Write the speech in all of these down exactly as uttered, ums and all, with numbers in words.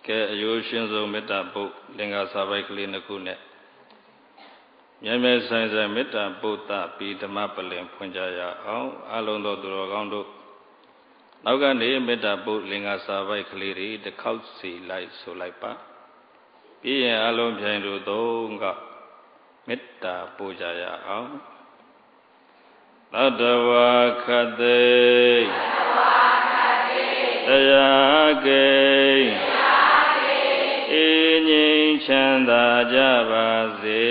ကဲအယိုးရှင်ဆုံးမေတ္တာပုတ်လင်္ကာစာပိုက်ကလေးနှစ်ခုနဲ့မြဲမြဲဆိုင်ဆိုင်မေတ္တာပုတ်သပြီးဓမ္မပလင်ဖွင့်ကြရအောင်အလုံးသောသူတော်ကောင်းတို့နောက်ကနေမေတ္တာပုတ်လင်္ကာစာပိုက်ကလေးတွေတစ်ခေါက်စီလိုက်ဆိုလိုက်ပါပြီးရင်အလုံးပြိုင်တို့သုံးကမေတ္တာပို့ကြရအောင်သတ္တဝါခတ္တိတရားကိအေးငြိမ်းချမ်းသာကြပါစေ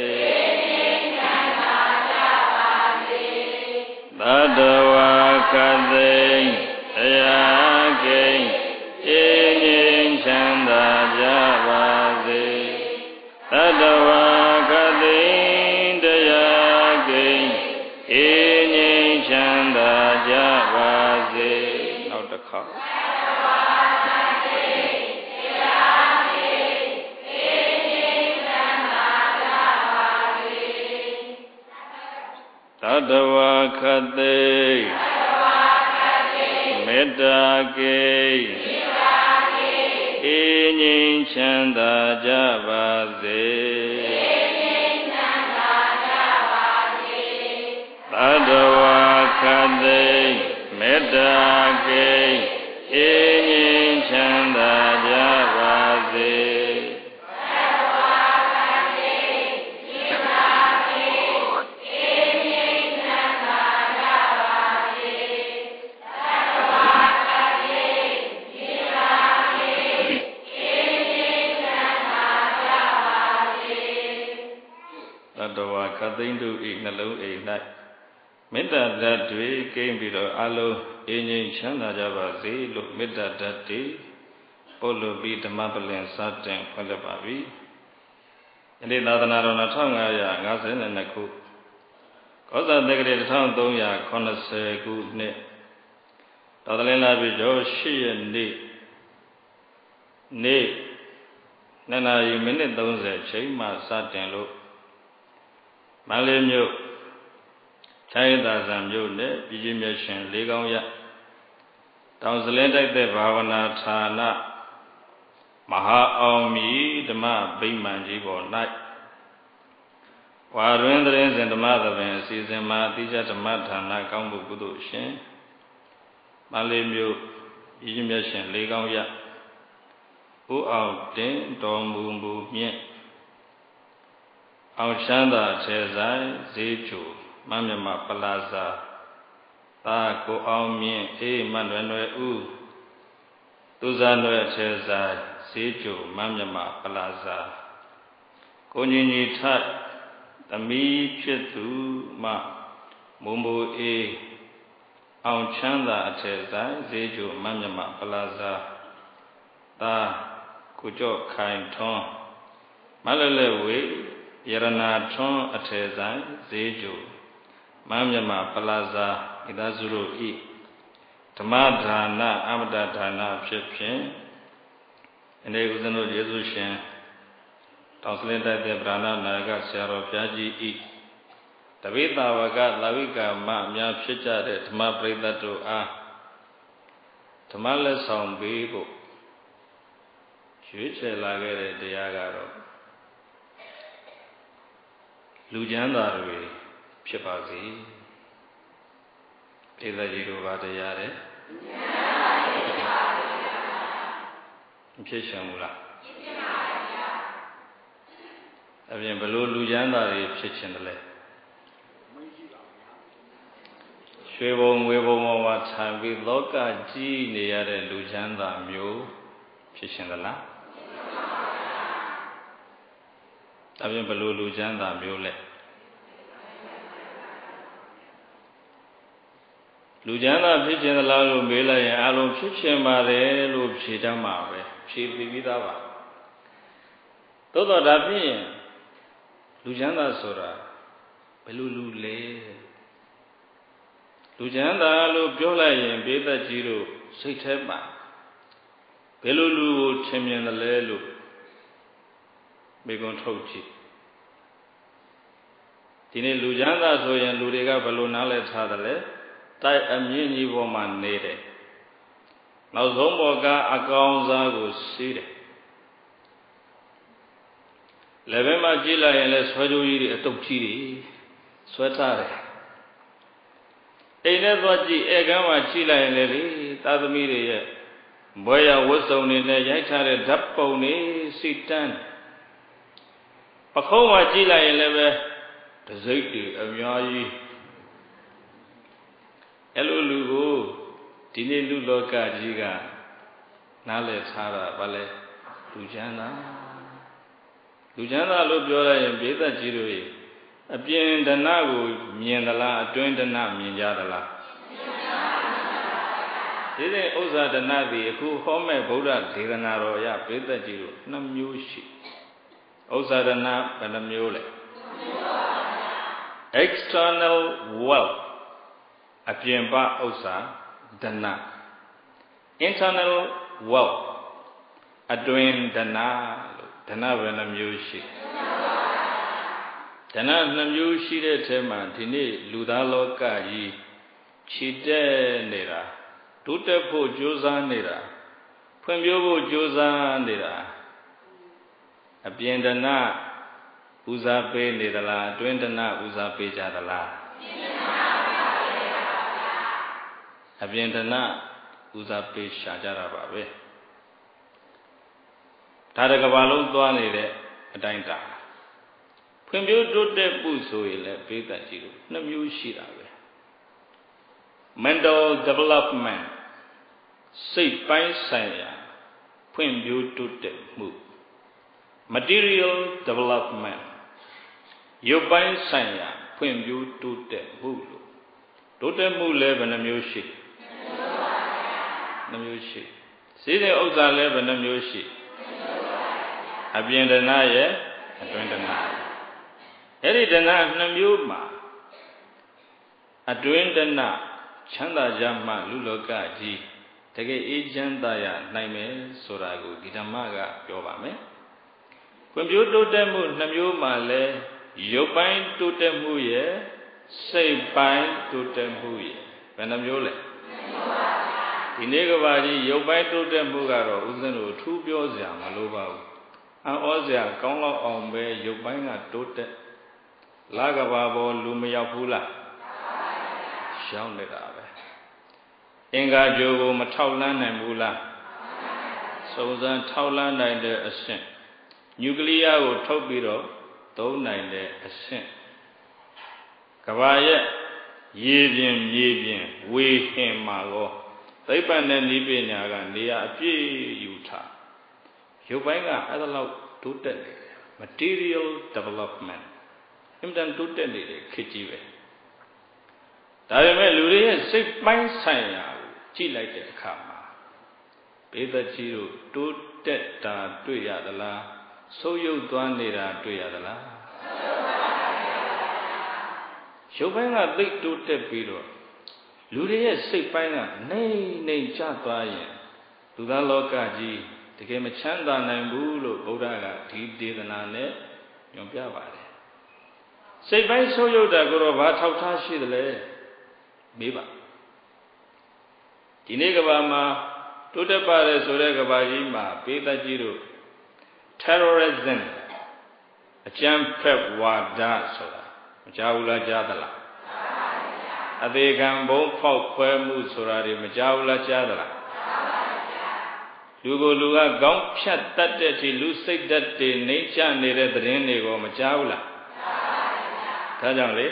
သတ္တဝါခတ္တိတရားကိအေးငြိမ်းချမ်းသာကြပါစေသတ္တဝါခတ္တိတရားကိအေးငြိမ်းချမ်းသာကြပါစေနောက်တစ်ခါသတ္တဝါခတ္တိမေတ္တာကိအေးငြိမ်းချမ်းသာကြပါစေသတ္တဝါခတ္တိမေတ္တာကိအေးငြိမ်းချမ်းသာကြပါစေသတ္တဝါခတ္တိတို့ဤနှလုံးအိမ်၌မေတ္တာဓာတ်တွေကိန်းပြီးတော့အလုံးအင်းငြိမ်းချမ်းသာကြပါစေလို့မေတ္တာဓာတ်တွေပို့လို့ပြီးဓမ္မပလင်စတင်ဖွင့်လက်ပါပြီ။ယနေ့သာသနာတော်နှစ်ထောင်ငါးရာငါးဆယ်နှစ်ခုကောဇာတက္ကရာတစ်ထောင်သုံးရာခုနှစ်ဆယ်ခုနှစ်တော်သလင်းလာပြီကျော်ရှစ်ရက်နေ့နေ့နှစ်နာရီမိနစ်သုံးဆယ်ချိန်မှစတင်လို့မန္တလေးမြို့ချမ်းရသာဇံမြို့နယ်ပြည်ကြီးမြတ်ရှင်လေးကောင်းရတောင်စလင်းတိုက်တဲ့ဘာဝနာဌာနမဟာအောင်မြီဓမ္မဗိမာန်ကြီးပေါ်၌ဝါတွင်သရင်စဉ်ဓမ္မသဘင်အစီအစဉ်မှာအတိအကျဓမ္မဌာနကောင်းမှုကုသိုလ်ရှင်မန္တလေးမြို့ပြည်ကြီးမြတ်ရှင်လေးကောင်းရဦးအောင်တင်တော်မူမူမြင့်အောင်ချမ်းသာခြေဆိုင်ဈေးကျူမမြမပလာဇာသာကိုအောင်မြင့်အေးမန္တရွယ်ဦးသူဇာနွယ်ခြေဆိုင်ဈေးကျူမမြမပလာဇာကိုညီညီထသမီးဖြစ်သူမမုံမိုအေးအောင်ချမ်းသာခြေဆိုင်ဈေးကျူမမြမပလာဇာသာကိုကြော့ခိုင်ထွန်းမလလဲဝေယရနာထွန်းအထေဆိုင်ဈေးကျူမမြမပလာဇာဣဒသုရုဤဓမ္မဒါနအမတဒါနဖြစ်ဖြင့်အနေဥစဉ်တို့ယေရှုရှင်တောင်စလင်းတိုက်တဲ့ဗြဟ္မဏနာယကဆရာတော်ဘုရားကြီးဤတပိသာဝကလာဝိကာမအများဖြစ်ကြတဲ့ဓမ္မပရိသတ်တို့အားဓမ္မလက်ဆောင်ပေးဖို့ရွေးချယ်လာခဲ့တဲ့တရားကတော့လူချမ်းသာတွေဖြစ်ပါစေပိဿကြီးတို့ဘာတရားတဲ့မဖြစ်ရှင်ဘူးလားဖြစ်ပါဗျာအပြင်ဘလို့လူချမ်းသာတွေဖြစ်ခြင်းတလဲရွှေဘုံငွေဘုံပေါ်မှာခြံပြီးလောကကြီးနေရတဲ့လူချမ်းသာမျိုးဖြစ်ခြင်းတလားအပြင်ဘလို့လူချမ်းသာမျိုးလဲလူချမ်းသာဖြစ်ခြင်းသလားလို့မေးလိုက်ရင်အလုံးဖြစ်ခြင်းပါတယ်လို့ဖြေတတ်မှာပဲဖြေပြီးပြီးသားပါသို့တော့ဒါဖြင့်လူချမ်းသာဆိုတာဘယ်လိုလူလဲလူချမ်းသာလို့ပြောလိုက်ရင်ဘေးသက်ကြီးတို့စိတ်ထဲမှာဘယ်လိုလူကိုထင်မြင်တယ်လဲလို့မိကွန်းထုတ်ကြည့်ဒီနေ့လူချမ်းသာဆိုရင်လူတွေကဘယ်လိုနားလည်ထားတယ်လဲတိုက်အမြင့်ကြီးပေါ်မှာနေတယ်နောက်ဆုံးပေါ်ကအကောင်စားကိုစီးတယ်လည်းပဲမှကြည့်လိုက်ရင်လည်းဆွဲကြိုးကြီးတွေအတုပ်ကြီးတွေဆွဲထားတယ်အိမ်ထဲသွားကြည့်ဧကန်းမှာကြည့်လိုက်ရင်လေသာသမီတွေရဲ့ဘွဲရဝတ်စုံတွေနဲ့ရိုက်ထားတဲ့ဓာတ်ပုံတွေစီတန်းပခုံးမှာကြည့်လိုက်ရင်လည်းပဲတစိတ်တွေအများကြီးအဲ့လိုလူကိုဒီနေ့လူလောကကြီးကနားလည်ထားတာဗါလဲလူချမ်းသာလူချမ်းသာလို့ပြောရရင်ဘေးသက်ကြီးတို့ရဲ့အပြင်ဒနာကိုမြင်သလားအတွင်းဒနာမြင်ကြသလားဒီတဲ့ဥစ္စာဒနာသည်အခုဟောမဲ့ဗုဒ္ဓဒေသနာတော်အရဘေးသက်ကြီးတို့နှစ်မျိုးရှိဥစ္စာဒနာဘယ်နှမျိုးလဲ external wealth အပြင်ပဥစ္စာဒနာ internal wealth အတွင်းဒနာလို့ဒနာဘယ်နှမျိုးရှိဒနာနှစ်မျိုးရှိတဲ့ထဲမှာဒီနေ့လူသားလောကကြီးခြေတက်နေတာတိုးတက်ဖို့ကြိုးစားနေတာဖွံ့ဖြိုးဖို့ကြိုးစားနေတာအပြင်ဒနာဦးစားပေးနေသလားအတွင်းဒနာဦးစားပေးကြသလားအပြင်ဒနာဦးစားပေးရှာကြတာပါပဲဒါတကဘာလုံးသွားနေတဲ့အတိုင်းတာဖွံ့ဖြိုးတိုးတက်ဖို့ဆိုရင်လည်းဘေးသက်ကြီးလို့နှစ်မျိုးရှိတာပဲ mental development စိတ်ပိုင်းဆိုင်ရာဖွံ့ဖြိုးတိုးတက်မှု material development ရုပ်ပိုင်းဆိုင်ရာဖွံ့ဖြိုးတိုးတက်မှုလို့တိုးတက်မှုလည်းဘယ်နှမျိုးရှိနှမျိုးရှိစေတဲ့ဥစ္စာလည်းဘယ်နှမျိုးရှိအပြင်ဒနာရဲ့အတွင်းဒနာအဲ့ဒီဒနာနှစ်မျိုးမှာအတွင်းဒနာချမ်းသာကြမှလူလောကကြီးတကယ်အေးချမ်းသာရနိုင်မယ်ဆိုတာကိုဒီဓမ္မကပြောပါမယ်။ဖွံ့ဖြိုးတိုးတက်မှုနှစ်မျိုးမှာလဲရုပ်ပိုင်းတိုးတက်မှုရဲ့စိတ်ပိုင်းတိုးတက်မှုရဲ့ဘယ်နှမျိုးလဲဒီနေ့ကဘာကြီးရုပ်ပိုင်းတိုးတက်မှုကတော့ဥစဉ်တို့ထူးပြောစရာမလိုပါဘူး။အံ့ဩစရာကောင်းလောက်အောင်ပဲရုပ်ပိုင်းကတိုးတက်လာကဘာပေါ်လူမရောက်ဘူးလားရှောင်းနေတာပဲအင်္ဂါကြိုးကိုမထောက်လန်းနိုင်ဘူးလားစုံစမ်းထောက်လန်းနိုင်တဲ့အဆင့်နျူကလ িয়ার ကိုထုတ်ပြီးတော့သုံးနိုင်တဲ့အဆင့်ကဘာရဲ့ရေပြင်မြေပြင်ဝေဟင်မှာရောသိပ္ပံနဲ့နိဗ္ဗာန်ကနေရာအပြည့်ယူထားရုပ်ပိုင်းကအဲ့ဒါလောက်တိုးတက်နေတယ် material development အင်တန်တိုးတက်နေတဲ့ခေတ်ကြီးပဲဒါပေမဲ့လူတွေရဲ့စိတ်ပိုင်းဆိုင်ရာကိုကြည့်လိုက်တဲ့အခါမှာဘေးသက်ကြီးတို့တိုးတက်တာတွေ့ရသလားဆုပ်ယုပ်သွားနေတာတွေ့ရသလားရုပ်ပိုင်းကသိတိုးတက်ပြီးတော့လူတွေရဲ့စိတ်ပိုင်းကနေနေကျသွားရင်လူသားလောကကြီးတကယ်မချမ်းသာနိုင်ဘူးလို့ဗုဒ္ဓကဒီဒေသနာနဲ့ညွှန်ပြပါတယ်စိတ်ပိုင်းဆုပ်ယုပ်တာကိုတော့ဘာထောက်ထားရှိသလဲမေးပါဒီနေ့ကဘာမှာတိုးတက်ပါတယ်ဆိုတဲ့ကဘာကြီးမှာပေးသက်ကြီးတို့ terrorism အကြမ်းဖက်ဝါဒဆိုတာမကြားဘူးလားကြားသလားအသေးခံဘုံဖောက်ခွဲမှုဆိုတာတွေမကြားဘူးလားကြားသလားလူကိုလူကကောင်းဖြတ်တတ်တဲ့အထိလူစိတ်ဓာတ်တွေနှိမ့်ချနေတဲ့သတင်းတွေကိုမကြားဘူးလားဒါကြောင့်လေ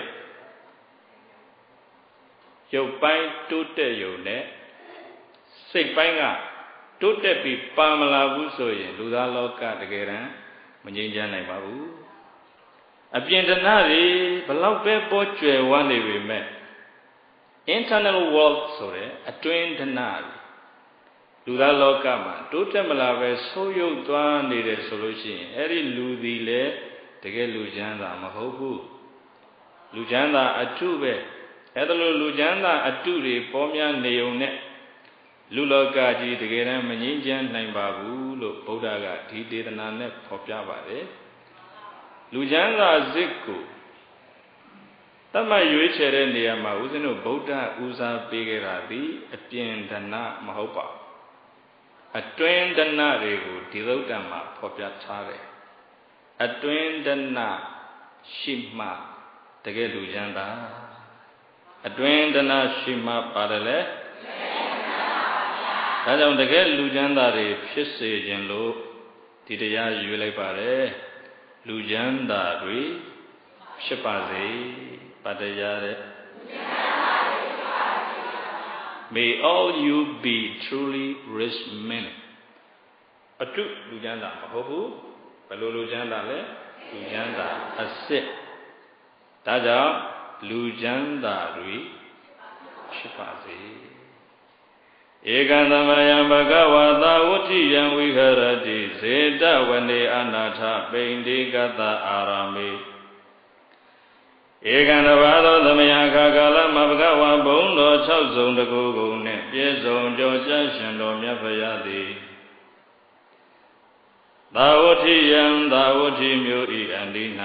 ရုပ်ပိုင်းတိုးတက်ရုံနဲ့စိတ်ပိုင်းကတိုးတက်ပြီးပါမလာဘူးဆိုရင်လူသားလောကတကယ်တမ်းမငြိမ်းချမ်းနိုင်ပါဘူးအပြင်တနာတွေဘလောက်ပဲပေါ်ကျွယ်ဝမ်းနေပေမဲ့ internal world ဆိုတဲ့အတွင်းတနာလူသားလောကမှာတိုးတက်မလာပဲဆိုးရုပ်သွားနေတယ်ဆိုလို့ရှိရင်အဲ့ဒီလူသည်လေတကယ်လူချမ်းသာမဟုတ်ဘူးလူချမ်းသာအထုပဲအဲ့ဒါလိုလူချမ်းသာအတုတွေပေါ်များနေုံနဲ့လူလောကကြီးတကယ်တမ်းမငြိမ်းချမ်းနိုင်ပါဘူးလို့ဗုဒ္ဓကဒီဒေသနာနဲ့ဖော်ပြပါတယ်လူချမ်းသာစစ်ကိုတတ်မှတ်ရွေးချယ်တဲ့နေရာမှာဦးဇင်းတို့ဗုဒ္ဓဦးစားပေးခဲ့တာဒီအပြင်ဒနာမဟုတ်ပါအတွင်းဒနာတွေကိုဒီသုတ်တံမှာဖော်ပြထားတယ်အတွင်းတဏရှိမှတကယ်လူချမ်းသာအတွင်းတဏရှိမှပါတယ်လေဒါကြောင့်တကယ်လူချမ်းသာတွေဖြစ်စေခြင်းလို့ဒီတရားရွေးလိုက်ပါတယ်လူချမ်းသာတွေဖြစ်ပါစေပါတရားတဲ့ May all you be truly rich men အတုလူချမ်းသာမဟုတ်ဘူးဘယ်လိုလူချမ်းသာလဲလူချမ်းသာအစစ်ဒါကြောင့်လူချမ်းသာတွေဖြစ်ပါစေဧကံသမယံဘဂဝတာဝဋ္ဌိယံဝိဟရတိဇေတဝနေအနာထပိန္တိကတအာရမေဧကံတဘာသောသမယခါကာလမဘဂဝဘုံတော်၆စုံတကူကုန်နှင့်ပြည့်စုံကြောကျမ်းရှင်တော်မြတ်ဖရာသည်သာဝဋ္ဌိယံသာဝဋ္ဌိမျိုးဤအန္တိ၌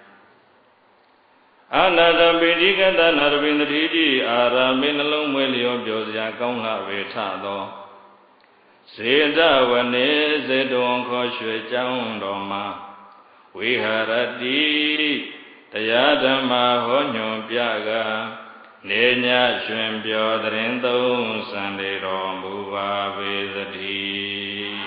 အာနာတပိဋိကတနာရပိန္တိတိအာရမေနှလုံးမွေးလျောပြောစရာကောင်းလှဝေထသောဇေတဝနေဇေတုံခေါ်ရွှေကျောင်းတော်မှာဝိဟရတိတရားဓမ္မဟောညွန်ပြကနေညရွှင်ပြောသရင်သုံးစံလေတော်မူပါပေသတည်း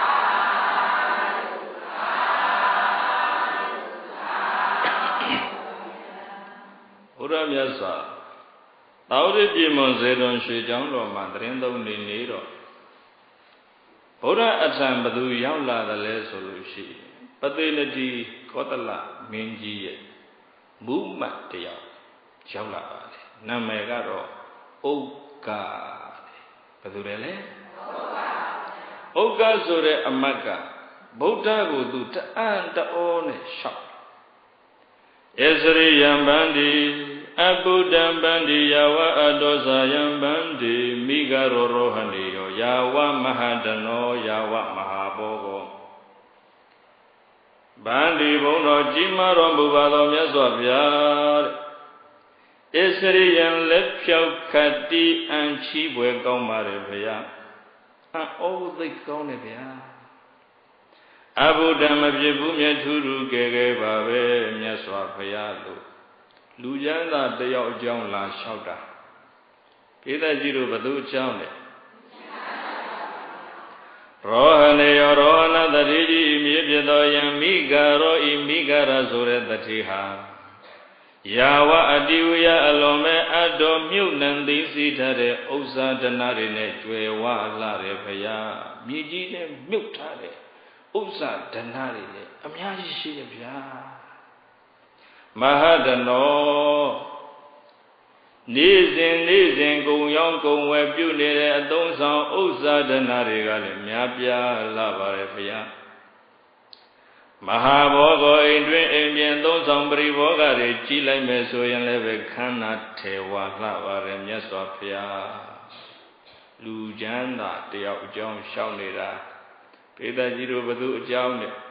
ဘုရားမြတ်စွာသာဝတိပြည်မွန်ဇေတုံရွှေကျောင်းတော်မှာသရင်သုံးနေနေတော့ဘုရားအထံဘသူရောက်လာတယ်လဲဆိုလို့ရှိရင်ပသေနတိကောသလမင်းကြီးရဲ့မူမှတ်တရားရောက်လာပါတယ်နာမည်ကတော့ဥက္ကာဘယ်သူလဲလဲဥက္ကာဆိုတဲ့အမတ်ကဗုဒ္ဓကိုသူတအံ့တောနဲ့ရှောက်ဧစရိယံဗန္တိအပုဒ္ဒံဗန္တိယာဝအတောဇာယံဗန္တိမိဂရောရောဟဏေယောယာဝမဟာတနောယာဝမဟာဘောဘောဗန္တိဘုံတော်ကြီးမားတော်မူပါသောမြတ်စွာဘုရားတဲ့ဣစရိယံလက်ဖြောက်ခတ်တိအံချီးပွဲကောင်းပါれဘုရားအိုးသိကောင်းတယ်ဗျာအဘုဒ္ဓမဖြစ်ဘူးမြတ်ထူးထူးကဲကဲပါပဲမြတ်စွာဘုရားလို့လူချမ်းသာတယောက်အကြောင်းလာလျှောက်တာပိဿကြီးတို့ဘသူအကြောင်းလဲရောဟနေယောရောဟနတတိကြီးမြေဖြစ်သောယံမိဂရောဤမိဂရဆိုတဲ့တတိဟာယာဝအတိဝယအလွန်မဲ့အတော်မြုပ်နှံသိသိထားတဲ့ဥစ္စာဒနာတွေနဲ့ကျွယ်ဝလာတယ်ဖရာမြေကြီးနဲ့မြုပ်ထားတဲ့ဥစ္စာဒနာတွေနဲ့အများကြီးရှိတယ်ဗျာမဟာဒနောနေ့စဉ်နေ့စဉ်ကုံရောင်းကုံဝယ်ပြုနေတဲ့အသုံးဆောင်ဥစ္စာဒနာတွေကလည်းများပြားလာပါရဲ့ဘုရားမဟာဘောဂိုအိမ်တွင်အိမ်ပြင်သုံးဆောင်ပရိဘောဂတွေကြီးလိုက်မယ်ဆိုရင်လည်းပဲခန္ဓာထေဝါလှပါရဲ့မြတ်စွာဘုရားလူချမ်းသာတယောက်အကြောင်းရှောက်နေတာပေတကြီးတို့ဘသူအကြောင်းနဲ့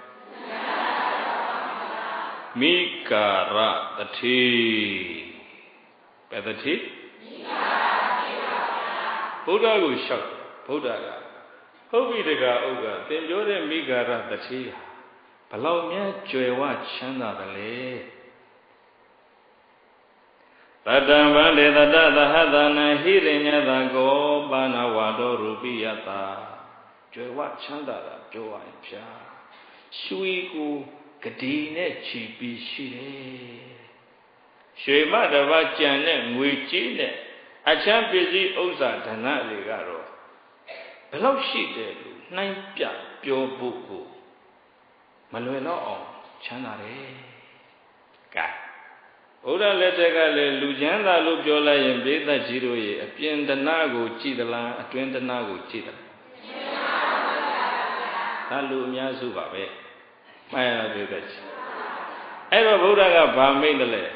မိကာရတတိဘယ်တတိမိကာရဘုရားကိုရှောက်ဘုရားကဟုတ်ပြီတကားဥက္ကသင်ပြောတဲ့မိကာရတတိဟာဘလောက်များကြွယ်ဝချမ်းသာတယ်လေတတံဗန္တေတတသဟတနာဟိရိညတကောပါဏဝါတောရူပိယတာကြွယ်ဝချမ်းသာတာပြောရရင်ဖြာရွှေကိုဂတိနဲ့ချီပြီးရှိတယ်ရွှေမတဘာကြံတဲ့ငွေကြေးနဲ့အချမ်းပစ္စည်းဥစ္စာဓနတွေကတော့ဘယ်လောက်ရှိတယ်လို့နှိုင်းပြပြောဖို့ကိုမလွယ်တော့အောင်ချမ်းသာတယ်ကဲဘုရားလက်ထက်ကလည်းလူချမ်းသာလို့ပြောလိုက်ရင်ပိဋကကြီးတို့ရဲ့အပြင်တဏကိုကြည်သလားအတွင်းတဏကိုကြည်သလားဒါလူအများစုပါပဲမှန်ရပိဋကကြီးအဲ့တော့ဘုရားကဗာမိတ်တယ်လေ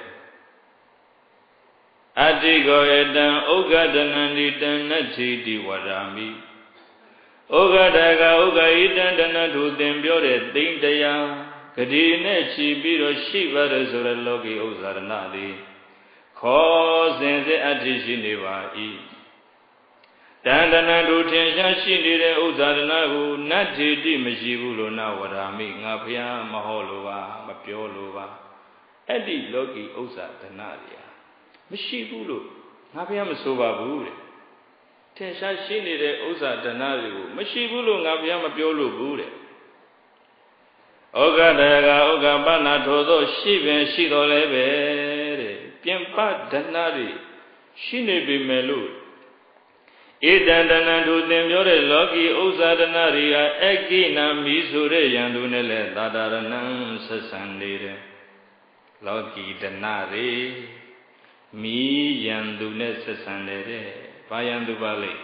အတိကောဧတံဥက္ကဒနန္တိတဏ္ဏတိတိဝရာမိဥက္ကဒကဥက္ကဣတံတဏ္ဏထုသင်ပြောတဲ့သိမ့်တရားဂတိနဲ့ချီပြီးတော့ရှိပါတယ်ဆိုတဲ့လောကီဥစ္စာရဏသည်ခေါ်စဉ်စစ်အတ္တိရှိနေပါ၏တန်တနာတို့ထင်ရှားရှိနေတဲ့ဥစ္စာဒနာကိုနတ်ထေတိမရှိဘူးလို့နာဝရာမိငါဖျားမဟောလို့ပါမပြောလို့ပါအဲ့ဒီလောကီဥစ္စာဒနာတွေဟာမရှိဘူးလို့ငါဖျားမဆိုပါဘူးတဲ့ထင်ရှားရှိနေတဲ့ဥစ္စာဒနာတွေကိုမရှိဘူးလို့ငါဖျားမပြောလို့ဘူးတဲ့ဩဃတရကဩဃပနာထိုသောရှိပင်ရှိတော်လဲပဲတဲ့ပြင်ပဒနာတွေရှိနေပေမဲ့လို့ဧတံတဏံတို့သင်ပြောတဲ့လောကီဥစ္စာဒနာတွေဟာအကိနာမီဆိုတဲ့ယံသူနဲ့လည်းသာတာရဏံဆက်ဆံနေတယ်လောကီဒနာတွေမီယံသူနဲ့ဆက်ဆံနေတဲ့ဘာယံသူပါလဲ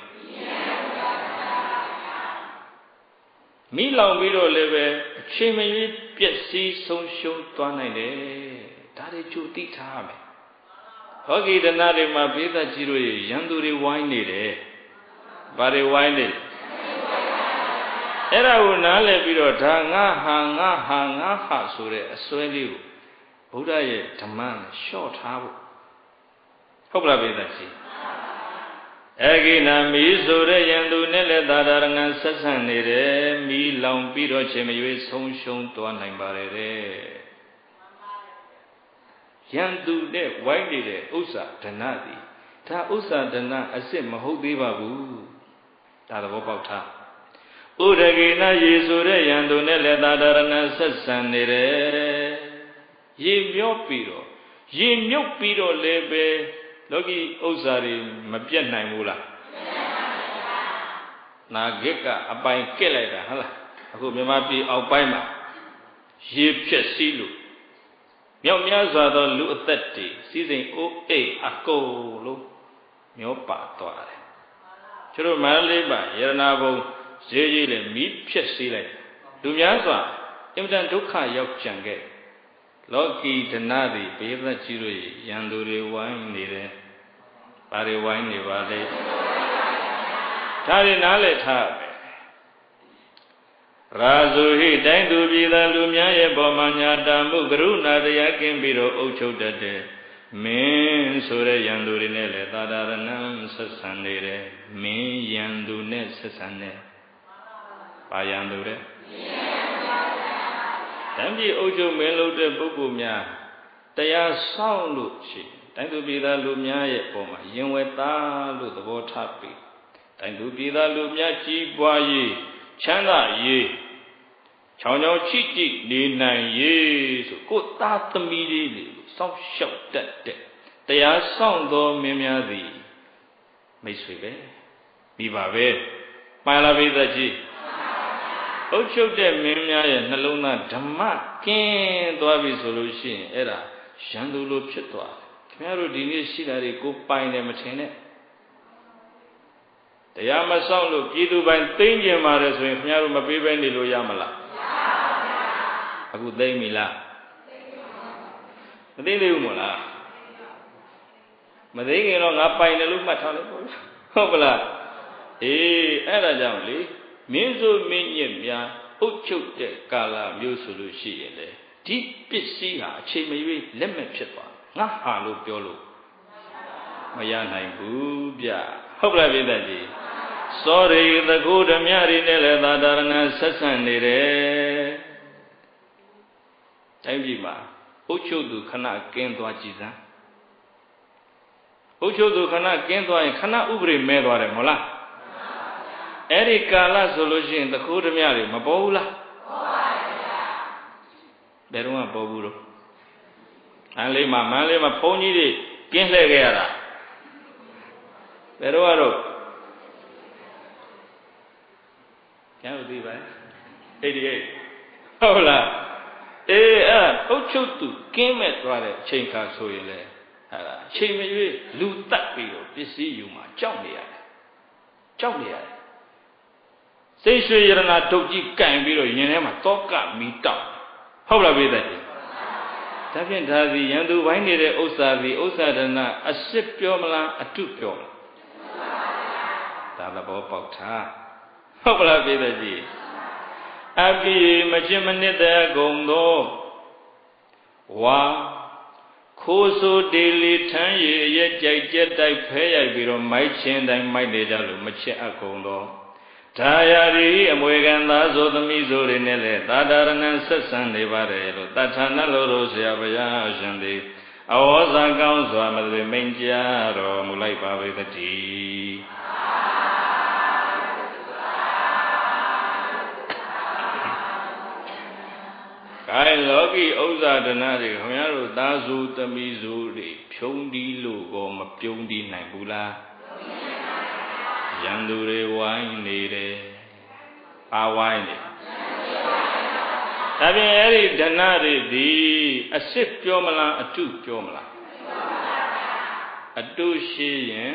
မီလောင်ပြီးတော့လည်းပဲအချိန်မရွေးပျက်စီးဆုံးရှုံးသွားနိုင်တယ်ဒါတွေကြိုသိထားရမယ်လောကီဒနာတွေမှာပိဿကြီးတို့ရဲ့ယံသူတွေဝိုင်းနေတယ်ဘာတွေဝိုင်းနေအဲ့ဒါကိုနားလည်ပြီးတော့ဒါငါဟာငါဟာငါဟာဆိုတဲ့အစွဲလေးကိုဘုရားရဲ့ဓမ္မနဲ့လျှော့ထားဖို့ဟုတ်ပလားပိဿကြီးအကိနာမီဆိုတဲ့ယံသူနဲ့လည်းသာရဏံဆက်ဆံနေတယ်မီလောင်ပြီးတော့ချိန်မရွေးဆုံးရှုံးသွားနိုင်ပါတယ်တဲ့ယံသူနဲ့ဝိုင်းနေတဲ့ဥစ္စာဒနာသည်ဒါဥစ္စာဒနာအစစ်မဟုတ်သေးပါဘူးဒါသဘောပေါက်ထားဥဒကေနရေဆိုတဲ့ယံသူနဲ့လည်းသာရဏံဆက်ဆံနေတယ်ရေမျောပြီးတော့ရေမြုပ်ပြီးတော့လည်းပဲလောကီဥစ္စာတွေမပြတ်နိုင်ဘူးလားနာဂစ်ကအပိုင်ကက်လိုက်တာဟုတ်လားအခုမြန်မာပြည်အောက်ပိုင်းမှာရေဖြက်စီးလို့မြောက်များစွာသောလူအသက်တွေစီးစိမ်အိုးအိတ်အကုန်လုံးမျောပါသွားတယ်ကျတို့မန္တလေးမှာရတနာဘုံဈေးကြီးလည်းမီးဖြက်စီးလိုက်လူများစွာအင်မတန်ဒုက္ခရောက်ကြံခဲ့လောကီဒနာတွေဘေးသက်ကြီးတို့ရန်သူတွေဝိုင်းနေတယ်။ဘာတွေဝိုင်းနေပါလဲ။ဒါတွေနားလည်ထားပဲ။ရာဇုဟိတိုင်းသူပြည်သားလူများရဲ့ပေါ်မှာညာတာမှုကရုဏာတရားကင်းပြီးတော့အုပ်ချုပ်တတ်တဲ့မင်းဆိုတဲ့ရန်သူတွေနဲ့လည်းသာရဏံဆက်ဆံနေတယ်။မင်းရန်သူနဲ့ဆက်ဆံနေ။ဘာရန်သူလဲ။တန်ပြည်အုပ်ချုပ်မင်းလုပ်တဲ့ပုဂ္ဂိုလ်များတရားဆောင်လို့ရှိတိုင်းသူပြည်သားလူများရဲ့ပုံမှာရင်ဝဲသားလို့သဘောထားပြီးတိုင်းသူပြည်သားလူများကြီးပွားရေးချမ်းသာရေးချောင်းချောင်းချိချိနေနိုင်ရေးဆိုကိုယ်သားသမီးလေးတွေစောင့်ရှောက်တတ်တဲ့တရားဆောင်သောမင်းများသည်မိတ်ဆွေပဲမိပါပဲမှန်လားပိဿကြီးအုပ်ချုပ်တဲ့မင်းများရဲ့နှလုံးသားဓမ္မကင်းသွားပြီဆိုလို့ရှိရင်အဲ့ဒါရန်သူလိုဖြစ်သွားတယ်ခင်ဗျားတို့ဒီနေ့ရှိတာတွေကိုပိုင်တယ်မထင်နဲ့တရားမဆောင်လို့ပြည်သူပိုင်သိမ့်ကျင်ပါတယ်ဆိုရင်ခင်ဗျားတို့မပေးဘဲနေလို့ရမလားမရပါဘူးအခုသိမ့်ပြီလားမသိသေးဘူးမို့လားမသိခင်တော့ငါပိုင်တယ်လို့မှတ်ထားလိုက်ပေါ့ဟုတ်ပလားအေးအဲ့ဒါကြောင့်လေမင်းဆိုမင်းညစ်များအုပ်ချုပ်တဲ့ကာလမျိုးဆိုလို့ရှိရင်လေဒီပစ္စည်းဟာအချိန်မရွေးလက်မဲ့ဖြစ်သွားငါဟာလို့ပြောလို့မရနိုင်ဘူးဗျဟုတ်လားပြည်သက်ကြီးစောရိသကုဓမြရီနဲ့လည်းသာတာရဏဆက်ဆံနေတယ်တိုင်းပြည်မှာအုပ်ချုပ်သူခဏကင်းသွားကြည်စမ်းအုပ်ချုပ်သူခဏကင်းသွားရင်ခဏဥပဒေမဲသွားတယ်မဟုတ်လားအဲ့ဒီကာလဆိုလို့ရှိရင်သခိုးဓမြတွေမပေါ်ဘူးလားပေါ်ပါဗျာဘယ်တော့မှပေါ်ဘူးတော့မန္တလေးမှာမန္တလေးမှာဘုန်းကြီးတွေကင်းလှည့်ခဲ့ရတာဘယ်တော့ကတော့ကျန်လို့သိပါ့အဲ့ဒီအဲ့ဟုတ်လားအေးအဲ့အုတ်ချုပ်သူကင်းမဲ့သွားတဲ့အချိန်ခါဆိုရင်လေဟာလားအချိန်မရွေးလူတက်ပြီးတော့ပစ္စည်းယူမှာကြောက်နေရတယ်ကြောက်နေရတယ်စိတ်ရွှေရတနာဒုတ်ကြီးကင်ပြီးတော့ရင်ထဲမှာတောကမီတောက်ဟုတ်လားပြည်သက်ကြီးဒါဖြင့်ဒါစီရန်သူပိုင်းနေတဲ့ဥစ္စာစီဥစ္စာဒနာအစစ်ပြောမလားအတုပြောမလားဒါသဘောပေါက်ထားဟုတ်ပလားပြည်သက်ကြီးအပိမချင်းမနစ်တဲ့ဂုံသောဝါ Koso daily tan ye yet jet die pay biro my chin and my data machi akondo. Tayari American Lazo the Missouri Nele, Tadaran Sassan de Varelo, Tatana Lorosia Bayashandi. I was a council of the Mengia or Mulaipa with the tea. I logi Oza Danari, Hoyaro Dazu the Missouri, Pyondi Lugo, Pyondi Nagula. Yandure wine needed. A wine. Having any danari, the a sip piomala, a two piomala. A two she,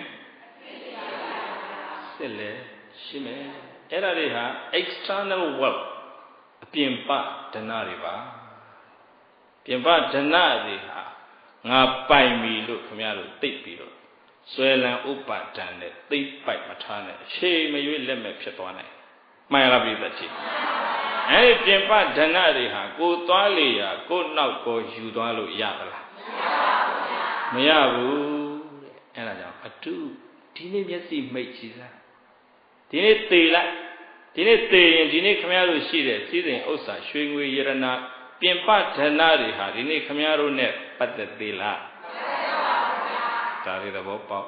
Sile, Shime, Erariha, external wealth. Piempa danariva. Piempa danariha. Nga pai me look from Yaro, take beetle. Swellan upa tane, thief bite matane, she may you let me pitone. My love is the chief. And if Jimpa Danariha, go Twalia, go now go you do Yabala. Mayabu, and I don't a two. Tine Yassi make cheese. Tine Tila, Tine Tay and Tine Camaro Shide, season Osa, showing we Yerana, Piempa Danariha, Tine Camaro net, but the Dila. Tari the Bopa.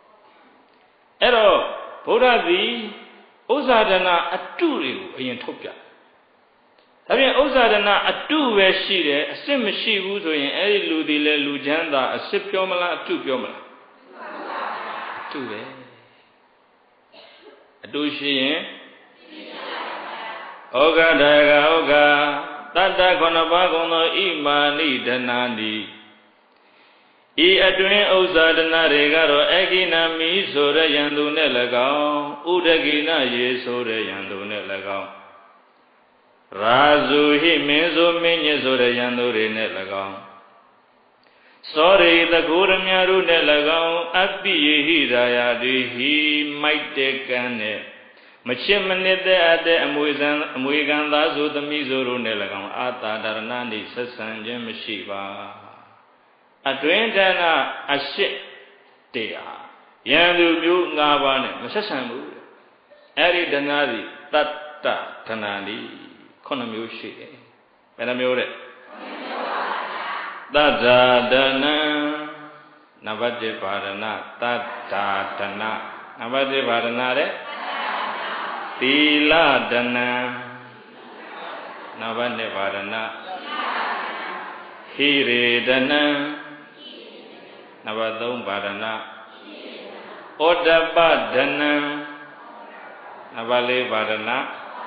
Ero, Buddha the Ozadana a two in Topia. Having Ozadana a two where she there, a sim she who's in Eri Ludile Lujanda, a sip piomala, two piomala. Two there. A do she in Oga Daga Oga, Tata Konabagono Imani Danani. E adwin Ozadana regaro Egina mi sore yandu nelagao, Udagina ye sore yandu nelagao. Razu hi menzo menye sore yandu re nelagao. Sorry the Guramyaru nelagao, Abbi ye hiraya de he might takeane. Machimane de ade amuizan amuiganda zu the mizuru nelagao, Ata Daranandi Sasan Jim Shiva. A twentana a ship dea. Yandu Mu Navane, Massasamu. Eri Danari, Tata Tanani, Konamushi. Menamure. Tata Dana Navade Padana, Tata Tana, Navade Padanare, Tila Dana Navade Padana, Hiri Dana. Navadum Badana Oda Badana Navale Badana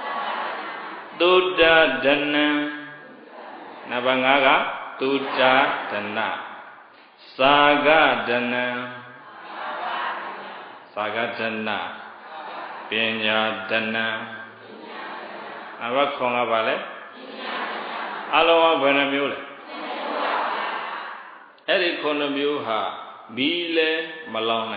Duda Dana Navangaga Duda Dana Saga Dana Saga Dana Pinya Dana Navakonga Vale Aloha Benamule Eri Konomio ha Bile Malone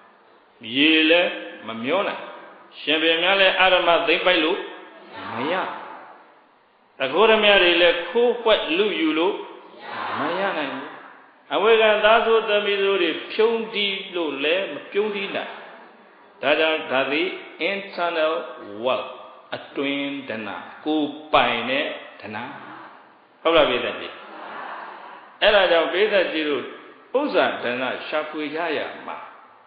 Yele Mamiona Champion Adama they by Lu Maya Agora Miarile Ko what Lu Yulo Mayana Awega Dazo the Missouri Pyondi Lo Le Pyondina Dada Dadi internal wealth a twin dana Ko Pine Dana How are we that? Ella down Beta Zero, Oza Dana Shapuyaya Ma.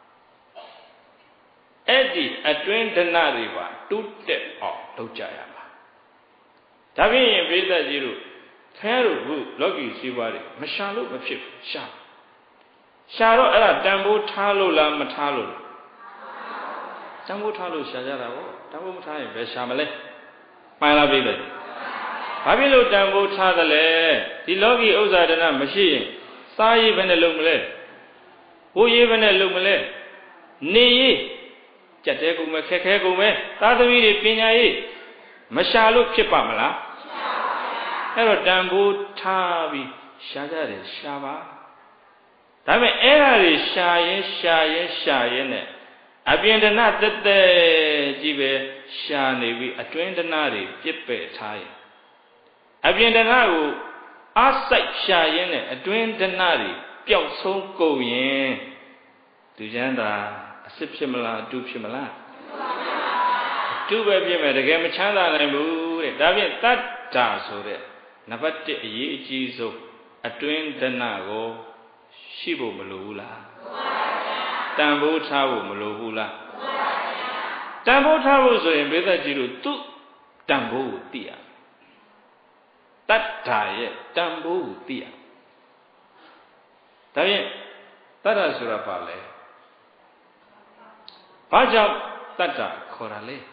Eddie, a twin Danariva, two step off Tojayama. Tavi Beta Zero, Teru, Logi Sivari, Mashalo, Maship, Shah. Sharo Ella Dambo Talo La Matalo. Dambo Talo Shajara, Dambo Time, Beshamale. My love, baby. Babilo Dambo Tadale, the Logi Ozadana machine, Sai Venelumle, who even a lumele, Nei, Jategume, Kekegume, Tadamidi Pinae, Mashalu Chipamala, Ero Dambo Tabi, Shadare Shava. Dame era Shaye, Shaye, Shayene. Abienda not that the Jibe Shani, a twin denari, Jippe Tai. Abienda now, အားစိုက်ရှာရင်းနဲ့အတွင်းဒဏတွေပျောက်ဆုံးကုန်ရင်သူချမ်းသာအစစ်ဖြစ်မလားအတုဖြစ်မလားအတုပဲဖြစ်မယ်တကယ်မချမ်းသာနိုင်ဘူးတဲ့ဒါဖြင့်တတ္တာဆိုတဲ့နံပါတ်တစ်အရေးအကြီးဆုံးအတွင်းဒဏကိုရှိဖို့မလိုဘူးလားတန်ဖိုးထားဖို့မလိုဘူးလားတန်ဖိုးထားဖို့ဆိုရင်ဘိသက်ကြီးတို့သူ့တန်ဖိုးကိုသိရတတ္တာရဲ့တန်ဖိုးကိုသိရဒါဖြင့်တတ္တာဆိုတာဘာလဲဘာကြောင့်တတ္တာခေါ်တာလဲ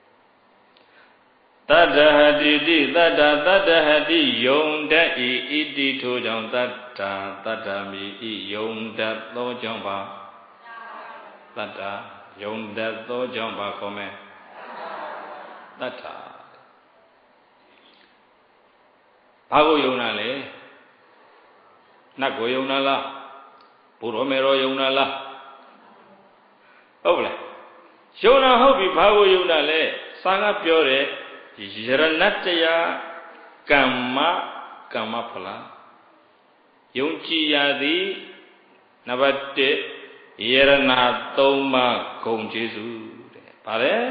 တတ္တဟတိတိတတ္တတတ္တဟတိယုံတတ်ဤဣတိထိုကြောင့်တတ္တာတတ္တမိဤယုံတတ်သောကြောင့်ပါတတ္တာယုံတတ်သောကြောင့်ပါခေါ်မယ်တတ္တာဘာကိုယုံတာလဲနတ်ကိုယုံတာလားဘုရောမေရောယုံတာလားဟုတ်လားယုံတာဟုတ်ပြီဘာကိုယုံတာလဲစာကပြောတယ်ယရဏတ္တယကမ္မကမ္မဖလားယုံကြည်ရသည်နံပါတ်တစ်ယရဏသုံးပါးဂုဏ်ကျေးဇူးတဲ့ဗါလဲ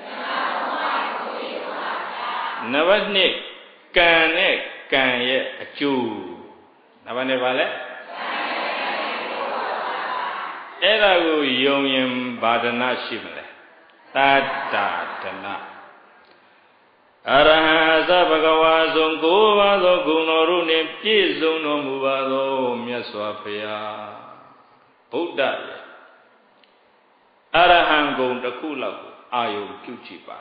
နံပါတ်နှစ်ကံနဲ့ကံရဲ့အကျိုးနံပါတ်နှစ်ဗါလဲအဲ့ဒါကိုယုံရင်ဘာဒနာရှိမလဲတတ္တာဒနာအရဟံသဗ္ဗကဝါဆုံးကိုးပါးသောဂုဏ်တော်တို့နှင့်ပြည့်စုံတော်မူပါသောမြတ်စွာဘုရားဗုဒ္ဓရဲ့အရဟံဂုဏ်တစ်ခုလောက်ကိုအာယုံပြုကြည့်ပါ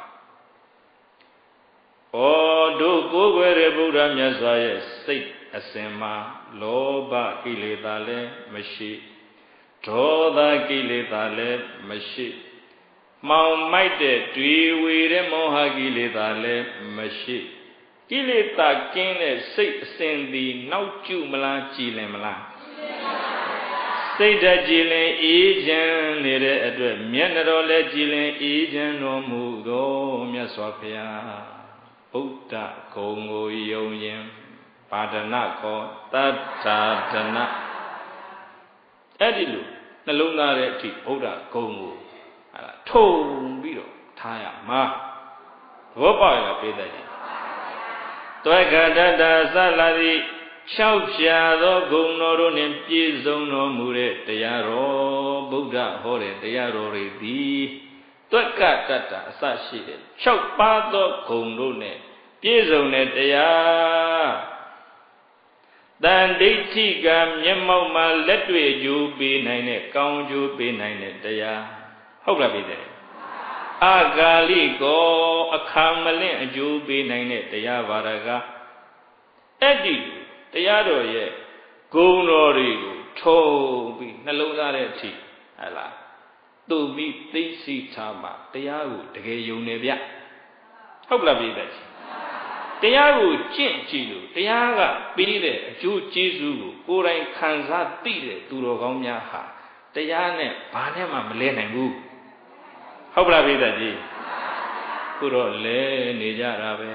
ဩတို့ကိုးကွယ်တဲ့ဗုဒ္ဓမြတ်စွာရဲ့စိတ်အစဉ်မှာလောဘကိလေသာလည်းမရှိဒေါသကိလေသာလည်းမရှိမောင်မိုက်တဲ့တွေ့ဝေတဲ့မောဟကိလေသာလည်းမရှိကိလေသာကင်းတဲ့စိတ်အစဉ်သည်နောက်ကျမလားကြည်လင်မလားစိတ်ဓာတ်ကြည်လင်အေးချမ်းနေတဲ့အတွက်မျက်နှာတော်လည်းကြည်လင်အေးချမ်းတော်မူသောမြတ်စွာဘုရားဗုဒ္ဓဂုဏ်ကိုယုံရင်ပါဒနာကောတတ္ထာဒနာအဲ့ဒီလိုနှလုံးသားတဲ့အထိဗုဒ္ဓဂုဏ်ကိုအဲ့ဒါထုံပြီးတော့ထားရမှာသဘောပေါက်ရပေးတဲ့ကြီးတွဲခတတ္တသလာတိ၆ဖြာသောဂုဏ်တော်တို့နှင့်ပြည့်စုံတော်မူတဲ့တရားတော်ဗုဒ္ဓဟောတဲ့တရားတော်တွေသည်တွဲခတတ္တအစရှိတဲ့၆ပါးသောဂုဏ်တို့နဲ့ပြည့်စုံတဲ့တရားတန်ဒိဋ္ဌိကမျက်မှောက်မှာလက်တွေ့အကျိုးပေးနိုင်တဲ့ကောင်းကျိုးပေးနိုင်တဲ့တရားဟုတ်လားပြည်တယ်အာဂါလိကောအခါမလင့်အကျိုးပေးနိုင်တဲ့တရားဘာရကအဲ့ဒီတရားတော်ရဲ့ဂုဏ်တော်တွေကိုထုံပြီးနှလုံးသားတဲ့အထိဟဲ့လားသူပြီးသိသိထားမှတရားကိုတကယ်ယုံနေဗျဟုတ်လားပြည်တယ်တရားကိုကျင့်ကြည့်လို့တရားကပေးတဲ့အကျိုးကျေးဇူးကိုကိုယ်တိုင်ခံစားသိတဲ့သူတော်ကောင်းများဟာတရားနဲ့ဘာနဲ့မှမလဲနိုင်ဘူးဟုတ်ပါလားပြည်သက်ကြီးခုတော့လဲနေကြတာပဲ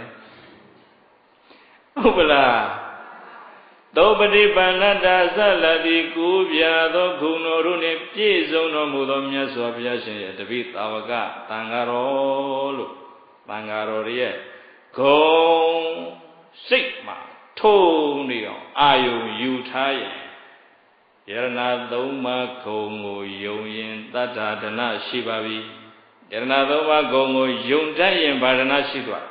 ဟုတ်ပါလားသောပฏิပန္နတ္တသလတိကိုးပြသောဂုဏ်တော်တို့နှင့်ပြည့်စုံတော်မူသောမြတ်စွာဘုရားရှင်ရဲ့တပိသာဝကသံဃာတော်လို့သံဃာတော်ရဲ့ဂုံစိတ်မှာထုံနေအောင်အာယုံယူထားရင်ယရဏသုံးပါးဂုံကိုယုံရင်တတ္ထာဒနာရှိပါပြီယရဏသုံးပါးဂုံကိုယုံတတ်ရင်ဘာဒနာရှိသွား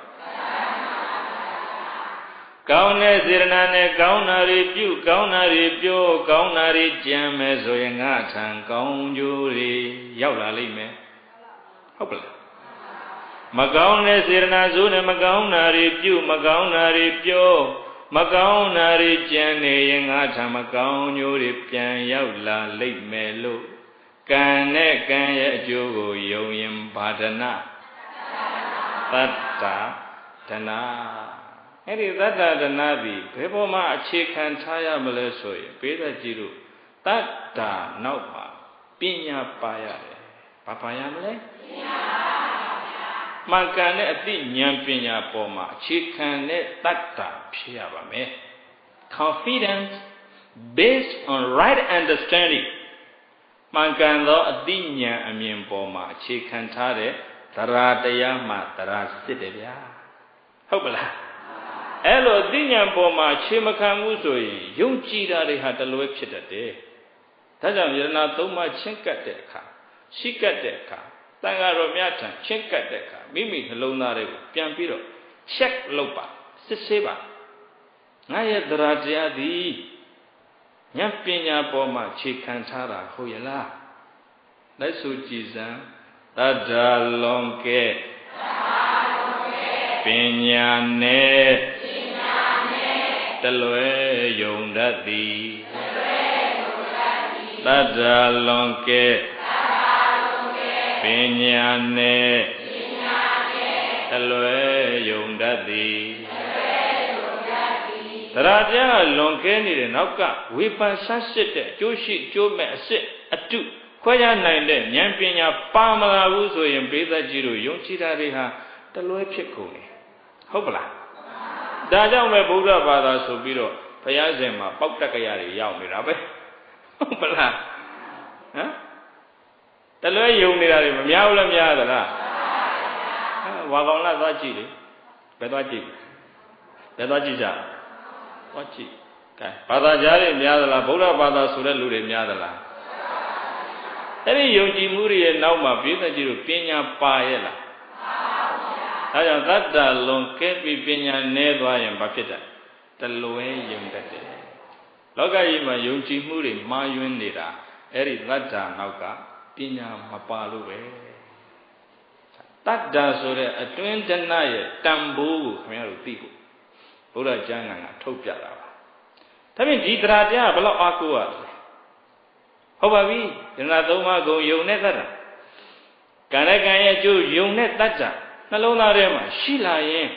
ကောင်းတဲ့စေရနာနဲ့ကောင်းတာတွေပြုကောင်းတာတွေပြောကောင်းတာတွေကြံမယ်ဆိုရင်ငါထံကောင်းကျိုးတွေရောက်လာလိမ့်မယ်ဟုတ်ပါလားမကောင်းတဲ့စေရနာဆိုနဲ့မကောင်းတာတွေပြုမကောင်းတာတွေပြောမကောင်းတာတွေကြံနေရင်ငါထံမကောင်းကျိုးတွေပြန်ရောက်လာလိမ့်မယ်လို့ကံနဲ့ကံရဲ့အကျိုးကိုယုံရင်ဘာဒနာတတ္တာဒနာအဲ့ဒီတတ္တာဒနာသည်ဘယ်ပေါ်မှာအခြေခံထားရမလဲဆိုရင်ဘေးသက်ကြီးတို့တတ္တာနောက်မှာပညာပါရတယ်ဘာပါရမလဲပညာမှန်ကန်တဲ့အသိဉာဏ်ပညာပေါ်မှာအခြေခံတဲ့တတ္တာဖြစ်ရပါမယ် confidence based on right understanding မှန်ကန်သောအသိဉာဏ်အမြင်ပေါ်မှာအခြေခံထားတဲ့သရတရားမှသရစစ်တယ်ဗျာဟုတ်ပလားအဲ့လိုအသိဉာဏ်ပေါ်မှာအခြေမခံမှုဆိုရင်ယုံကြည်တာတွေဟာတလွဲဖြစ်တတ်တယ်ဒါကြောင့်ယရဏသုံးပါးချင်းကပ်တဲ့အခါရှိကပ်တဲ့အခါတန်ဃာတော်များထံချင်းကပ်တဲ့အခါမိမိနှလုံးသားတွေကိုပြန်ပြီးတော့ check လုပ်ပါစစ်ဆေးပါငါရဲ့သရတရားသည်ဉာဏ်ပညာပေါ်မှာခြေခံထားတာဟုတ်ရဲ့လားလက်ဆိုကြည်စံတတ္တလွန်ကဲပညာနဲ့တလွဲယုံတတ်သည်တတ္တလွန်ကဲပညာနဲ့တလွဲယုံတတ်သည်သရတရားလွန်ကဲနေတဲ့နောက်ကဝေဖန်ဆန်းစစ်တဲ့အကျိုးရှိအကျိုးမဲ့အစစ်အတုခွဲခြားနိုင်တဲ့ဉာဏ်ပညာပါမလာဘူးဆိုရင်ပိဿကြီးတို့ယုံကြည်တာတွေဟာတလွဲဖြစ်ကုန်တယ်ဟုတ်ပလားဒါကြောင့်ပဲဗုဒ္ဓဘာသာဆိုပြီးတော့ဘုရားရှင်မှာပေါက်တက်ကရတွေရောက်နေတာပဲဟုတ်ပလားဟမ်တလွဲယုံနေတာတွေမများဘူးလားများသလားဝါကောင်လာသွားကြည့်လေဘယ်သွားကြည့်ဘယ်သွားကြည့်ကြဟောကြည့်ကဲဘာသာကြားတွေများသလားဗုဒ္ဓဘာသာဆိုတဲ့လူတွေများသလားအဲ့ဒီယုံကြည်မှုတွေရဲ့နောက်မှာပြည့်စုံကြည့်လို့ပညာပါရဲ့လားဒါကြောင့်သတ္တလွန်ကဲပြီးပညာနည်းသွားရင်ဘာဖြစ်တယ်တလွဲယုံတတ်တယ်လောကကြီးမှာယုံကြည်မှုတွေမှားယွင်းနေတာအဲ့ဒီသတ္တနောက်ကပညာမပါလို့ပဲတတ္တဆိုတဲ့အတွင်းတဏရဲ့တန်ဖိုးကိုခင်ဗျားတို့သိဖို့ဘုရားကျမ်းဂန်ကထုတ်ပြတာပါဒါဖြင့်ဒီတရားတရားဘယ်လောက်အားကိုးရလဲဟုတ်ပါပြီယန္တာသုံးပါးကိုယုံနဲ့တတ်တာကံနဲ့ကံရဲ့အကျိုးယုံနဲ့တတ်တာနှလုံးသားထဲမှာရှိလာရင်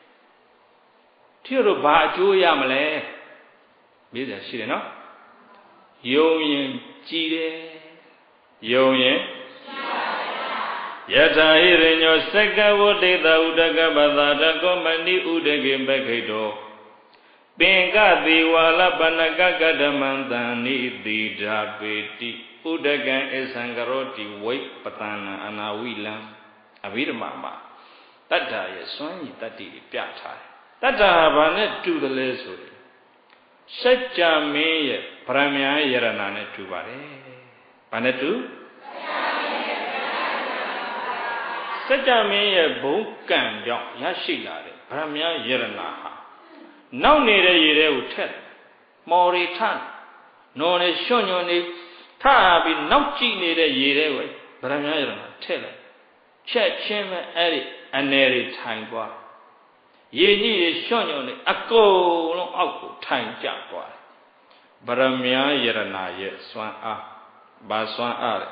တို့တို့ဘာအကျိုးရမလဲမေးစရာရှိတယ်နော်ယုံရင်ကြည်တယ်ယုံရင်ယထာဟိရိညောစက္ကဝဋ္ဌိတဥဒကပသာတကောမဏိဥဒကေပခိတောပင်ကတိဝါလပနကကဓမ္မံတန်နိတိဓာပေတိဥဒကံအသံကရောတိဝိပတနာအနာဝိလံအဘိဓမ္မာမှာတတ္ထာရဲ့စွမ်းရည်တတ္တိပြထားတယ်တတ္ထာဘာနဲ့တူတယ်လဲဆိုရင်စัจ जा မင်းရဲ့ဗရမ ्या ယရဏနဲ့တူပါတယ်ဘာနဲ့တူစัจ जा မင်းရဲ့ဘုံကံကြောင့်ရရှိလာတဲ့ဗရမ ्या ယရဏဟာနောက်နေတဲ့ရေတွေကိုထက်မော်ရီထနော်နေရွှွညွန်နေထပြီးနောက်ကြည့်နေတဲ့ရေတွေကိုဗရမ ्या ယရဏထက်လိုက်ချက်ချင်းပဲအဲ့ဒီအနေတွေထိုင်သွားရေကြီးတွေရွှွညွန်နေအကုန်လုံးအောက်ကိုထိုင်ကျသွားတယ်ဗရမ ्या ယရဏရဲ့စွမ်းအားဘာစွမ်းအားလဲ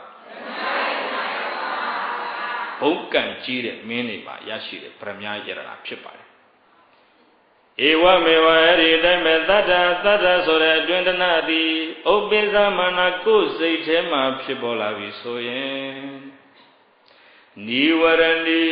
ဘုံကံကြီးတဲ့မင်းတွေပါရရှိတဲ့ဗရမ ्या ယရဏဖြစ်ပါတယ်ဧဝမေဝအဲ့ဒီတိုင်းပဲတတ္တတတ္တဆိုတဲ့အတွင်းတဏှသည်ဥပ္ပိသမာနကိုယ်စိတ်ထဲမှာဖြစ်ပေါ်လာပြီဆိုရင်နိဝရဏီ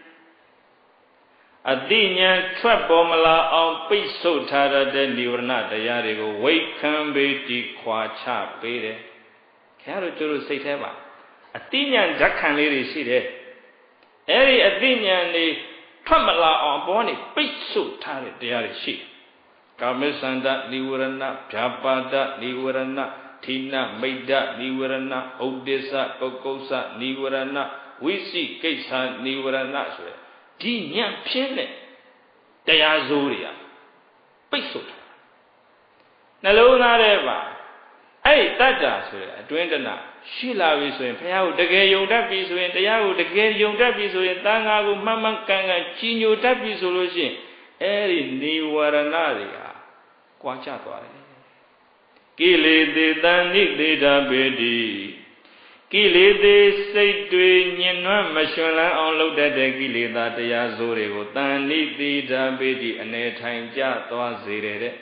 အတိညာထွက်ပေါ်မလာအောင်ပိတ်ဆို့ထားတဲ့နိဝရဏတရားတွေကိုဝိခံပေတိခွာချပေးတယ်ခင်ဗျားတို့ကျတို့စိတ်ထဲမှာအတိညာဓာတ်ခံလေးတွေရှိတယ်အဲ့ဒီအတိညာနေထွက်မလာအောင်ဘောနေပိတ်ဆို့ထားတဲ့တရားတွေရှိကာမေသန္တနိဝရဏဗျာပါဒနိဝရဏဌိနမိတ်ဒနိဝရဏဥဒိစ္စပုဂ္ဂုစ္စနိဝရဏဝိသိကိစ္စနိဝရဏဆိုရယ်ဒီညံ့ဖြင်းတဲ့တရားစိုးတွေကပိတ်ဆို့ထားနှလုံးသားထဲမှာအဲ့တတ္တဆိုရယ်အတွင်းတဏရှိလာပြီဆိုရင်ဘုရားကိုတကယ်ယုံတတ်ပြီဆိုရင်တရားကိုတကယ်ယုံတတ်ပြီဆိုရင်သံဃာကိုမှန်မှန်ကန်ကန်ကြီးညိုတတ်ပြီဆိုလို့ရှိရင်အဲ့ဒီနိဝရဏတွေဟာကွာကျသွားတယ်ကိလေသေတန်နိသေတာပေတိကိလေသေစိတ်တွေညှဉ်းနှွမ်းမရွှင်လန်းအောင်လုပ်တတ်တဲ့ကိလေသာတရားစိုးတွေကိုတန်နိသေတာပေတိအနေထိုင်ကျသွားစေတယ်တဲ့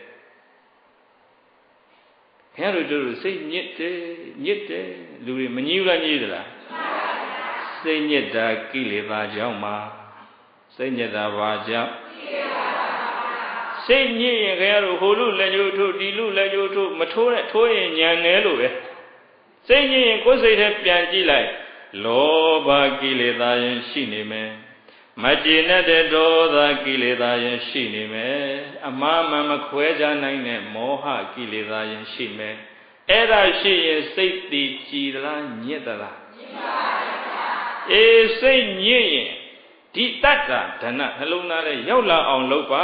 ခင်ဗျားတို့တို့စိတ်ညစ်တယ်ညစ်တယ်လူတွေမညှိဘူးလားညှိသလားစိတ်ညစ်တာကိလေသာကြောင့်ပါစိတ်ညစ်တာဘာကြောင့်စိစိတ်ညစ်ရင်ခင်ဗျားတို့ဟိုလူလက်ညှိုးထိုးဒီလူလက်ညှိုးထိုးမထိုးနဲ့ထိုးရင်ညံနေလို့ပဲစိတ်ညစ်ရင်ကိုယ်စိတ်ထဲပြန်ကြည့်လိုက်လောဘကိလေသာရင်ရှိနေမယ်မကျေနပ်တဲ့ဒေါသကိလေသာရင်ရှိနေမယ်အမှားမှန်မခွဲခြားနိုင်တဲ့မောဟကိလေသာရင်ရှိမယ်အဲ့ဒါရှိရင်စိတ်တည်ကြည်သလားညစ်သလားညစ်ပါဗျာအေးစိတ်ညစ်ရင်ဒီတတ္တဓနနှလုံးသားထဲရောက်လာအောင်လုပ်ပါ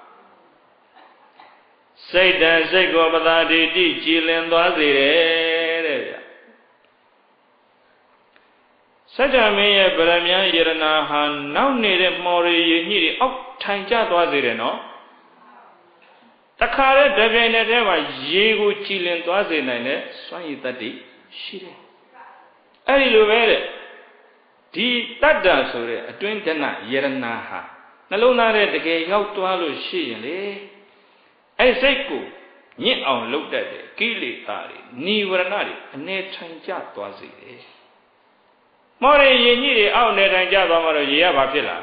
စိတ်တန်စိတ်ကိုပသာတိတိကြည်လင်သွားစေတယ်တဲ့ဗျစัจ जा မင်းရဲ့ဗရမ ्या ယရနာဟာနောက်နေတဲ့မော်ရီရညှိတွေအောက်ထိုင်ကျသွားစေတယ်နော်တခါတည်းတပြိုင်တည်းထဲမှာရေကိုကြည်လင်သွားစေနိုင်တဲ့စွမ်းရည်တတ္တိရှိတယ်အဲ့ဒီလိုပဲတဲ့ဒီတတ္တဆိုတဲ့အတွင်းဒနယရနာဟာနှလုံးသားထဲတကယ်ရောက်သွားလို့ရှိရင်လေအဲ့စိတ်ကိုညစ်အောင်လုပ်တတ်တယ်ကိလေသာတွေနိဝရဏတွေအနေထိုင်ကျသွားစေတယ်မောရရင်ညစ်တွေအောက်နေထိုင်ကျသွားမှတော့ရေရဘာဖြစ်လာ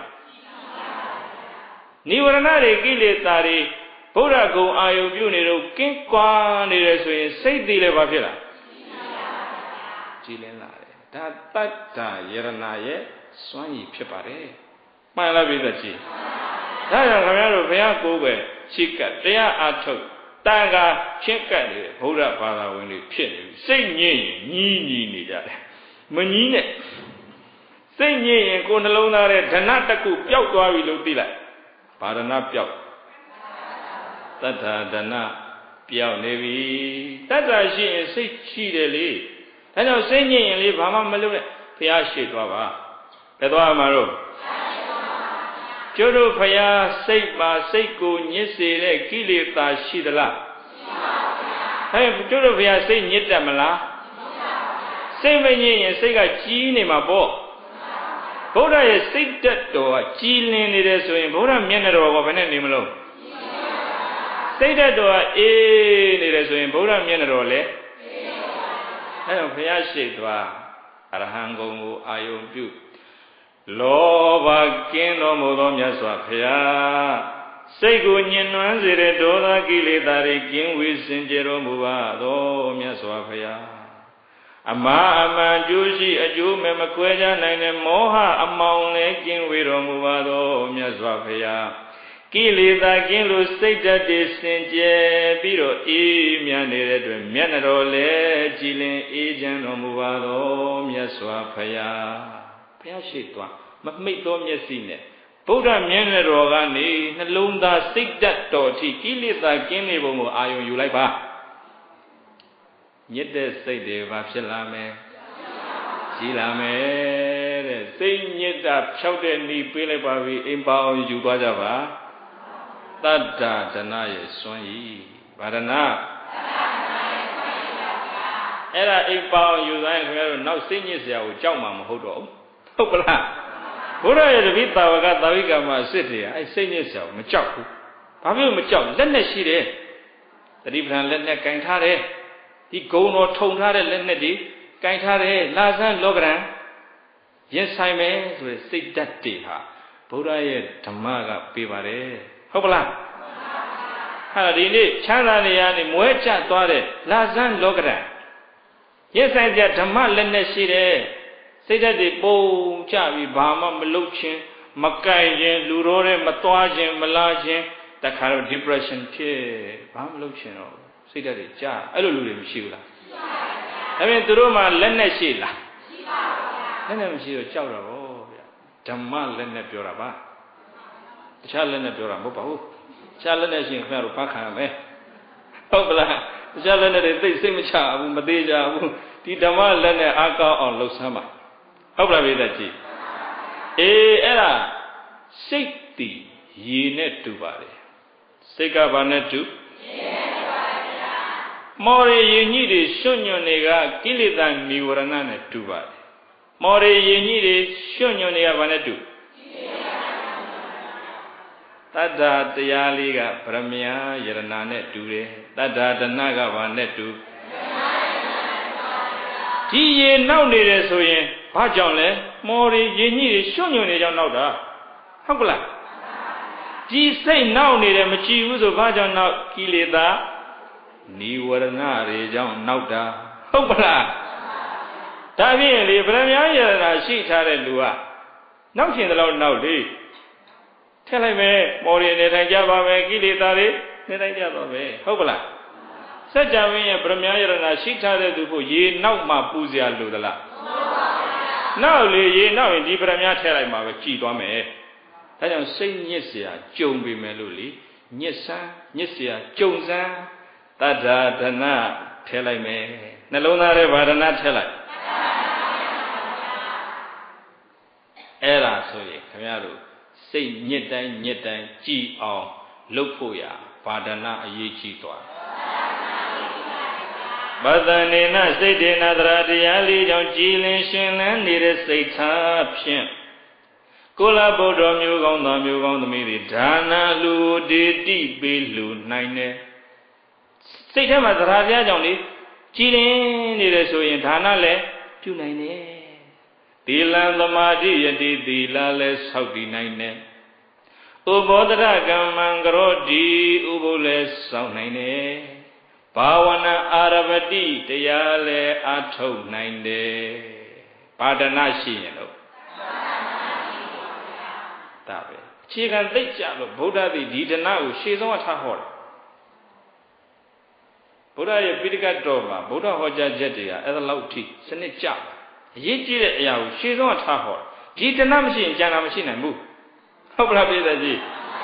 နိဝရဏတွေကိလေသာတွေဘုရားကုံအာယုပြုနေတော့ကင်းကွာနေတယ်ဆိုရင်စိတ်တည်လည်းဘာဖြစ်လာကြည်လင်းလာတယ်ဒါတတ္တယရနာရဲ့စွမ်းရည်ဖြစ်ပါတယ်မှန်လားပြည့်စုံကြည်ဒါကြောင့်ခင်ဗျားတို့ဘုရားကိုယ်ပဲချိကတ်တရားအထုတ်တန်ခါချင်းကတ်နေတဲ့ဘုရားဘာသာဝင်တွေဖြစ်နေပြီစိတ်ညစ်ရင်ညီးညီးနေကြတယ်မညီးနဲ့စိတ်ညစ်ရင်ကိုယ်နှလုံးသားထဲဓနတစ်ခုပျောက်သွားပြီလို့သိလိုက်ဘာဓနပျောက်တတ္ထာဓနပျောက်နေပြီတတ္ထာရှိရင်စိတ်ရှိတယ်လေဒါကြောင့်စိတ်ညစ်ရင်လေဘာမှမလုပ်နဲ့ဘုရားရှိသွားပါဘယ်သွားမှာတော့ကျို့တို့ဖယားစိတ်ပါစိတ်ကိုညစ်စေတဲ့ကိလေသာရှိသလားရှိပါဗျာဟဲ့ကျို့တို့ဖယားစိတ်ညစ်တတ်မလားစိတ်မညစ်ရင်စိတ်ကကြီးနေမှာပေါ့ဘုရားရဲ့စိတ်တက်တော်ကကြီးလင်းနေတယ်ဆိုရင်ဘုရားမျက်နှာတော်ကဘယ်နဲ့နေမလို့စိတ်တက်တော်ကအေးနေတယ်ဆိုရင်ဘုရားမျက်နှာတော်လည်းအဲတော့ဘုရားရှိသွားအရဟံဂုံကိုအာယုံပြုလောဘကင်းတော်မူသောမြတ်စွာဘုရားစိတ်ကိုညှဉ်းနှွမ်းစေတဲ့ဒေါသကိလေသာတွေကင်းဝေးစင်ကြယ်တော်မူပါသောမြတ်စွာဘုရားအမှားအမှန်ကျိုးရှိအကျိုးမဲ့မခွဲခြားနိုင်တဲ့မောဟအမောင်လည်းကင်းဝေးတော်မူပါသောမြတ်စွာဘုရားကိလေသာကင်းလို့စိတ်ဓာတ်တွေစင်ကြယ်ပြီးတော့အေးမြနေတဲ့အတွက်မျက်နှာတော်လည်းကြည်လင်အေးချမ်းတော်မူပါသောမြတ်စွာဘုရားဘုရားရှိသွားမမိတ်သောမျက်စိနဲ့ဗုဒ္ဓမျက်နှာတော်ကနေနှလုံးသားစိတ်ဓာတ်တော်အထိကိလေသာကင်းနေပုံကိုအာရုံယူလိုက်ပါညစ်တဲ့စိတ်တွေဘာဖြစ်လာမယ်ကြီးလာမယ်တဲ့စိတ်ညစ်တာဖြောက်တဲ့ဤပေးလိုက်ပါပြီအိမ်ပါအောင်ယူသွားကြပါတတ္တဒနရဲ့စွမ်းရည်ဗာဒနာအဲ့ဒါအိမ်ပါအောင်ယူသွားရင်ခင်ဗျားတို့နောက်စိတ်ညစ်စရာကိုကြောက်မှာမဟုတ်တော့ဘူးဟုတ်ပလားဘုရားရဲ့တပိသာဝကသာဝိကမှာအစ်စ်တွေကအဲ့စိတ်ညစ်စရာကိုမကြောက်ဘူးဘာဖြစ်လို့မကြောက်လက်နဲ့ရှိတယ်တတိပဌာန်လက်နဲ့ကင်ထားတယ်ဒီဂုံတော်ထုံထားတဲ့လက်နဲ့ဒီကင်ထားတယ်လာဆန်းလောကရန်ရင်ဆိုင်မယ်ဆိုတဲ့စိတ်ဓာတ်တွေဟာဘုရားရဲ့ဓမ္မကပေးပါတယ်ဟုတ်ပလားဟာဒီနေ့ချမ်းသာနေရနေမွဲကျသွားတဲ့လာဆန်းလောကရန်ရင်ဆိုင်ပြဓမ္မလက်နဲ့ရှိတယ်စိတ်ဓာတ်တွေပုံချပြီးဘာမှမလုပ်ခြင်းမကင်ခြင်းလူတော်တဲ့မသွားခြင်းမလာခြင်းတခါတော့ depression ဖြစ်ဘာမှမလုပ်ခြင်းတော့စိတ်ဓာတ်တွေကြာအဲ့လိုလူတွေမရှိဘူးလားရှိပါဘူးဗျာဒါပေမဲ့သူတို့မှလက်နဲ့ရှိလားရှိပါဘူးဗျာလက်နဲ့မရှိတော့ကြောက်တော့ဗျာဓမ္မလက်နဲ့ပြောတာပါတခြားလက်နဲ့ပြောတာမဟုတ်ပါဘူးတခြားလက်နဲ့ရှိရင်ခင်ဗျားတို့ဖတ်ခံရမယ်ဟုတ်ပလားတခြားလက်နဲ့တွေသိစိတ်မချဘူးမသေးကြဘူးဒီဓမ္မလက်နဲ့အားကောင်းအောင်လှုပ်ဆမ်းပါဟုတ်ပလားပြည့်တဲ့ကြည့်အေးအဲ့ဒါစိတ်တည်ရေနဲ့တူပါတယ်စိတ်ကဘာနဲ့တူရေနဲ့တူပါဗျာမော်ရရေညှိတွေရွှွညွန်တွေကကိလေသာနိဝရဏနဲ့တူပါတယ်မော်ရရေညှိတွေရွှွညွန်တွေကဘာနဲ့တူတတ္ထာတရားလေးကဗရမ ्या ယရနာနဲ့တူတယ်တတ္ထာဒနကဘာနဲ့တူဒီရေနောက်နေတယ်ဆိုရင်ဘာကြောင့်လဲမော်ရီရေညှိတွေရွှွညွန်နေကြောင်းနောက်တာဟုတ်ကလား ji say now need a machi who's a vajan now kileda ni warana rejang nauta hopala Tavi li Brahmaya she tare lua nothing alone now day tell me more in a java kilitari than I java hopala such a way Brahmaya she tare to ye now ma puzia ludala now ye now in the Brahmaya tell I ma cheat on me I don't say yes ya jumbi meluli nyesa nyesa jonza tada dana tell I me nalona revadana tell I era so ye kamaru say nyetai nyetai ji on look for ya padana a ye chi toa Badanina say dinadra diali don't jilin shin and need a say tapshin Kola Bodom you on the you on the midi Dana Lu di be lu nine Say them as Raja only Chilin need a so in Dana le two nine Dilan the Madi and di Dila less how di nine Ubodra Gamangro di Ubules sound nine Bawana Arabadi Deyale Ato nine Padanashi you know She can take Jalo, Buddha the Didana, she's on her hall. Buddha a Pitica Dova, Buddha Hoja Jetia, as a low tea, Senate Jab. Yeti Yao, she's on her hall. Didana machine, Jana machine and move. How about the G?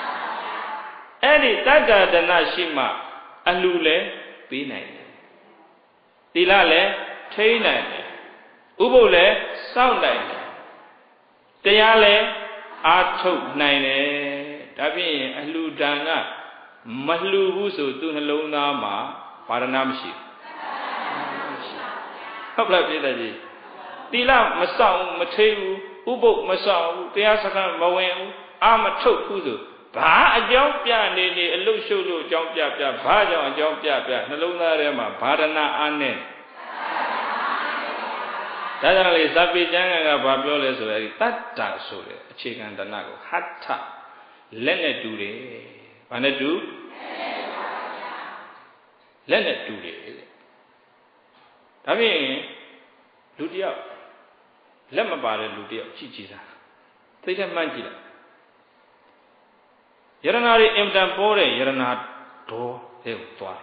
Eddie Taga the Nashima, Alule, B nine. Dilale, Tay nine. Ubole, sound nine. Deyale, I took nine, Dabi, Aludana, Mahlu Busu, Tunalona Ma, Paranamshi. How about it? Dila, Masau, Mateu, Ubo, Masau, Piasaka, Mawen, Ama took Kuzu. Ba, a jump ya, Nini, a Lushu, jump ya, Baja, jump ya, Nalona Rema, Parana Ane. That is Zabi Janga Babioles, that does so, a chicken the nago, hatta, let it do it. When it do, let it do it. I mean, Ludia, Lemabara Ludia, Chichisa. Take a mangila. Yaranari Emdan Bore, Yaranat, door, they will fly.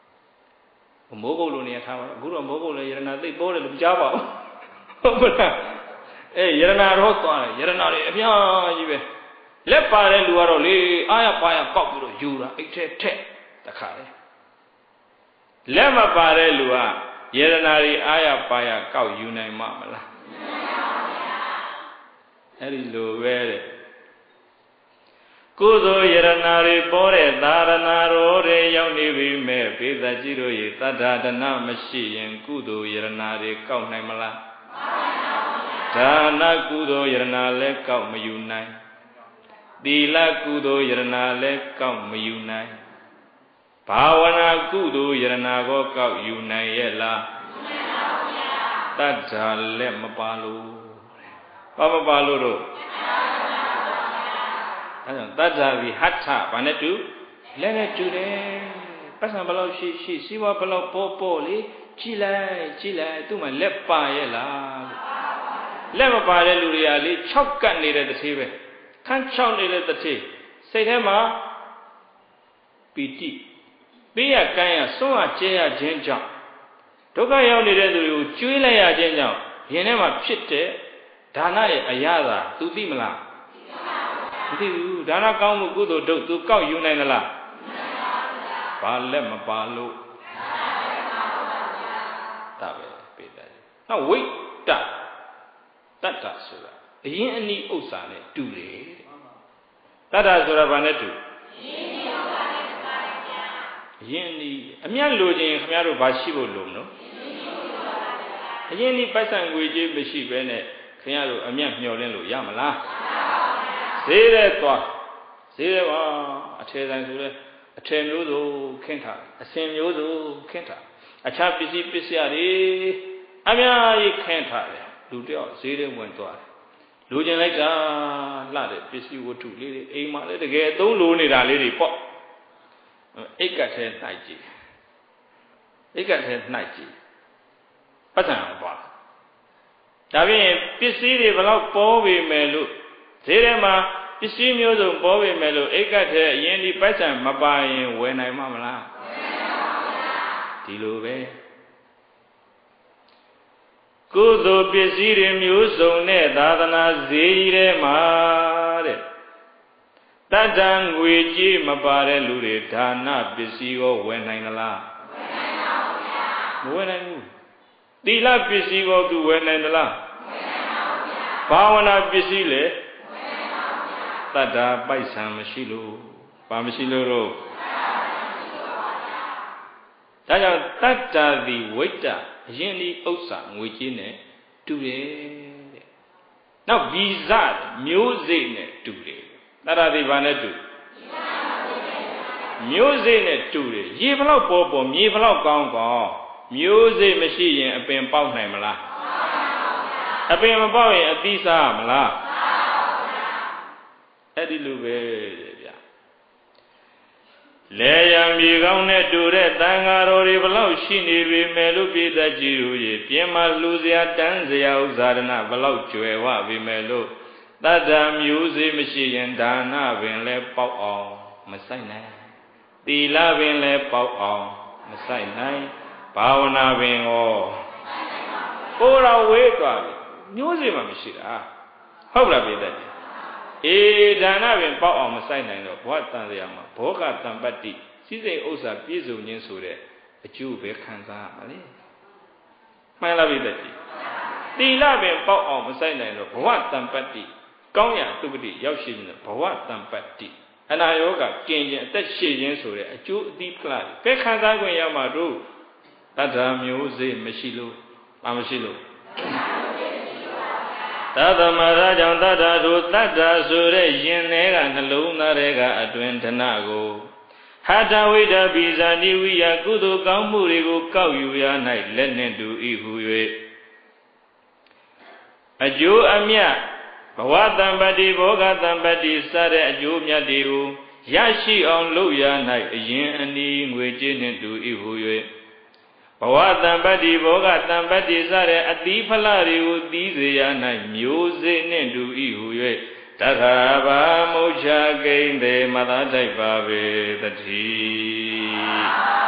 Mogol near Tower, Guru Mogol, Yarana, they boarded of Java. Eh, Yarana Rota, Yarana, Yah, let Pare Luaroli, I buy a couple of Jura, a te, the car. Lema Pare Lua, Yaranari, I buy a cow, you name Mamma. Hello, very. Kudo Yaranari Bore, Daranaro, Yoni, me, Pizza Giro, Tada, machine, Kudo Yaranari, cow Namala. Dana Kudo Yarana le count me unite. Dila Kudo Yarana le count me unite. Pawana Kudo Yarana go count unite yella. Tata le Mapalo. Papa Paloro. Tata vi hatta, Panetu. Let it do it. Pasan below she, she, see what below Popoli. Chile, Chile, to my left by yella. Lema Pare Luriali, Chokan needed the table. Can't chow needed the tea. Say them are Piti. Be a Kaya, so a chair ginger. Toka needed you, Julia ginger. Yenema Pitte, Dana Ayada, to Dimala. Dana Kamu Gudo to call you Nanala. Palema Palo. Now wait that. That does so. A yen any Osane do it. That does what I wanted to. Yen a man lodging Hamaro Bashibo Luno. A yen Pasan Guji Bishi Bene, Kayaro, a man Yoleno Yamala. Say that thought. Say that a chair a chair yodo kenta, a same yodo kenta. A chap busy busy. Amia kenta. Do they all say they went to လိုချင်လိုက်တာလှတဲ့ပစ္စည်းဝတ္ထုလေးတွေအိမ်မှာလည်းတကယ်အသုံးလိုနေတာလေးတွေပေါ့အိတ်ကတ်ထဲနှိုက်ကြည့်အိတ်ကတ်ထဲနှိုက်ကြည့်ပတ်စံအောင်ပါဒါဖြင့်ပစ္စည်းတွေဘလောက်ပေါ်ပေမဲ့လို့ဈေးထဲမှာပစ္စည်းမျိုးစုံပေါ်ပေမဲ့လို့အိတ်ကတ်ထဲအရင်ဒီပတ်စံမပါရင်ဝယ်နိုင်မှာမလားဒီလိုပဲကုသိုလ်ပစ္စည်းတွေမျိုးစုံနဲ့သာသနာဈေးကြီးထဲမှာတဲ့တတ္တငွေကြေးမပါတဲ့လူတွေဒါနပစ္စည်းကိုဝယ်နိုင်သလားမဝယ်နိုင်ဘူးသီလပစ္စည်းကိုသူဝယ်နိုင်သလားမဝယ်နိုင်ပါဘူးဗျာဘာဝနာပစ္စည်းလေမဝယ်နိုင်ပါဘူးဗျာတတ္တာပိုက်ဆံမရှိလို့ဘာမရှိလို့တော့ဒါကြောင့်တတ္တာဒီဝိတ္တအရင်ဒီဥစ္စာငွေကြေးနဲ့တူတယ်တဲ့နောက်ဗီဇမျိုးစိတ်နဲ့တူတယ်တတ္တာဒီဘာနဲ့တူမျိုးစိတ်နဲ့တူတယ်ရေဘလောက်ပေါ်ပေါ်မြေဘလောက်ကောင်းကောင်းမျိုးစိတ်မရှိရင်အပင်ပေါက်နိုင်မလားအပင်မပေါက်ရင်အသီးစားမလားအဲ့ဒီလိုပဲတဲ့ဗျာလေယံမြေကောင်းနဲ့တူတဲ့တန်ဃာတော်တွေဘလောက်ရှိနေပြီမဲ့လို့ပြည်သက်ကြီးတို့ရေပြင်းမလူစရာတန်းစရာဥစ္စာဒနာဘလောက်ကျွယ်ဝပြီမဲ့လို့တတ္တမျိုးစိတ်မရှိရင်ဒါနပင်လဲပေါက်အောင်မဆိုင်နိုင်သီလပင်လဲပေါက်အောင်မဆိုင်နိုင်ဘာဝနာပင်ရောကိုယ်တော်ဝေးသွားပြီမျိုးစိတ်မှမရှိတာဟုတ်လားပြည်သက်အေးဒါနပင်ပေါက်အောင်မဆိုင်နိုင်တော့ဘဝတန်စရာမှာဘောဂတံပတ္တိစိစိတ်ဥစ္စာပြည့်စုံခြင်းဆိုတဲ့အကျိုးပဲခံစားရမှာလေမှန်လားပြည်သက်သီလပင်ပေါက်အောင်မဆိုင်နိုင်တော့ဘဝတံပတ္တိကောင်းရာသုပတိရောက်ရှိခြင်းဘဝတံပတ္တိအနာယောဂကင်ခြင်းအသက်ရှည်ခြင်းဆိုတဲ့အကျိုးအသီးဖလားပဲခံစားခွင့်ရမှာတို့တတ္တမျိုးစိမရှိလို့ဘာမရှိလို့သတ္တမရာကြောင့်တတ္တတို့တတ္တဆိုတဲ့ယင်ထဲကနှလုံးသားတွေကအတွင်ဓနကိုဟတဝိဒဗိဇာနိဝိယကုသိုလ်ကောင်းမှုတွေကိုကောက်ယူရ၌လက်နှင့်တူဤဟု၍အကျိုးအမြတ်ဘဝတံပတ္တိဘောဂတံပတ္တိစတဲ့အကျိုးမြတ်တွေကိုရရှိအောင်လုပ်ရ၌အရင်အနည်းငွေကြေးနှင့်တူဤဟု၍ဘဝတံပတ္တိဘောဂတံပတ္တိစတဲ့အသီးဖလတွေကိုသီးစေရ၌မျိုးစေ့နှင့်တူဤဟု၍တခါဘာမုချကိန်းသေးမသာထိုက်ပါပေတည်း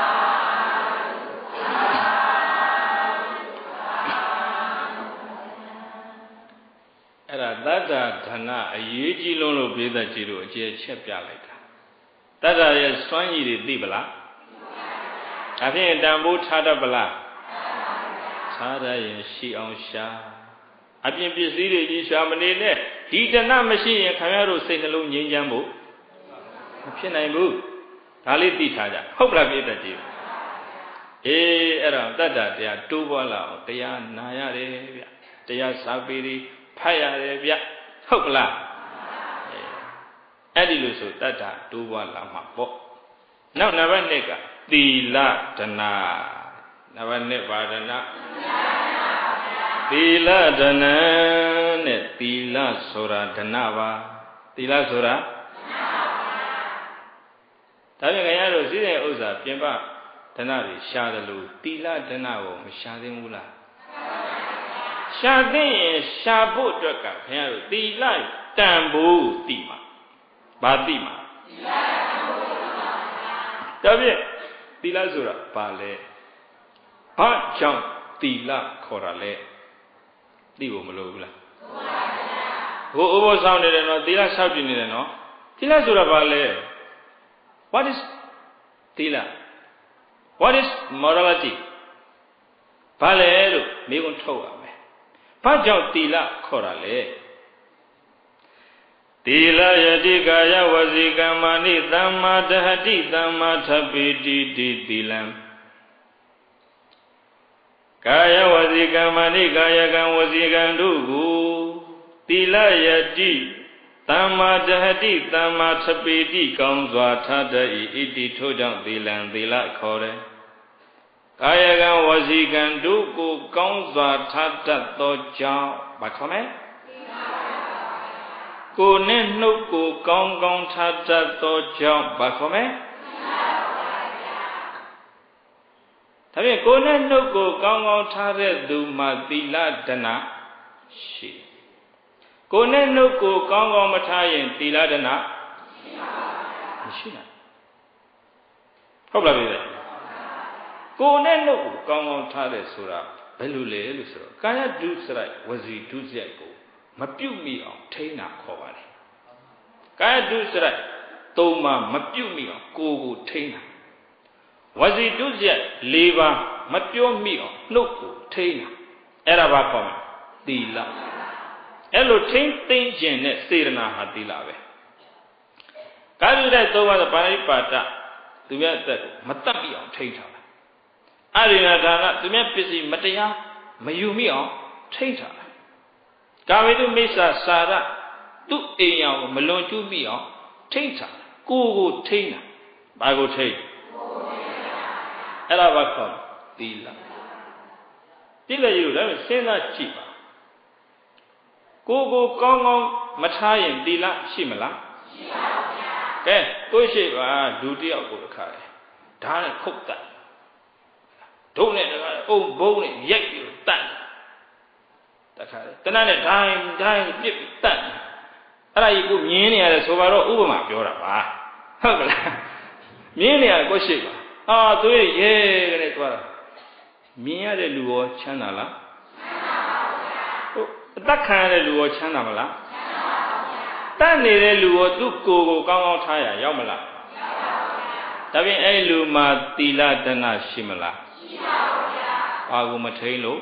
အဲ့ဒါတတ္တဓနအရေးကြီးလုံးလို့ပြေးသက်ကြီးတို့အကျယ်ချက်ပြလိုက်တာတတ္တရဲ့စွမ်းရည်တွေသိပလားဒါဖြင့်တန်ဖိုးထားတတ်ပလားထားတတ်ရင်ရှိအောင်ရှာအပြင်ပစ္စည်းတွေကြီးရှာမနေနဲ့ဒီတဏမရှိရင်ခင်ဗျားတို့စိတ်နှလုံးငြိမ်းချမ်းဖို့မဖြစ်နိုင်ဘူးဒါလေးသိထားကြဟုတ်လားပြည့်တတ်ကြည့်အေးအဲ့တော့တတ္တတရားတိုးပွားလာအောင်တရားနာရတယ်ဗျတရားစာပေတွေဖတ်ရတယ်ဗျဟုတ်ကလားအဲ့ဒီလိုဆိုတတ္တတိုးပွားလာမှာပေါ့နောက်နံပါတ်နှစ်ကသီလဒနာနံပါတ်နှစ်ပါဒနာသီလဒနာနဲ့သီလဆိုတာဒနာပါသီလဆိုတာဒနာပါဒါပြန်ခင်ဗျားတို့စည်းတဲ့ဥစ္စာပြင်ပဒနာတွေရှာတယ်လို့သီလဒနာကိုမရှာသင့်ဘူးလားရှာသင့်ရင်ရှာဖို့အတွက်ကခင်ဗျားတို့သီလတန်ဖို့သိမှာဘာသိမှာသီလတန်ဖို့သိပါဗျာဒါပြန်သီလဆိုတာဘာလဲဘာကြောင့်သီလခေါ်တာလဲသိဖို့မလိုဘူးလားဟိုဥပ္ပဆောင်နေတယ်နော်သီလဆောက်ကြည့်နေတယ်နော်သီလဆိုတာဘာလဲ what is သီလ what is morality ဘာလဲလို့မေးခွန်းထုတ်ရမယ်ဘာကြောင့်သီလခေါ်တာလဲသီလယတိကာယဝစီကမ္မာနိသမ္မာတဟတိသမ္မာထပိတိတိသီလံကာယဝစီကမ္မာနိကာယကံဝစီကံတို့ကိုသီလယတိသမ္မာတဟတိသမ္မာထပိတိကောင်းစွာထားတတ်၏ဣတိထို့ကြောင့်သီလံသီလခေါ်တယ်ကာယကံဝစီကံတို့ကိုကောင်းစွာထားတတ်သောကြောင့်ဘာခေါ်မလဲသကိုနဲ့နှုတ်ကိုကောင်းကောင်းထားတတ်သောကြောင့်ဘာခေါ်မလဲဒါဖြင့်ကိုနဲ့နှုတ်ကိုကောင်းကောင်းထားတဲ့သူမှာသီလဒနာရှိကိုနဲ့နှုတ်ကိုကောင်းကောင်းမထားရင်သီလဒနာမရှိပါဘူးဟုတ်လားဗျာကိုနဲ့နှုတ်ကိုကောင်းကောင်းထားတယ်ဆိုတာဘယ်လိုလဲလို့ဆိုတော့ကာယဒုစရိုက်ဝစီဒုစရိုက်ကိုမပြုတ်မိအောင်ထိန်းတာခေါ်ပါတယ်ကာယဒုစရိုက်သုံးပါးမပြုတ်မိအောင်ကိုယ်ကိုထိန်းတာဝစီဒုစရိုက်လေးပါးမပြောမိအောင်နှုတ်ကိုထိန်းတာအဲ့ဒါဘာခေါ်မလဲသီလအဲ့လိုထိန်းသိမ်းခြင်းနဲ့စေတနာဟာသီလပဲကာယဒုစရိုက်သုံးပါးဆိုပါဠိပါဒသူမြတ်အသက်ကိုမတတ်မိအောင်ထိန်းထားတာအရိဏဒါနသူမြတ်ပစ္စည်းမတရားမယူမိအောင်ထိန်းထားတာကာဝေတုမိစ္ဆာစာရသူ့အိမ်ရောင်မလွန်ကျူးမိအောင်ထိန်းထားကိုယ်ကိုထိန်းတာဘာကိုထိန်းအဲ့ဒါဘာခေါ်သီလတိလည်းယူလို့စဉ်းစားကြည့်ပါကိုယ်ကိုကောင်းကောင်းမထားရင်သီလရှိမလားရှိပါဘူးဗျာကဲကိုရှိပါလူတယောက်ကိုတစ်ခါလေဓာတ်နဲ့ခုတ်တတ်ဒုံနဲ့အုပ်ဘုံနဲ့ရိုက်ပြီးတတ်တခါလေတနတ်နဲ့ဒိုင်းဒိုင်းပြစ်ပြီးတတ်အဲ့ဒါကြီးကိုမြင်နေရတယ်ဆိုပါတော့ဥပမာပြောတာပါဟုတ်ကလားမြင်နေရကိုရှိပါအာသူရဲ့ရဲကလေးသွားတာမြင်ရတဲ့လူရောချမ်းသာလားချမ်းသာပါဘူးဗျာဟုတ်အသက်ခံရတဲ့လူရောချမ်းသာမလားချမ်းသာပါဘူးဗျာတတ်နေတဲ့လူရောသူ့ကိုယ်ကိုကောင်းကောင်းထားရရောက်မလားရောက်ပါဘူးဗျာဒါပြင်အဲ့လူမှာသီလဒနာရှိမလားရှိပါဘူးဗျာဘာကိုမထိန်လို့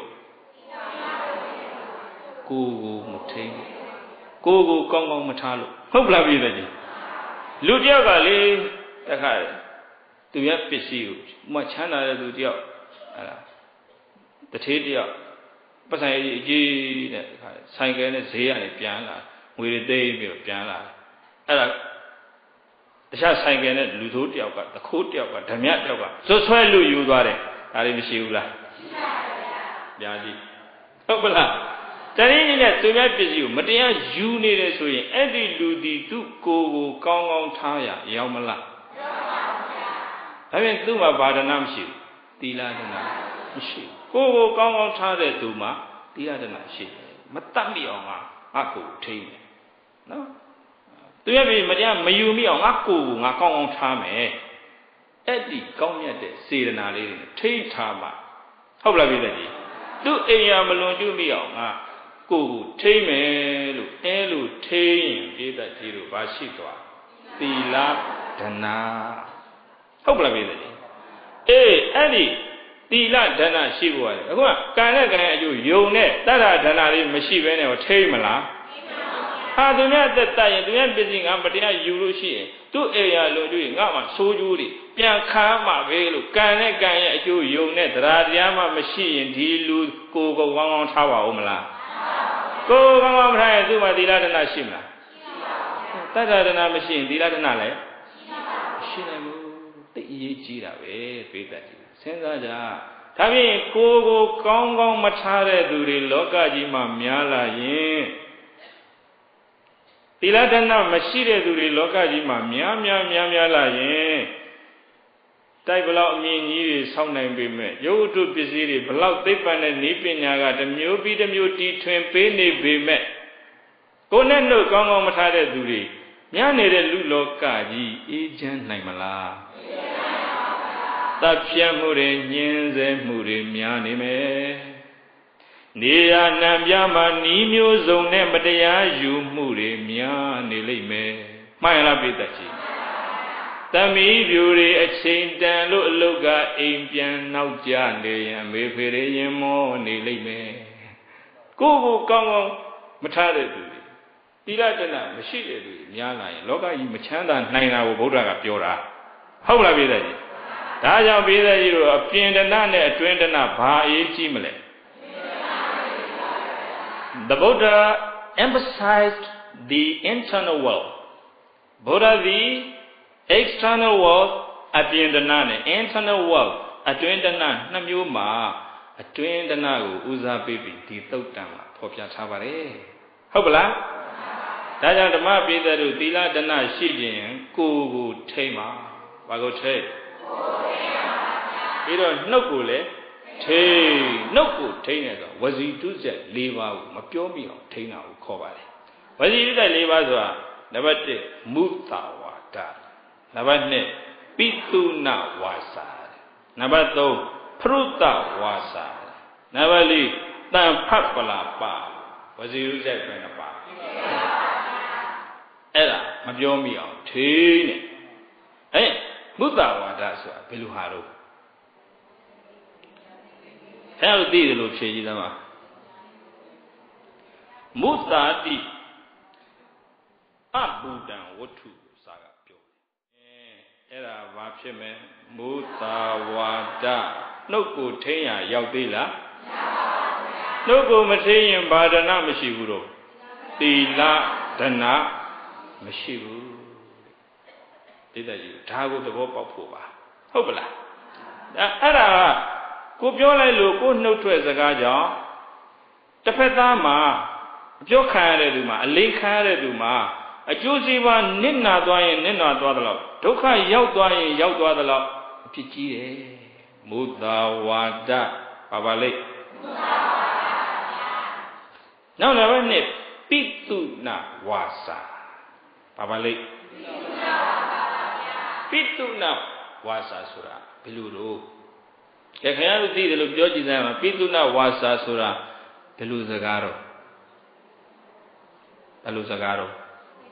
ကိုယ်ကိုမထိန်ကိုယ်ကိုကောင်းကောင်းမထားလို့ဟုတ်လားပြည်သက်ကြီးလူတယောက်ကလေတခါသူရဲ့ပစ္စည်းကိုမချမ်းသာတဲ့သူတယောက်အဲ့ဒါတထေးတယောက်ပတ်ဆိုင်အကြီးနဲ့တခါဆိုင်ကယ်နဲ့ဈေးကနေပြန်လာငွေတွေသိမ်းပြီးပြန်လာအဲ့ဒါတခြားဆိုင်ကယ်နဲ့လူသိုးတယောက်ကတခိုးတယောက်ကဓမြတယောက်ကဆွဆွဲလူယူသွားတယ်ဒါလေးမရှိဘူးလားရှိပါဗျာကြီးဟုတ်ပလားတရင်းကြီးနဲ့သူများပစ္စည်းကိုမတရားယူနေတယ်ဆိုရင်အဲ့ဒီလူဒီသူ့ကိုယ်ကိုကောင်းကောင်းထားရရောက်မလားရောက်ပါဘူးဗျာဒါဖြင့်သူ့မှာဘာဒနာမရှိဘူးသီလဒနာမရှိကိုယ်ကိုကောင်းကောင်းထားတဲ့သူမှာသီလဒနာရှိမတတ်မိအောင်ငါငါကိုယ်ထိန်းတယ်နော်သူရဲ့ပြည်မတရားမယူမိအောင်ငါကိုယ်ကိုငါကောင်းကောင်းထားမယ်အဲ့ဒီကောင်းမြတ်တဲ့စေတနာလေးတွေထိန်းထားမှဟုတ်လားပြည်သက်ကြီးသူ့အိမ်ရမလွန်ကျူးမိအောင်ငါကိုယ်ကိုထိမ့်မယ်လို့အဲလိုထိမ့်ရင်ပြည့်တတ်ကြီးတို့ဘာရှိသွားသီလဒနာဟုတ်ပလားပြည့်တတ်ကြီးအေးအဲ့ဒီသီလဒနာရှိဖို့ရတယ်အခုကကံနဲ့ကံရဲ့အကျိုးယုံနဲ့တတ္ထဒနာလေးမရှိဘဲနဲ့ထိမ့်မလားဟာသူများတက်တတ်ရင်သူများပစ္စည်းငါမတရားယူလို့ရှိရင်သူ့အိမ်ရလွန်ကျူးရင်ငါမှဆိုးကျိုးတွေပြန်ခမ်းမှာပဲလို့ကံနဲ့ကံရဲ့အကျိုးယုံနဲ့တရားတရားမှမရှိရင်ဒီလူကိုယ်ကိုကောင်းကောင်းထားပါဦးမလားကိုယ်ကောင်းကောင်းမထားရင်သူ့မှာသီလဒနာရှိမလားရှိပါဘူးတတ္ထဒနာမရှိရင်သီလဒနာလည်းရှိပါဘူးရှိနိုင်ဘူးသိအရေးကြီးတာပဲပြေးတတ်တယ်စဉ်းစားကြဒါဖြင့်ကိုယ်ကိုကောင်းကောင်းမထားတဲ့သူတွေလောကကြီးမှာများလာရင်သီလဒနာမရှိတဲ့သူတွေလောကကြီးမှာများများများများလာရင်တိုက်ဘလောက်အမြင့်ကြီးတွေဆောက်နိုင်ပေမဲ့ရုပ်ထုပစ္စည်းတွေဘလောက်သိပ္ပံနဲ့နည်းပညာကတစ်မျိုးပြီးတစ်မျိုးတီထွင်ပေးနေပေမဲ့ကိုယ်နဲ့နှုတ်ကောင်းကောင်းမထားတဲ့သူတွေများနေတဲ့လူလောကကြီးအေးချမ်းနိုင်မလားတပ်ပြတ်မှုတွေညှင်းဆဲမှုတွေများနေမယ်နေရနံပြမှာနီးမျိုးစုံနဲ့မတရားယူမှုတွေများနေလိမ့်မယ်မှန်လားပိဿကြီးသမီးပြူတွေအချိန်တန်လို့အလုတ်ကအိမ်ပြန်နောက်ကျနေရင်မေဖေရရင်မောနေလိမ့်မယ်ကိုယ့်ကိုကောင်းကောင်းမထားတဲ့သူတွေတိရတနာမရှိတဲ့သူတွေများလာရင်လောကကြီးမချမ်းသာနိုင်တာကိုဗုဒ္ဓကပြောတာဟုတ်လားပြည်သက်ကြီးဒါကြောင့်ပြည်သက်ကြီးတို့အပြင်တနာနဲ့အတွင်းတနာဘာအရေးကြီးမလဲ The Buddha emphasized the internal world Buddha the external world အပြင်တနာနဲ့ internal world အတွင်းတနာနှစ်မျိုးမှာအတွင်းတနာကိုဦးစားပေးပြီးဒီသုတ်တံမှာဖော်ပြထားပါတယ်ဟုတ်ပလားဒါကြောင့်ဓမ္မပိဋကတို့သီလဒနာရှိခြင်းကိုယ်ကိုထိမ့်ပါဘာကိုထိမ့်ပြီးတော့နှုတ်ကိုလည်းထိမ့်နှုတ်ကိုထိမ့်နေတော့ဝစီတုဇက်၄ပါးကိုမပြောမိအောင်ထိမ့်တာကိုခေါ်ပါတယ်ဝစီတုဇက်၄ပါးဆိုတာနံပါတ်တစ်မုသာဝါဒနံပါတ်နှစ်ပိသုနဝါစာနံပါတ်သုံးဖရုတဝါစာနံပါတ်လေးတန်ဖတ်ပလာပဝစီတုဇက်ပဲနှစ်ပါးအဲ့ဒါမပြောမိအောင်ထိနေအဲ့မုသဝါဒဆိုတာဘယ်လိုဟာတော့အဲ့လိုသိတယ်လို့ဖြေကြည့်သမှာမုသာတိအဘူတံဝတ္ထုစာကပြောတယ်အဲအဲ့ဒါဘာဖြစ်မလဲမုသာဝါဒနှုတ်ကိုထိန်းရရောက်သေးလားမရောက်ပါဘူးနှုတ်ကိုမထိန်းရင်ဘာဒနာမရှိဘူးတော့သီလဒနာမရှိဘူးသိတဲ့ကြီးဒါကိုသဘောပေါက်ဖို့ပါဟုတ်ပလားအဲ့ဒါကိုပြောလိုက်လို့ကိုနှုတ်ထွက်စကားကြောင့်တစ်ဖက်သားမှာအပြောခံရတဲ့သူမှာအလိမ်ခံရတဲ့သူမှာအကျိုးစီးပွားနစ်နာသွားရင်နစ်နာသွားသလောက်ဒုက္ခရောက်သွားရင်ရောက်သွားသလောက်အဖြစ်ကြီးတယ်မုသာဝါဒဘာပါလိမ့်နောက်နံပါတ်နှစ်ပိသုနဝါစာဘာပါလိမ့်ပိသုနဝါစာဆိုတာဘယ်လိုတော့ကဲခင်ဗျားတို့သိတယ်လို့ပြောကြည့်စမ်းပါပိသုနဝါစာဆိုတာဘယ်လိုစကားတော့ဘယ်လိုစကားတော့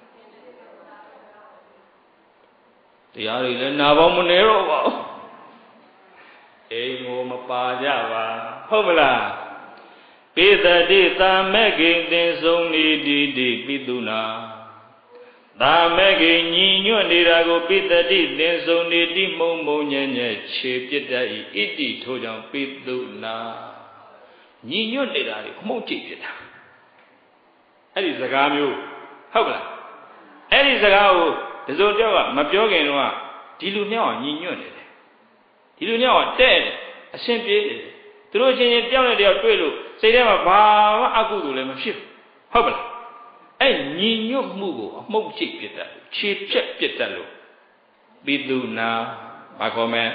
တရားတွေလည်းနာပေါင်းမနေတော့ပါဘူးအိမ်ကိုမပါကြပါဟုတ်မလားပိသတိသာမဲ့ခင်တင်ဆုံးနေတိတိပိသုနာသာမဲ့ခင်ညီညွတ်နေတာကိုပိသတိတင်ဆုံးနေတိမုံမုံညံ့ညံ့ခြေပြစ်တတ်၏ဣတိထိုကြောင့်ပိသုနာညီညွတ်နေတာကိုအမှုန့်ကြည့်ပြတာအဲ့ဒီစကားမျိုးဟုတ်ကလားအဲ့ဒီစကားကိုဒီစုံတယောက်ကမပြောခင်တော့ဒီလူမြောက်ညီညွတ်နေတယ်ဒီလူမြောက်ကတဲ့အရှင်ပြေးတယ်သူတို့ချင်းချင်းတယောက်နဲ့တယောက်တွေ့လို့စိတ်ထဲမှာဘာမှအကုသိုလ်လည်းမဖြစ်ဟုတ်ပါလားအဲ့ညီညွတ်မှုကိုအမှုန့်ကြည့်ပြတတ်လို့ခြေဖြက်ပြတတ်လို့ပိသုနာဘာခေါ်မလဲ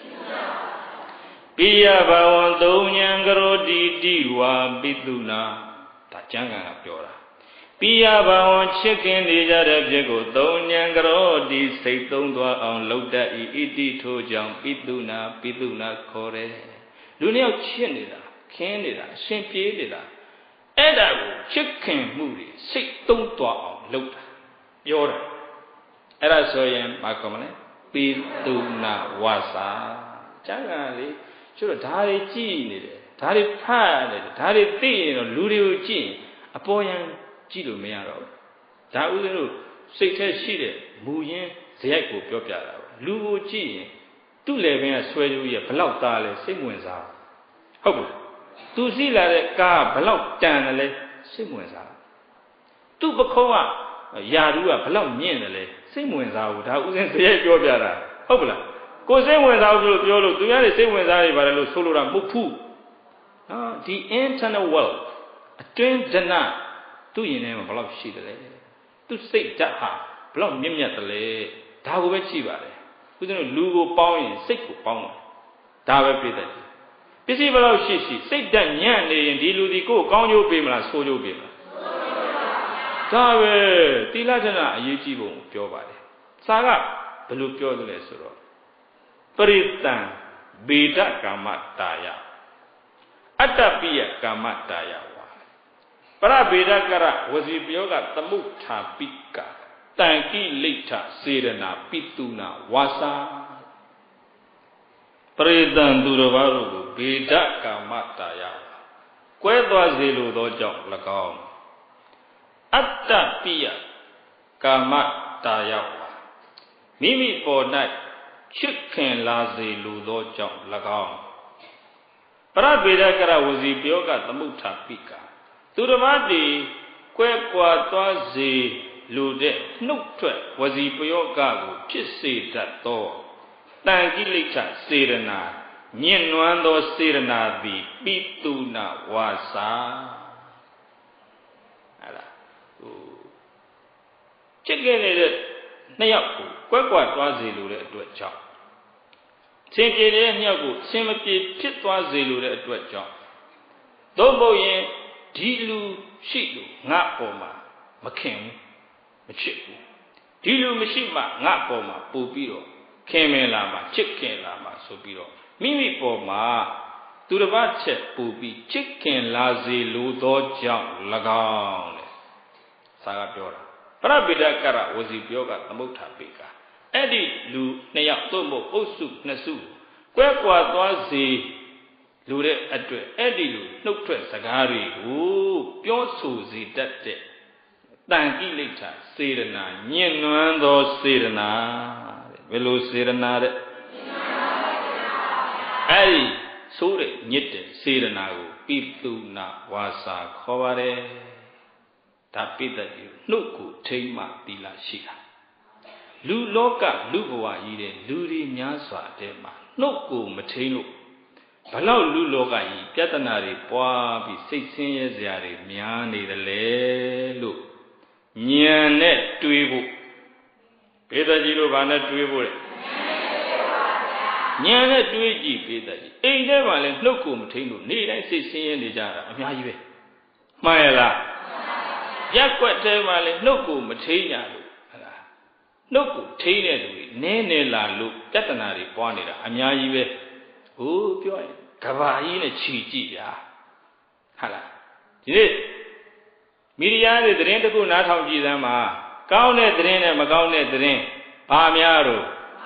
ပိယဘဝံသုံးဉံကရောတိတိဝါပိသုနာဒါကျမ်းဂန်ကပြောတာပိယဘဝံချစ်ခင်နေကြတဲ့ဖြစ်ကိုသုံးဉံကရောတိစိတ်သုံးသွားအောင်လှုပ်တတ်၏ဣတိထိုကြောင့်ပိသုနာပိသုနာခေါ်တယ်လူနှစ်ယောက်ချစ်နေတာခင်းနေတာအရှင်ပြေးနေတာအဲ့ဒါကိုချစ်ခင်မှုတွေစိတ်သုံးသွားအောင်လုပ်တာပြောတာအဲ့ဒါဆိုရင်ဘာကောမလဲပိသုနာဝါစာကျမ်းဂန်လေးကျတော့ဒါတွေကြည်နေတယ်ဒါတွေဖတ်ရတယ်ဒါတွေသိရင်တော့လူတွေကိုကြည့်အပေါ်ယံကြည့်လို့မရတော့ဘူးဒါဥစဉ်တို့စိတ်ထဲရှိတဲ့မူရင်းဇယိုက်ကိုပြောပြတာပေါ့လူကိုကြည့်ရင်သူ့လေပင်ကဆွဲကြိုးကြီးဘလောက်သားလဲစိတ်ဝင်စားဟုတ်ဘူးသူစီလာတဲ့ကားဘလောက်တန်တယ်လဲစိတ်ဝင်စားသူ့ပခုံးကယာတူးကဘလောက်မြင့်တယ်လဲစိတ်ဝင်စားဘူးဒါဥစဉ်ဇယိုက်ပြောပြတာဟုတ်ပလားကိုယ်စိတ်ဝင်စားဘူးလို့ပြောလို့သူများတွေစိတ်ဝင်စားနေပါတယ်လို့ဆိုလိုတာမဟုတ်ဘူးနော်ဒီ internal world အတွင်းဒနာသူ့ရင်ထဲမှာဘလောက်ရှိတယ်လဲသူ့စိတ်ဓာတ်ဟာဘလောက်မြင့်မြတ်တယ်လဲဒါကိုပဲကြည့်ပါတယ်ဦးဇင်းတို့လူကိုပေါင်းရင်စိတ်ကိုပေါင်းတယ်ဒါပဲပြည့်တယ်ပစ္စည်းဘလောက်ရှိရှိစိတ်ဓာတ်ညံ့နေရင်ဒီလူဒီကိုယ်ကောင်းကျိုးပေးမလားဆိုးကျိုးပေးမလားဒါပဲသီလဒနာအရေးကြီးပုံပြောပါတယ်စာကဘယ်လိုပြောသလဲဆိုတော့ပရိတံဗေဒကာမတာယအတ္တပိယကာမတာယဝါပရဗေဒကရဝစီပယောကသမုထာပိကတံကိလိဋ္ဌစေရနာပိတုနာဝါစာပရိတံသူတော်ဘာတို့ကိုဗေဒကာမတာယကွဲသွားစေလိုသောကြောင့်၎င်းအတ္တပိယကာမတာယဝါမိမိပေါ်၌ချစ်ခင်လာစေလိုသောကြောင့်၎င်းပရဗေဒကရဝစီပယောကသမုထာပိကသူတော်ဘာတွေကွဲကွာသွားစေလိုတဲ့နှုတ်ထွက်ဝစီပယောကကိုဖြစ်စေတတ်သောတန်ကိလိဋ္ဌစေရနာညှဉ်းနွမ်းသောစေရနာသည်ပိတုနာဝါစာအဲ့ဒါဟိုချစ်ခင်နေတဲ့နှစ်ယောက်ကိုကွက်ကွက်သွားစေလိုတဲ့အတွက်ကြောင့်စင်ကြယ်တဲ့နှစ်ယောက်ကိုစင်မပြေဖြစ်သွားစေလိုတဲ့အတွက်ကြောင့်သို့မဟုတ်ရင်ဒီလူရှိလို့ငါ့ပေါ်မှာမခင်ဘူးမချစ်ဘူးဒီလူမရှိမှငါ့ပေါ်မှာပို့ပြီးတော့ခင်မင်လာမှာချစ်ခင်လာမှာဆိုပြီးတော့မိမိပေါ်မှာသူတစ်ပါးချက်ပို့ပြီးချစ်ခင်လာစေလိုသောကြောင့်၎င်းလေစာကပြောတာပရပိဒကရဝစီပြောကသမုဋ္ဌာပိကအဲ့ဒီလူနှစ်ယောက်သို့မဟုတ်အုပ်စုနှစ်စုကွဲကွာသွားစေလူတဲ့အတွက်အဲ့ဒီလူနှုတ်ထွက်စကားတွေကိုပြောဆိုစေတတ်တဲ့တန်ကိလေသာစေရနာညှဉ်းနှွမ်းသောစေရနာတဲ့ဘယ်လိုစေရနာတဲ့အဲ့ဒီဆိုးတဲ့ညစ်တဲ့စေရနာကိုပိသုနာဝါစာခေါ်ပါတယ်ဒါပိတ္တကြီးနှုတ်ကိုထိမ့်မှသီလရှိတာလူလောကလူဘဝကြီးတဲ့လူတွေများစွာတဲ့မှာနှုတ်ကိုမထိမ့်လို့ဘလောက်လူလောကကြီးပြဿနာတွေပွားပြီးစိတ်ဆင်းရဲစရာတွေများနေတယ်လေလို့ဉာဏ်နဲ့တွေးဖို့ပိတ္တကြီးတို့ဘာနဲ့တွေးဖို့လဲဉာဏ်နဲ့တွေးကြည့်ပိတ္တကြီးအိမ်ထဲမှာလည်းနှုတ်ကိုမထိမ့်လို့နေတိုင်းစိတ်ဆင်းရဲနေကြတာအများကြီးပဲမှန်ရလားရက်ွက်ထဲမှာလည်းနှုတ်ကိုမထိမ့်ညာလို့ဟုတ်လားနှုတ်ကိုထိမ့်တဲ့လူတွေနည်းနည်းလာလို့ပြဿနာတွေပွားနေတာအများကြီးပဲဟိုးပြောရင်ကဘာကြီးနဲ့ခြီကြည့်ဗျာဟုတ်လားဒီနေ့မီဒီယာတွေသတင်းတစ်ခုနားထောင်ကြည့်စမ်းပါကောင်းတဲ့သတင်းနဲ့မကောင်းတဲ့သတင်းဘာများတော့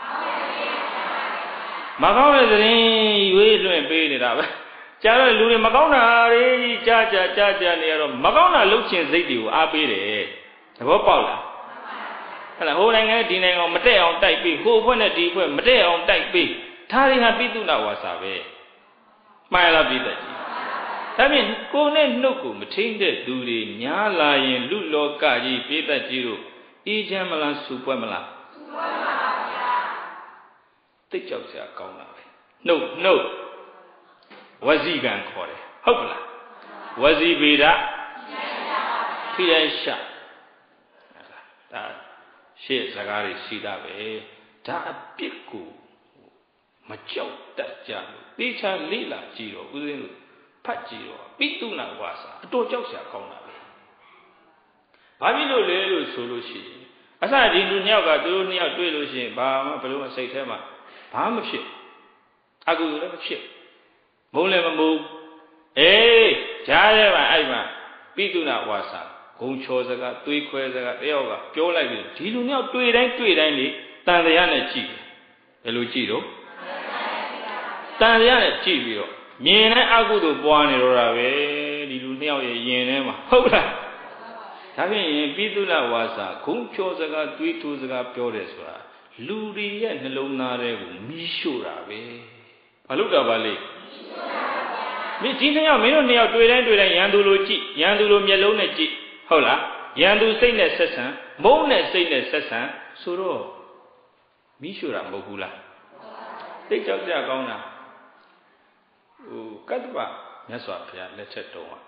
မကောင်းတဲ့သတင်းရွေးလွှင့်ပေးနေတာပဲကြားတော့လူတွေမကောင်းတာတွေကြားကြားကြားကြားနေရတော့မကောင်းတာလှုပ်ချင်စိတ်တွေကိုအားပေးတယ်သဘောပေါက်လားဟုတ်လားဟိုနိုင်ငံဒီနိုင်ငံမတက်အောင်တိုက်ပေးဟိုဘက်နဲ့ဒီဘက်မတက်အောင်တိုက်ပေးဒါတွေဟာပိသုနာဝါစာပဲမှန်လားပိတ္တကြီးဒါဖြင့်ကိုယ်နဲ့နှုတ်ကိုမထိမ့်တဲ့သူတွေများလာရင်လူလောကကြီးပိတ္တကြီးတို့အေးချမ်းမလားစူပွက်မလားစူပွက်ပါဗျာတိတ်ကြောက်စရာကောင်းတာပဲနှုတ်နှုတ်ဝစီကံခေါ်တယ်ဟုတ်ပလားဝစီဗေဒဖိယရှာဒါရှေ့စကားတွေရှိတာပဲဒါအပြစ်ကိုမကြောက်တတ်ကြလို့တေချာလေးလာကြည့်တော့ဦးဇင်းတို့ဖတ်ကြည့်တော့ပိသုနာဝါစာအတော်ကြောက်စရာကောင်းတာပဲဘာဖြစ်လို့လဲလို့ဆိုလို့ရှိရင်အစဒီလူနှစ်ယောက်ကသူတို့နှစ်ယောက်တွေ့လို့ရှိရင်ဘာမှဘယ်လိုမှစိတ်ထဲမှာဘာမှမဖြစ်အကုသိုလ်လည်းမဖြစ်မုန်းလည်းမမုန်းအေးကြားရဲပါအဲ့မှာပိသုနာဝါစာဂုံချောစကားတွေးခွဲစကားတယောက်ကပြောလိုက်ပြီးဒီလူနှစ်ယောက်တွေ့တိုင်းတွေ့တိုင်းလေတန်တရားနဲ့ကြည့်တယ်ဘယ်လိုကြည့်တော့တန်တရားနဲ့ကြည့်ပြီးတော့မြင်တဲ့အကုသိုလ်ပွားနေတော့တာပဲဒီလူနှစ်ယောက်ရဲ့ယင်ထဲမှာဟုတ်လားဒါဖြင့်ရင်ပိသုနာဝါစာဂုံချောစကားတွေးထိုးစကားပြောတယ်ဆိုတာလူတွေရဲ့နှလုံးသားတွေကိုမီးရှို့တာပဲဘာလို့တော့ပါလဲမင်းဒီနှစ်ယောက်မင်းတို့နှစ်ယောက်တွေ့တိုင်းတွေ့တိုင်းရန်သူလိုကြည့်ရန်သူလိုမျက်လုံးနဲ့ကြည့်ဟုတ်လားရန်သူစိတ်နဲ့ဆက်ဆံမုန်းနဲ့စိတ်နဲ့ဆက်ဆံဆိုတော့မီးရှို့တာမဟုတ်ဘူးလားသိကြောက်ကြကောင်းတာဟိုကတ္တပမြတ်စွာဘုရားလက်ထက်တုန်းက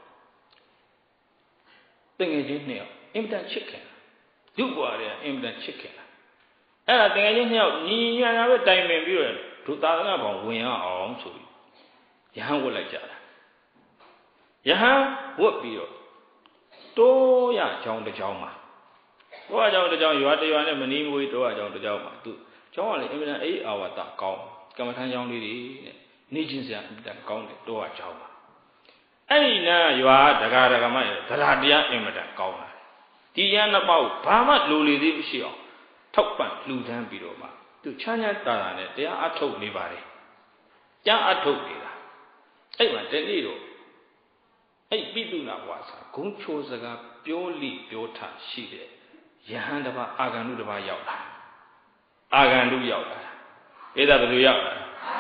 တငယ်ချင်းနှစ်ယောက်အင်မတန်ချစ်ခင်လူ့ဘဝတွေကအင်မတန်ချစ်ခင်အဲ့ဒါတငယ်ချင်းနှစ်ယောက်ညီညာညာပဲတိုင်ပင်ပြီးတော့ဒုသာသနာဘောင်ဝင်အောင်ဆိုပြီးယဟန်ဝတ်လိုက်ကြတာယဟန်ဝတ်ပြီးတော့တိုးရကြောင်းတစ်ကြောင်းမှာတိုးရကြောင်းတစ်ကြောင်းရွာတရွာနဲ့မနီးမဝေးတိုးရကြောင်းတစ်ကြောင်းမှာသူကျောင်းကလည်းအင်မတန်အေးအာဝတကောင်းကမ္မထမ်းကျောင်းလေးတွေနဲ့နေချင်းစရာအင်မတန်ကောင်းတယ်တိုးရကြောင်းမှာအဲ့ဒီနာရွာဒကာဒကာမရဲ့ဒရာတရားအင်မတန်ကောင်းတာဒီရန်နှစ်ပေါက်ဘာမှလိုလေသေးမရှိအောင်ထောက်ပံ့လှူဒန်းပြီးတော့မှသူချမ်းချမ်းသာသာနဲ့တရားအထုတ်နေပါတယ်ကြားအထုတ်နေတာအဲ့မှာတနေ့တော့အဲ့ပိသုနာဝါစာဂုံချိုစကားပြောလိပြောထရှိတဲ့ယဟန်တစ်ပါးအာဂန္တုတစ်ပါးရောက်လာအာဂန္တုရောက်လာဧဒါဘယ်လိုရောက်လာ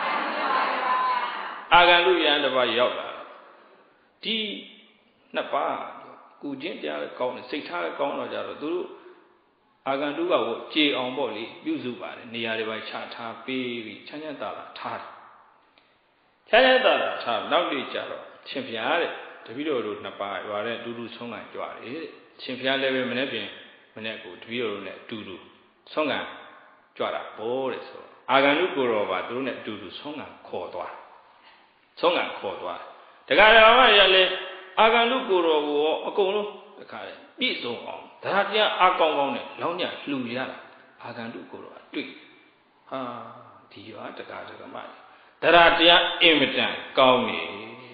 အာဂန္တုယဟန်တစ်ပါးရောက်လာဒီနှစ်ပါးကုချင်းတရားကောင်းတယ်စိတ်ထားကောင်းတော့ကြတော့သူတို့အာဂန္တုကကိုကြေအောင်ပေါ့လေပြုစုပါတယ်နေရာတွေပါချထားပေးပြီးချမ်းချမ်းသာသာထားတယ်ချမ်းချမ်းသာသာထားနောက်နေ့ကျတော့ရှင်ဖျားတဲ့တပည့်တော်တို့နှစ်ပါးရွာတဲ့အတူတူဆုံးလိုက်ကြွားတယ်တဲ့ရှင်ဖျားလည်းပဲမနေ့ပြင်မနေ့ကတပည့်တော်နဲ့အတူတူဆုံးခံကြွတာဘောတဲ့ဆိုအာဂန္တုကိုယ်တော်ပါသူတို့နဲ့အတူတူဆုံးခံခေါ်သွားဆုံးခံခေါ်သွားတခါတည်းမှရလေအာဂန္တုကိုယ်တော်ကိုအကုန်လုံးတခါတည်းပြည့်စုံအောင်ဒါတရားအကောင်းကောင်းနဲ့လောင်းညလှူရတာအာဂန္တုကိုယ်တော်ကတွေ့ဟာဒီရွာတခါတည်းမှတရားတရားအင်မတန်ကောင်းနေ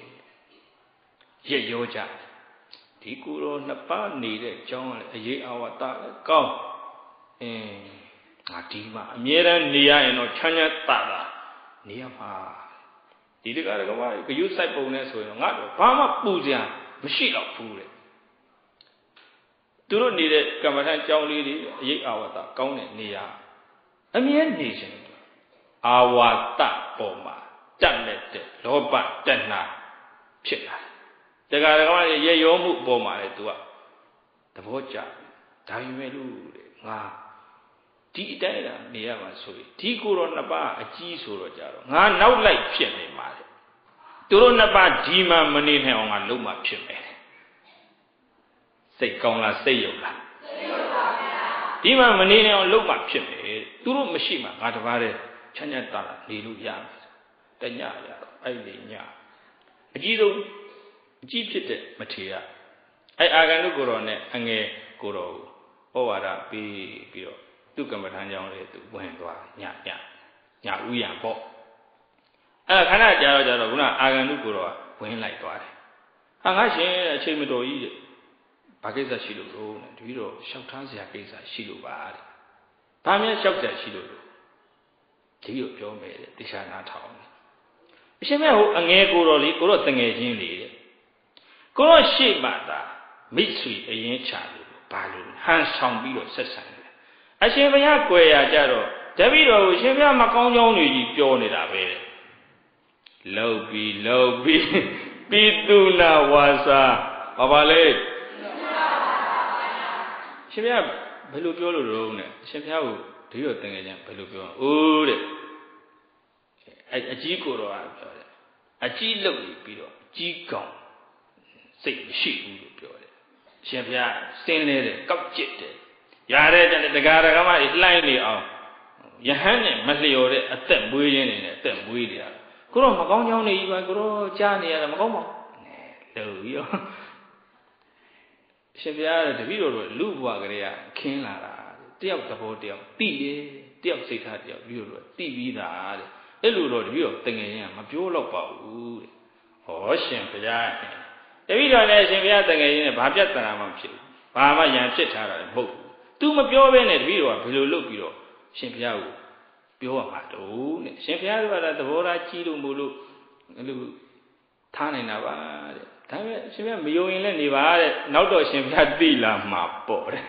ရက်ရောကြဒီကိုယ်တော်နှစ်ပါးနေတဲ့ကြောင်းလည်းအရေးအဝတ္တလည်းကောင်းအင်းငါဒီမှာအမြဲတမ်းနေရရင်တော့ချမ်းချမ်းသာသာနေရမှာဒီတကားတကားကယူဆိုင်ပုံနဲ့ဆိုရင်တော့ငါတော့ဘာမှပူစရာမရှိတော့ဘူးတဲ့သူတို့နေတဲ့ကမ္မထံကြောင်းလေးတွေအရေးအဝတ္တကောင်းတဲ့နေရာအမြဲနေခြင်းအာဝါတပေါ်မှာတက်လက်တဲ့လောဘတဏှာဖြစ်လာတကားတကားရဲ့ရောမှုပေါ်မှာလေသူကသဘောကျဒါယူမဲ့လို့တဲ့ငါဒီအတိုင်းလာနေရမှာဆိုရင်ဒီကိုယ်တော်နှစ်ပါးအကြီးဆိုတော့ကြတော့ငါနောက်လိုက်ဖြစ်နေမှာလေသူတို့နှစ်ပါးဒီမှာမနေနိုင်အောင်ငါလုံးမှဖြစ်မယ်စိတ်ကောင်းလားစိတ်ယုတ်လားစိတ်ယုတ်ပါဗျာဒီမှာမနေနိုင်အောင်လုံးမှဖြစ်မယ်သူတို့မရှိမှငါတပါးတည်းချမ်းချမ်းသာသာနေလို့ရမယ်တညရတော့အဲ့ဒီညအကြီးဆုံးအကြီးဖြစ်တဲ့မထေရအဲ့အာဂန္တုကိုယ်တော်နဲ့အငယ်ကိုယ်တော်ကိုဩဝါဒပေးပြီးတော့သူကမ္မထမ်းကြောင်းလေးသူဝင်သွားညညညဥယျံပေါ့အဲ့ခဏကြာတော့ကြာတော့ခုနအာဂန္တုကိုယ်တော်ကဝင်လိုက်သွားတယ်ဟာငါရှင်အချိန်မတော်ကြီးတဲ့ဘာကိစ္စရှိလို့လို့တပည့်တော်လျှောက်ထားစရာကိစ္စရှိလို့ပါတဲ့ဘာများလျှောက်စရာရှိလို့လို့တပည့်တော်ပြောမယ်တဲ့တရားနာထောင်အရှင်မြတ်ဟိုအငယ်ကိုယ်တော်လေးကိုတော့တငယ်ချင်းလေးတဲ့ကိုတော့ရှေ့မှသာမိတ်ဆွေအရင်ချလို့ဘာလို့ဟန်ဆောင်ပြီးတော့ဆက်ဆံတယ်အရှင်ဘုရားကြွယ်ရကြတော့တပည့်တော်ကိုရှင်ဘုရားမကောင်းကြောင်းတွေကြီးပြောနေတာပဲလှုပ်ပြီးလှုပ်ပြီးပိတုနာဝါစာဘာပါလဲရှင်ဘုရားဘယ်လိုပြောလို့တော့နဲ့ရှင်ဘုရားကိုတပည့်တော်တငယ်ချင်းဘယ်လိုပြောအိုးတဲ့အဲအကြီးကိုတော့ပြောတယ်အကြီးလှုပ်ပြီးတော့ကြီးကောင်စိတ်မရှိဘူးလို့ပြောတယ်ရှင်ဘုရားစင်းလဲတယ်ကောက်ကျစ်တယ်ရတဲ့တက္ကရာကမှလှိုင်းနေအောင်ယဟန်နဲ့မလျော်တဲ့အသက်မွေးရင်းနေတဲ့အသက်မွေးနေတာကိုတော့မကောင်းကြောင်းနေကြီးပါကိုတော့ကြားနေရတာမကောင်းပါဘူးလို့ပြီးတော့ရှင်ဘုရားတပည့်တော်တို့လူဘဝကလေးကခင်းလာတာတယောက်သဘောတယောက်တိတယ်တယောက်စိတ်ထားတယောက်ပြီးတော့တိပြီးသားတဲ့အဲ့လိုတော့တပည့်တော်တငယ်ချင်းကမပြောတော့ပါဘူးတဲ့ဟောရှင်ဘုရားတပည့်တော်လည်းရှင်ဘုရားတငယ်ချင်းနဲ့ဘာပြဿနာမှမဖြစ်ဘူးဘာမှရန်ဖြစ်ထားတာလည်းမဟုတ်ဘူးသူမပြောဘဲနဲ့တပည့်တော်ကဘယ်လိုလုပ်ပြီးတော့ရှင်ဘုရားကိုပြောရမှာတော့နဲ့ရှင်ဘုရားကလည်းသဘောထားကြီးလို့မို့လို့အဲ့လိုထားနိုင်တာပါတဲ့ဒါပေမဲ့ရှင်ဘုရားမယုံရင်လည်းနေပါတဲ့နောက်တော့ရှင်ဘုရားသိလာမှာပေါ့တဲ့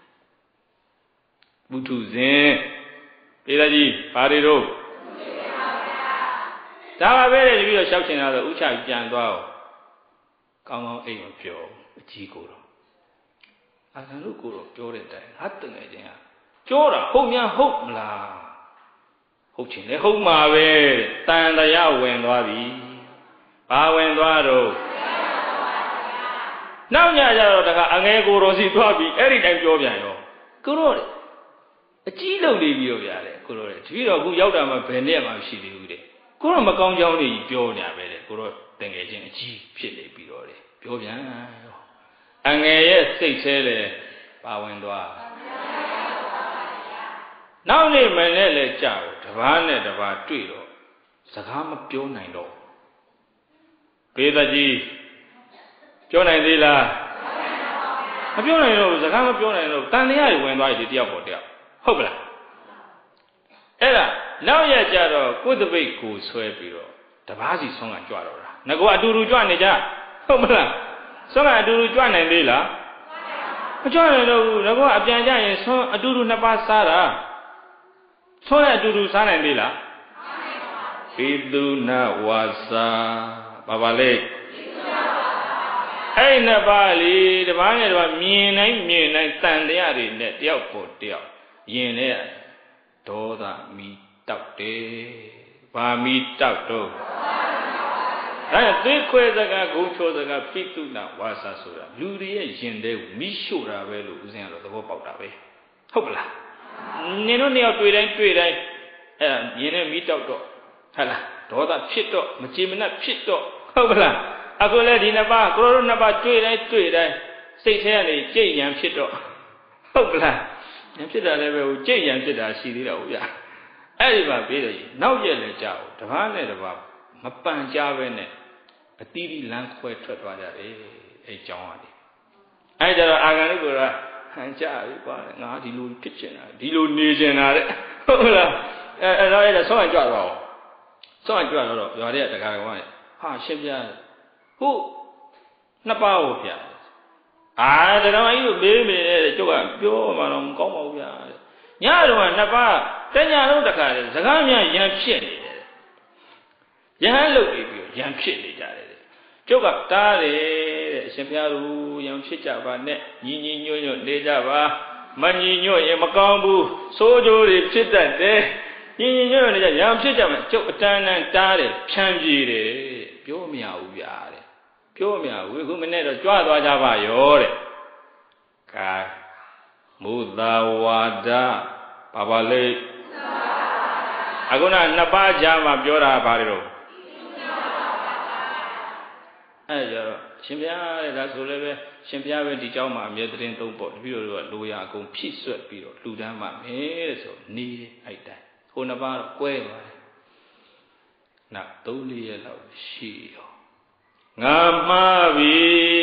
ဘုထုဇင်ပြေသားကြီးဘာတွေတော့ဒါပါပဲတဲ့တပည့်တော်လျှောက်ချင်တာဆိုဥချပြန်သွားအောင်ကောင်းကောင်းအိမ်ကိုပြောအကြီးကိုတော့အာဂန္တုကိုတော့ပြောတဲ့အတိုင်းငါတငယ်ချင်းကပြောတာဟုတ်များဟုတ်မလားဟုတ်ချင်လေဟုတ်မှာပဲတန်တရားဝင်သွားပြီဘာဝင်သွားတော့နောက်ညကျတော့တခါအငယ်ကိုတော်စီသွားပြီအဲ့ဒီတိုင်းပြောပြန်ရောကိုတော့အကြီးလုံနေပြီးတော့ဗျာလေကိုတော့တပည့်တော်အခုရောက်တာမှဘယ်နဲ့မှမရှိသေးဘူးတဲ့ကိုတော့မကောင်းကြောင်းနေပြောနေရပဲတဲ့ကိုတော့တငယ်ချင်းအကြီးဖြစ်နေပြီးတော့တယ်ပြောပြန်ရောအငယ်ရဲ့စိတ်แท้လေပါဝင်သွားနောက်နေ့မနေ့လည်းကြာတော့တပားနဲ့တပားတွေ့တော့စကားမပြောနိုင်တော့ဘေးသားကြီးပြောနိုင်သေးလားမပြောနိုင်တော့စကားမပြောနိုင်တော့တန်တရားတွေဝင်သွားပြီတယောက်ပေါ်တယောက်ဟုတ်ကလားအဲ့ဒါနောက်ရကြတော့ကိုယ်တပိတ်ကိုဆွဲပြီးတော့တပားစီဆုံးကကြွတော့တာငါကအတူတူကြွနေကြဟုတ်မလားဆုံးကအတူတူကြွနိုင်သေးလားမကြွနိုင်တော့ဘူးငါကအပြန်ကြရင်ဆုံးအတူတူနှစ်ပါးစားတာဆုံးရအတူတူစားနိုင်သေးလားဘိသုနဝါစာဘာပါလဲအဲ့နှစ်ပါးလေတပားနဲ့တပားမြင်တိုင်းမြင်တိုင်းတန်တရားတွေနဲ့တယောက်ပေါ်တယောက်ယင်တဲ့ဒေါသမီတောက်တယ်ဗာမီတောက်တော့ဒါကြောင့်သွေးခွဲစကားဂုံချောစကားပိတုနာဝါစာဆိုတာလူတွေရဲ့ယင်တဲ့ကိုမိရှို့တာပဲလို့ဦးဇင်းကတော့သဘောပေါက်တာပဲဟုတ်ပလားနင်တို့နှစ်ယောက်တွေ့တိုင်းတွေ့တိုင်းအဲ့ဒါယင်နဲ့မိတောက်တော့ဟုတ်လားဒေါသဖြစ်တော့မကြည်မနှက်ဖြစ်တော့ဟုတ်ပလားအခုလည်းဒီနှစ်ပါးကိုရိုတို့နှစ်ပါးတွေ့တိုင်းတွေ့တိုင်းစိတ်ထဲကနေကြိတ်ရန်ဖြစ်တော့ဟုတ်ပလားရန်ဖြစ်တာလည်းပဲဟိုကြိတ်ရန်ဖြစ်တာရှိသေးတော့ဗျာအဲ့ဒီမှာပြီးတော့နောက်ရက်လည်းကြောက်တပားနဲ့တပားမပန်ကြပဲနဲ့အတီးတီးလမ်းခွဲထွက်သွားကြတယ်အဲ့ကြောင်းရတယ်အဲ့ကြတော့အာဂန္တုကဟန်ကြပြီကွာငါဒီလိုဖြစ်ချင်တာဒီလိုနေချင်တာတဲ့ဟုတ်လားအဲ့အဲ့တော့အဲ့ဒါဆောင်းကြွသွားအောင်ဆောင်းကြွတော့ရွာတဲ့တကားကောင်ကဟာရှင်းပြဟုတ်နှစ်ပါးကိုပြအာတတော်ကြီးကိုမေးမေးတဲ့ကျုပ်ကပြောမှတော့မကောင်းပါဘူးဗျာညတော့ကနှစ်ပါးတညလုံးတခါလေစကားများရံဖြစ်နေတယ်ရဟန်းလုပ်ပြီးပြီးရံဖြစ်နေကြတယ်ကျုပ်ကတားတယ်တဲ့အရှင်ဘုရားတို့ရံဖြစ်ကြပါနဲ့ညီညီညွတ်ညွတ်နေကြပါမညီညွတ်ရင်မကောင်းဘူးစိုးကြိုးတွေဖြစ်တတ်တယ်ညီညီညွတ်ညွတ်နေကြရံဖြစ်ကြမယ်ကျုပ်အတန်းတန်းတားတယ်ဖြန်းပြေးတယ်ပြောမရဘူးဗျာတဲ့ပြောမရဘူးခုမနေ့တော့ကြွသွားကြပါရောတဲ့ကာမုသာဝါဒဘာပါလဲအခုနနှစ်ပါးကြားမှာပြောတာဘာတွေတော့အဲ့ကြတော့ရှင်ဘုရားတဲ့ဒါဆိုလည်းပဲရှင်ဘုရားပဲဒီเจ้าမှာအမြဲတမ်းသုံးပေါ့တပည့်တော်တို့ကလိုရာအကုန်ဖြည့်ဆွက်ပြီးတော့လှူဒန်းမှာမယ်တဲ့ဆိုနေအဲ့တိုင်းဟိုနှစ်ပါးတော့ကွဲသွားတယ်နောက်သုံးလေးရက်လောက်ရှိရောငါမှားပြီ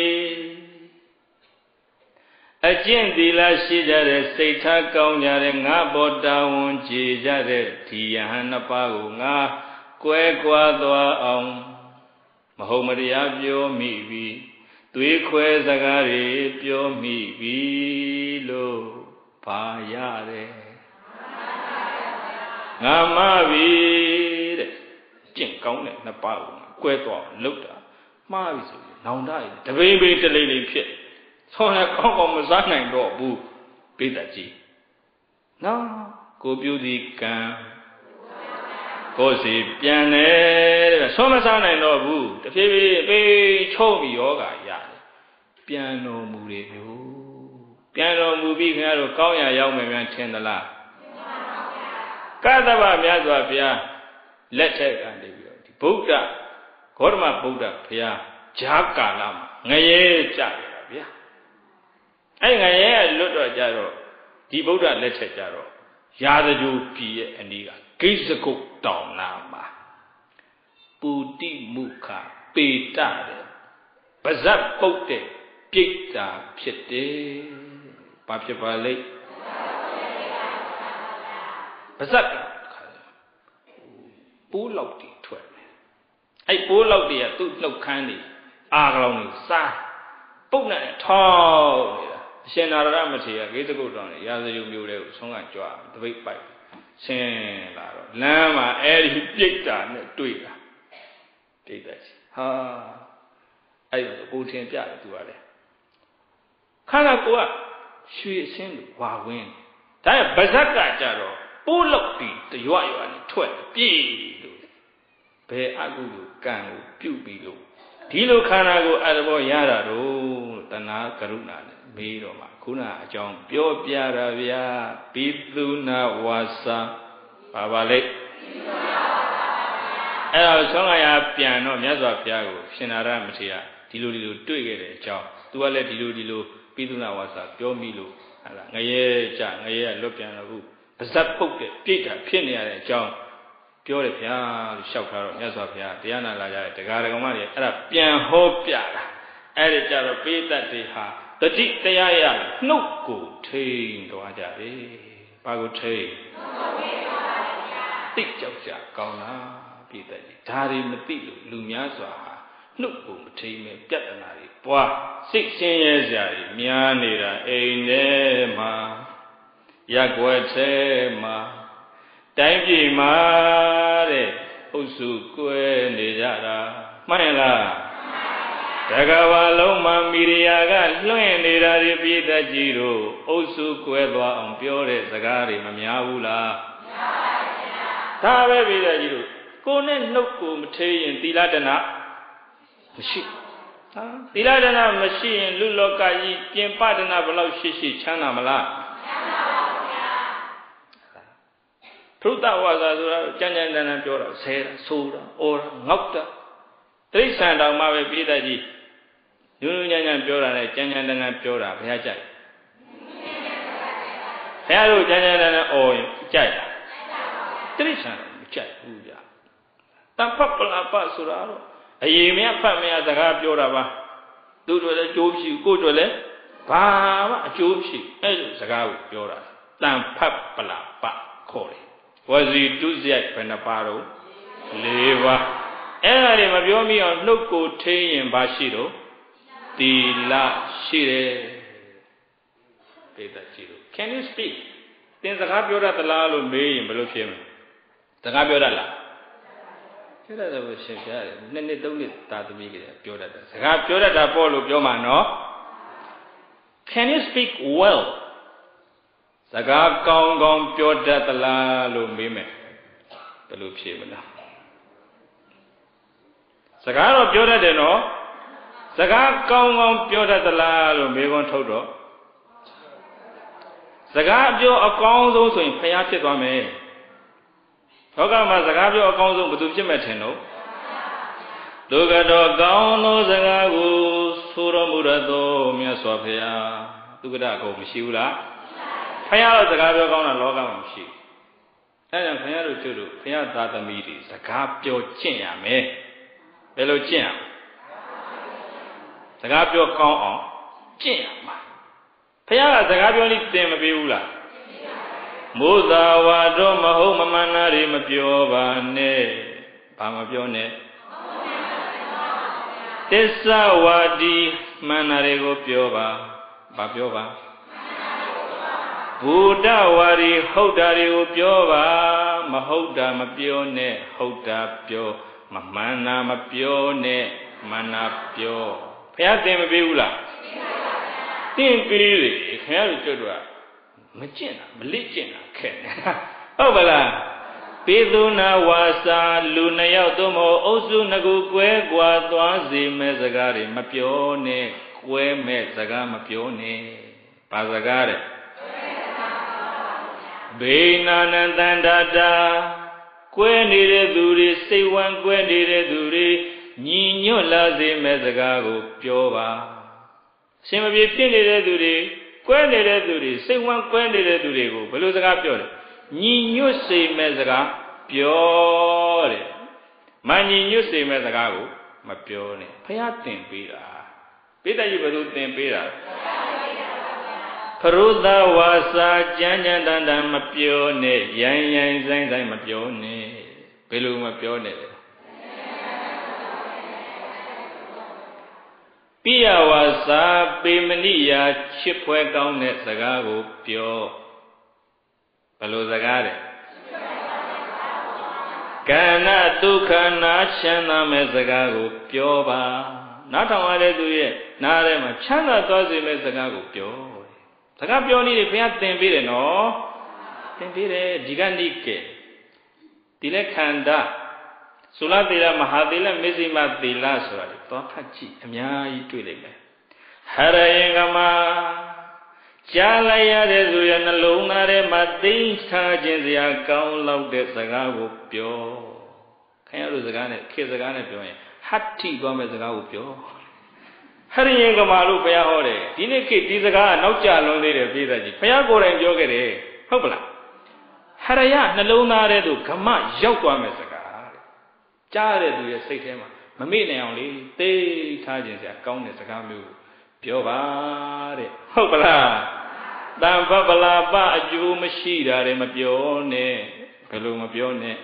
အကျင့်သီလရှိကြတဲ့စိတ်ထားကောင်းကြတဲ့ငါဘောတာဝန်ကြည်ကြတဲ့ဒီယဟန်နှစ်ပါးကိုငါကွဲကွာသွားအောင်မဟုတ်မတရားပြောမိပြီသွေးခွဲစကားတွေပြောမိပြီလို့ဘာရတယ်ငါမှားပြီတဲ့ကျင့်ကောင်းတဲ့နှစ်ပါးကိုကွဲသွားအောင်လုပ်တာမှားပြီဆိုရင်နောင်တရတပိန်ပိန်တလိမ့်လိမ့်ဖြစ်ဆောင်းရကောင်းကောင်းမစားနိုင်တော့ဘူးပိဋကကြီးနော်ကိုပြုသည်ကံကိုယ်စီပြန်တယ်တဲ့ဆောင်းမစားနိုင်တော့ဘူးတဖြည်းဖြည်းပိချုံပြီးယောဂရတယ်ပြန်တော်မူတယ်မျိုးပြန်တော်မူပြီးခင်ဗျားတို့ကောင်းရာရောက်မယ်များထင်သလားကသဗ္ဗမြတ်စွာဘုရားလက်ထက်ကနေပြီးတော့ဒီဗုဒ္ဓဂေါတမဗုဒ္ဓဘုရားဂျာကာလမှာငရဲကြရတာဗျာအဲ့ငရဲလွတ်တော့ကြတော့ဒီဗုဒ္ဓလက်ထက်ကြတော့ရာဇဂိုပြည်ရဲ့အနီးကဂိဇဂုတ်တောင်နာမှာပူတိမုခပေတတဲ့ပါဇတ်ပုတ်တဲ့ပြိတ္တာဖြစ်တယ်ဘာဖြစ်ပါလိမ့်ပါဇတ်ကပိုးလောက်တီထွက်တယ်အဲ့ပိုးလောက်တီကသူ့နှုတ်ခမ်းနေအာကလောင်နေစားပုတ်နဲ့ထောက်နေတာအရှင်နာရမထေရဂိဇဂုတ်တောင်နေရာဇယုမျိုးတွေကိုဆုံးကကြွားတပိတ်ပိုက်ဆင်းလာတော့လမ်းမှာအဲ့ဒီပြိတ္တာနဲ့တွေ့တာပြိတ္တာကြီးဟာအဲ့ဒီပူထင်ပြတယ်သူကလည်းခန္ဓာကိုယ်ကရွှေအစင်းလိုဝါဝင်းဒါရဗဇက်ကကြတော့ပိုးလောက်ပြီးတရွရွနဲ့ထွက်ပြေးလို့ဘယ်အကုသိုလ်ကံကိုပြုတ်ပြီးလို့ဒီလိုခန္ဓာကိုယ်အတဘောရတာတော့တဏှာကရုဏာနဲ့မေးတော့မှခုနအကြောင်းပြောပြတာဗျာပိသုနာဝါစာဘာပါလဲအဲ့တော့ဆောင်းရပြန်တော့မြတ်စွာဘုရားကိုရှင်နာရမထေရဒီလိုဒီလိုတွေ့ခဲ့တဲ့အကြောင်းသူကလည်းဒီလိုဒီလိုပိသုနာဝါစာပြောမိလို့ဟာလားငရဲကြငရဲကလွတ်ပြန်တော့ဘူးပါဇတ်ပုတ်တဲ့ပြိတ္တာဖြစ်နေရတဲ့အကြောင်းပြောတယ်ဗျာလို့လျှောက်ထားတော့မြတ်စွာဘုရားတရားနာလာကြတဲ့တရားဓမ္မတွေအဲ့ဒါပြန်ဟောပြတာအဲ့ဒီကြတော့ပိဋကတ်တွေဟာတတိတရားရနှုတ်ကိုထိန်သွားကြတယ်ဘာကိုထိန်တိတ်ကြောက်ကြကောင်းလားပိဋကတ်တွေဒါတွေမသိလို့လူများစွာဟာနှုတ်ကိုမထိန်မဲ့ပြဿနာတွေပွားစိတ်ဆင်းရဲစရာတွေများနေတာအိမ်ထဲမှာရက်ွက်ထဲမှာတိုင်းပြည်မှာတဲ့အုပ်စုကွဲနေကြတာမှန်လားတကဘာလုံးမှာမိရိယာကလွှင့်နေတာဒီပြည်သက်ကြီးတို့အုပ်စုကွဲသွားအောင်ပြောတဲ့စကားတွေမများဘူးလားများပါဗျာဒါပဲပြည်သက်ကြီးတို့ကိုယ်နဲ့နှုတ်ကိုမထေးရင်သီလတနာမရှိဟာသီလဒါနမရှိရင်လူလောကကြီးပြင်ပဒါနဘယ်လောက်ရှိရှိချမ်းသာမလားချမ်းသာပါဗျာသုတ္တဝါစာဆိုတာကြံ့ကြံ့တန်းတန်းပြောတာဆဲတာဆိုတာအော်တာငေါက်တာတိရစ္ဆာန်တောင်မှပဲပြိတ္တကြီးညွညံ့ညံ့ပြောတာနဲ့ကြံ့ကြံ့တန်းတန်းပြောတာဘုရားကြိုက်ဘုရားတို့ကြံ့ကြံ့တန်းတန်းအော်ရင်ကြိုက်တာတိရစ္ဆာန်မကြိုက်ဘူးဗျာတပ္ပပလပဆိုတာတော့အရင်မြတ်ဖတ်မြတ်စကားပြောတာပါသူတို့လည်းအကျိုးရှိကိုယ်တို့လည်းဘာမှအကျိုးရှိအဲ့လိုစကားကိုပြောတာတန်ဖတ်ပလပခေါ်တယ်ဝစီတုဇက်ဘယ်နှပါတော့၄ပါးအဲ့ဒါတွေမပြောမိအောင်နှုတ်ကိုထိရင်ဘာရှိတော့သီလရှိတယ်ပေတရှိတော့ Can you speak သင်စကားပြောတတ်သလားလို့မေးရင်ဘယ်လိုဖြေမလဲစကားပြောတတ်လားပြောတတ်တယ်လို့ရှင်းပြရတယ်နှစ်နှစ်သုံးနှစ်သာသမီးကလေးပြောတတ်တယ်စကားပြောတတ်တာပေါ့လို့ပြောမှာနော် Can you speak well စကားကောင်းကောင်းပြောတတ်သလားလို့မေးမယ်ဘယ်လိုဖြေမလဲစကားတော့ပြောတတ်တယ်နော်စကားကောင်းကောင်းပြောတတ်သလားလို့မေးခွန်းထုတ်တော့စကားပြောအကောင်းဆုံးဆိုရင်ဖျားဖြစ်သွားမယ်လောကမှာစကားပြောအကောင်းဆုံးဘယ်သူဖြစ်မဲ့ထင်လို့လူကတော့ကောင်းသောစကားကိုဆိုတော်မူရသောမြတ်စွာဘုရားသူကတအကုန်မရှိဘူးလားဖျားတော့စကားပြောကောင်းတာလောကမှာမရှိအဲဒါဖျားတို့ကျွတ်တို့ဖျားသားသမီးတွေစကားပြောကျင့်ရမယ်ဘယ်လိုကျင့်ရစကားပြောကောင်းအောင်ကျင့်ရမှာဖျားကစကားပြောနည်းသင်မပေးဘူးလားမိုးသာဝါတော့မဟုတ်မမှန်တာတွေမပြောပါနဲ့ဘာမပြောနဲ့သစ္စာဝါဒီမှန်တာတွေကိုပြောပါဘာပြောပါဘုဒ္ဓဝါဒီဟုတ်တာတွေကိုပြောပါမဟုတ်တာမပြောနဲ့ဟုတ်တာပြောမမှန်တာမပြောနဲ့မှန်တာပြောဘုရားသင်မပေးဘူးလားသင်ပေးလေခင်ဗျားတို့ကျွတ်တော့မကျင့်တာမလိကျင့်တာခဲ့ဟုတ်ပါလားပေသူနာဝါစာလူနှစ်ယောက်သို့မဟုတ်အုပ်စုနှစ်ခုကွဲကွာသွားစေမဲ့စကားတွေမပြောနဲ့ကွဲမဲ့စကားမပြောနဲ့ဘာစကားတဲ့ဘေနာနန္တန္တတာကွဲနေတဲ့သူတွေစိတ်ဝမ်းကွဲနေတဲ့သူတွေညီညွတ်လာစေမဲ့စကားကိုပြောပါရှင်မပြေဖြစ်နေတဲ့သူတွေကွဲနေတဲ့သူတွေစိတ်ဝမ်းကွဲနေတဲ့သူတွေကိုဘယ်လိုစကားပြောလဲညီညွတ်စေမဲ့စကားပြောတယ်မညီညွတ်စေမဲ့စကားကိုမပြောနဲ့ဘုရားသင်ပေးတာပိဋကကြီးဘယ်လိုသင်ပေးတာဖရုသဝါစာကြမ်းကြမ်းတန်တန်မပြောနဲ့ရိုင်းရိုင်းဆိုင်ဆိုင်မပြောနဲ့ဘယ်လိုမပြောနဲ့လဲပိယဝါစာပေမဏိယာချစ်ဖွယ်ကောင်းတဲ့စကားကိုပြောဘယ်လိုစကားလဲကဏ္ဍဒုက္ခနာချမ်းသာမဲ့စကားကိုပြောပါနားထောင်ရတဲ့သူရဲ့နားထဲမှာချမ်းသာသွားစေမဲ့စကားကိုပြောစကားပြောနည်းတွေဘုရားသင်ပေးတယ်နော်သင်ပေးတယ်ဒီကနေ့ကဲဒီလက်ခန္ဓာသုလသေလမဟာသေလမေဇိမသေလဆိုတာလေသွားဖတ်ကြည့်အများကြီးတွေ့လိမ့်မယ်ဟရယင်ကမှာကြားလိုက်ရတဲ့ဆိုရနှလုံးသားထဲမှာသိထားခြင်းစရာကောင်းလောက်တဲ့စကားကိုပြောခင်ဗျားတို့စကားနဲ့ခေစကားနဲ့ပြောရင်ဟတ္ထိသွားမဲ့စကားကိုပြောဟရယင်ကမှာလို့ဘုရားဟောတယ်ဒီနေ့ခေဒီစကားကနောက်ကျလွန်သေးတယ်ပြည်သက်ကြီးဘုရားကိုယ်တိုင်ပြောခဲ့တယ်ဟုတ်ပလားဟရယနှလုံးသားထဲသို့ဂမရောက်သွားမဲ့စကားကြားတဲ့သူရဲ့စိတ်ထဲမှာမမေ့နိုင်အောင်လေသိထားခြင်းစရာကောင်းတဲ့စကားမျိုးပြောပါတဲ့ဟုတ်ပလားတံပပလာပအကျိုးမရှိတာတွေမပြောနဲ့ဘယ်လိုမပြောနဲ့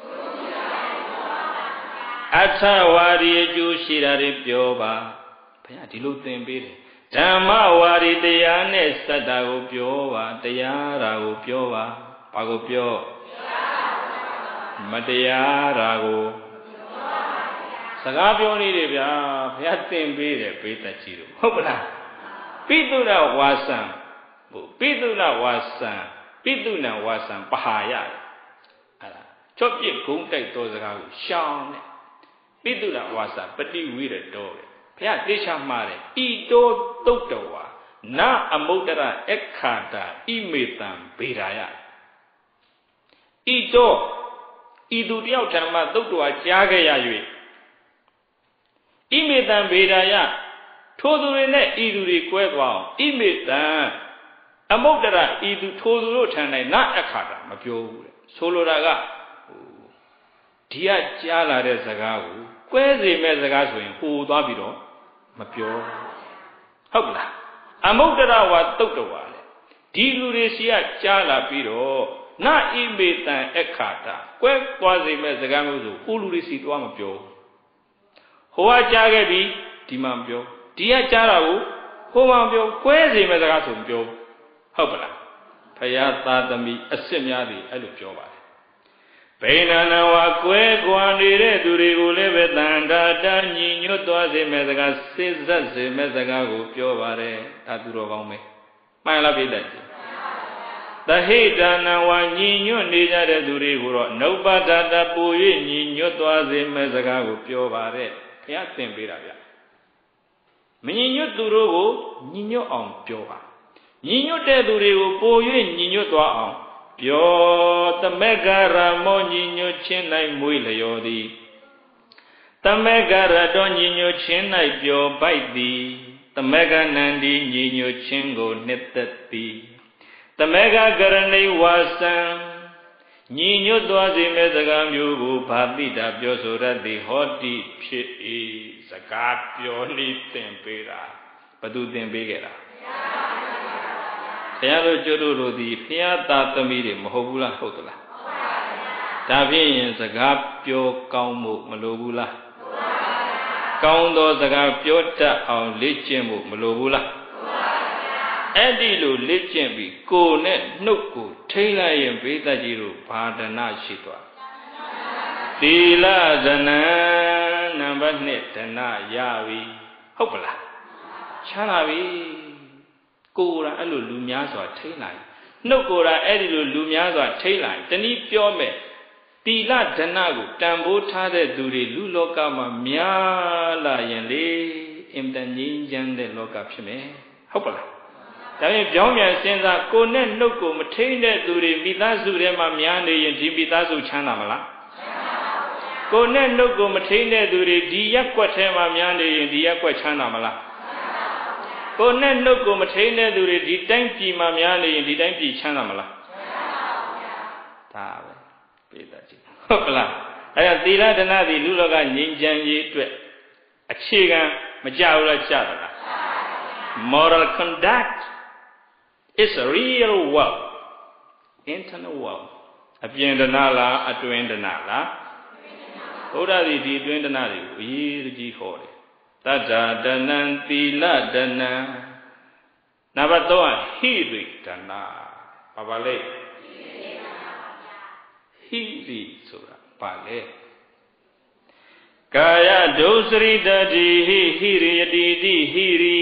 အထဝါဒီအကျိုးရှိတာတွေပြောပါဘုရားဒီလိုသင်ပေးတယ်ဓမ္မဝါဒီတရားနဲ့စက်တာကိုပြောပါတရားတာကိုပြောပါဘာကိုပြောမတရားတာကိုစကားပြောနေတယ်ဗျာဘုရားသင်ပေးတယ်ပေးတတ်ကြီးတို့ဟုတ်ပလားပိသုဏဝါစံဟိုပိသုဏဝါစံပိသုဏဝါစံပဟာယအဲ့ဒါချော့ပြစ်ဂုံးတိုက်သောစကားကိုရှောင်းတဲ့ပိတုလဝါစာပฏิဝိရတောဘုရားတေချာမှားတယ်ဤတောသုတ်တဝါနာအမုဒ္ဒရအခါတာဣမေတံဗေဒာယဤတောဤသူတယောက်ဓမ္မသုတ်တဝါကြားခဲ့ရ၍ဣမေတံဗေဒာယထိုသူတွေနဲ့ဤသူတွေကွဲသွားအောင်ဣမေတံအမုဒ္ဒရဤသူထိုသူတို့ထံ၌နာအခါတာမပြောဘူးတဲ့ဆိုလိုတာကဒီကကြားလာတဲ့စကားကိုကွဲစေမဲ့စကားဆိုရင်ဟိုသွားပြီးတော့မပြောဟုတ်လားအမုဒ္ဒရဝါတုတ်တော်ပါလေဒီလူတွေစီကကြားလာပြီးတော့နာဣမေတံအခါတာကွဲသွားစေမဲ့စကားမျိုးဆိုဟိုလူတွေစီသွားမပြောဟိုကကြားခဲ့ပြီးဒီမှာမပြောဒီကကြားတာကိုဟိုမှာပြောကွဲစေမဲ့စကားဆိုမပြောဟုတ်ပါလားဖယားသားသမီးအစ်စ်များတွေအဲ့လိုပြောပါတယ်ဗေနနဝကွဲကွာနေတဲ့သူတွေကိုလည်းပဲတန်တာတညီညွတ်သွားစေမဲ့စကားစိတ်ဆက်စေမဲ့စကားကိုပြောပါတယ်ဒါသူတော်ကောင်းပဲမှန်လားပြည့်တယ်သဟိတနဝညီညွတ်နေကြတဲ့သူတွေကိုတော့နုပ္ပတတပူ၍ညီညွတ်သွားစေမဲ့စကားကိုပြောပါတယ်ဘုရားသင်ပေးတာဗျမညီညွတ်သူတို့ကိုညီညွတ်အောင်ပြောပါညီညွတ်တဲ့သူတွေကိုပို၍ညီညွတ်သွားအောင်ပြောတမေကရမောညီညွတ်ခြင်း၌မွေးလျော်သည်တမေကရတော်ညီညွတ်ခြင်း၌ပျော်ပိုက်သည်တမေကနန္ဒီညီညွတ်ခြင်းကိုနှစ်သက်သည်တမေကကရဏိဝါစံညီညွတ်သွားစေမဲ့စကားမျိုးကိုဘာတိတာပြောဆိုရသည်ဟောတိဖြစ်၏စကားပြောနေသင်ပေးတာဘသူသင်ပေးခဲ့တာဘုရားတို့ကျွတ်တို့သည်ဘုရားသားသမီးတွေမဟုတ်ဘူးလားဟုတ်သလားဟုတ်ပါဘူးဒါဖြင့်ရင်စကားပြောကောင်းမှုမလိုဘူးလားဟုတ်ပါဘူးကောင်းသောစကားပြောတတ်အောင်လေ့ကျင့်မှုမလိုဘူးလားဟုတ်ပါဘူးအဲ့ဒီလိုလေ့ကျင့်ပြီးကိုယ်နဲ့နှုတ်ကိုထိမ့်လိုက်ရင်ဘိသကြီးတို့ဘာဒနာရှိသွားသီလဒနာနံပါတ်နှစ်ဒနာရပြီဟုတ်ပလားချမ်းသာပြီကိုယ်ကအဲ့လိုလူများစွာထိမ့်လိုက်နှုတ်ကိုယ်ကအဲ့ဒီလိုလူများစွာထိမ့်လိုက်တနည်းပြောမယ်တိလဒနာကိုတန်ဖိုးထားတဲ့သူတွေလူလောကမှာများလာရင်လေအင်တန်ငြိမ်းချမ်းတဲ့လောကဖြစ်မယ်ဟုတ်ပါလားဒါပြင်ပြောင်းပြန်စဉ်းစားကိုယ်နဲ့နှုတ်ကိုမထိမ့်တဲ့သူတွေမိသားစုထဲမှာများနေရင်ဒီမိသားစုချမ်းသာမလားကိုယ်နဲ့နှုတ်ကိုမထိမ့်တဲ့သူတွေဒီရက်ွက်ထဲမှာများနေရင်ဒီရက်ွက်ချမ်းသာမလားကိုယ်နဲ့နှုတ်ကိုမထိန်တဲ့သူတွေဒီတိုင်းပြည်မှာများနေရင်ဒီတိုင်းပြည်ချမ်းသာမလားဒါပဲပြေးတတ်ကြည့်ဟုတ်ကလားအဲ့ဒါသီလဒနာသည်လူလောကငြိမ်းချမ်းရေးအတွက်အခြေခံမကြဘူးလားကြတာလား moral conduct is a real wealth internal wealth အပြင်ဒနာလားအတွင်းဒနာလားဘုရားသည်ဒီအတွင်းဒနာတွေကိုအရေးကြီးဟောတယ်တတ္တာဒနံသီလဒနံနံပါတ်သုံးဟိရိဒနာဘာပါလဲဟိရိဆိုတာဘာလဲကာယဒုစရိတတိဟိဟိရိယတိတိဟိရိ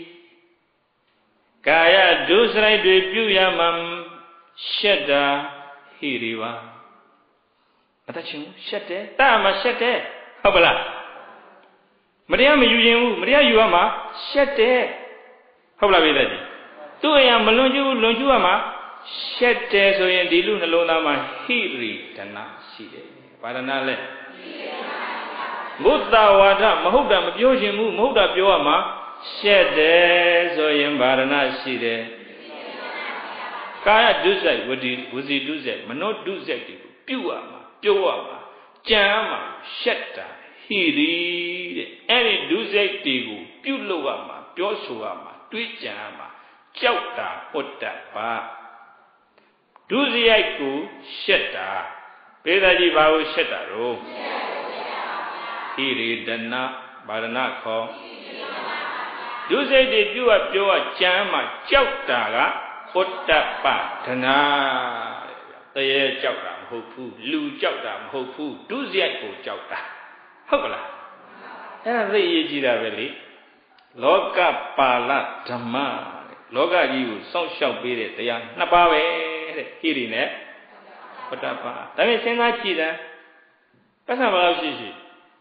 ကာယဒုစရိုက်တွေပြုရမှရှက်တာဟိရိပါမတတ်ချင်ဘူးရှက်တယ်တာမရှက်တယ်ဟုတ်ပလားမတရားမယူရင်ဘူးမတရားယူရမှာရှက်တယ်ဟုတ်လားပြည့်တဲ့ကြီးသူ့အရာမလွန်ကျူးလွန်ကျူးရမှာရှက်တယ်ဆိုရင်ဒီလူနှလုံးသားမှာဟိရိဒနာရှိတယ်ဘာဒနာလဲမုတ္တဝါဒမဟုတ်တာမပြောခြင်းဘူးမဟုတ်တာပြောရမှာရှက်တယ်ဆိုရင်ဘာဒနာရှိတယ်ကာယဒုစရိုက်ဝတိဝစီဒုစရိုက်မနောဒုစရိုက်တွေကိုပြုတ်ရမှာပြောရမှာကြံရမှာရှက်တာဟိရိတဲ့အဲ့ဒီဒုစရိုက်တွေကိုပြုတ်လို့ရမှာပြောဆိုရမှာတွေးကြံရမှာကြောက်တာဥတ္တပါဒုစရိုက်ကိုရှက်တာဘေဒကြီးဘာကိုရှက်တာတော့ဟိရိဒနာဘာဒနာခေါ်ဒုစရိုက်တွေပြုတ်ပြောကြံရမှာကြောက်တာကဥတ္တပဒနာတရေကြောက်တာမဟုတ်ဘူးလူကြောက်တာမဟုတ်ဘူးဒုစရိုက်ကိုကြောက်တာဟုတ်ကလားအဲ့ဒါသိအရေးကြီးတာပဲလေလောကပါဠဓမ္မလောကကြီးကိုစောင့်ရှောက်ပေးတဲ့တရားနှစ်ပါးပဲတဲ့ဟိရိနဲ့ဥတ္တပဒါပေမဲ့စဉ်းစားကြည့်တယ်ပတ်စံဘယ်လောက်ရှိရှိ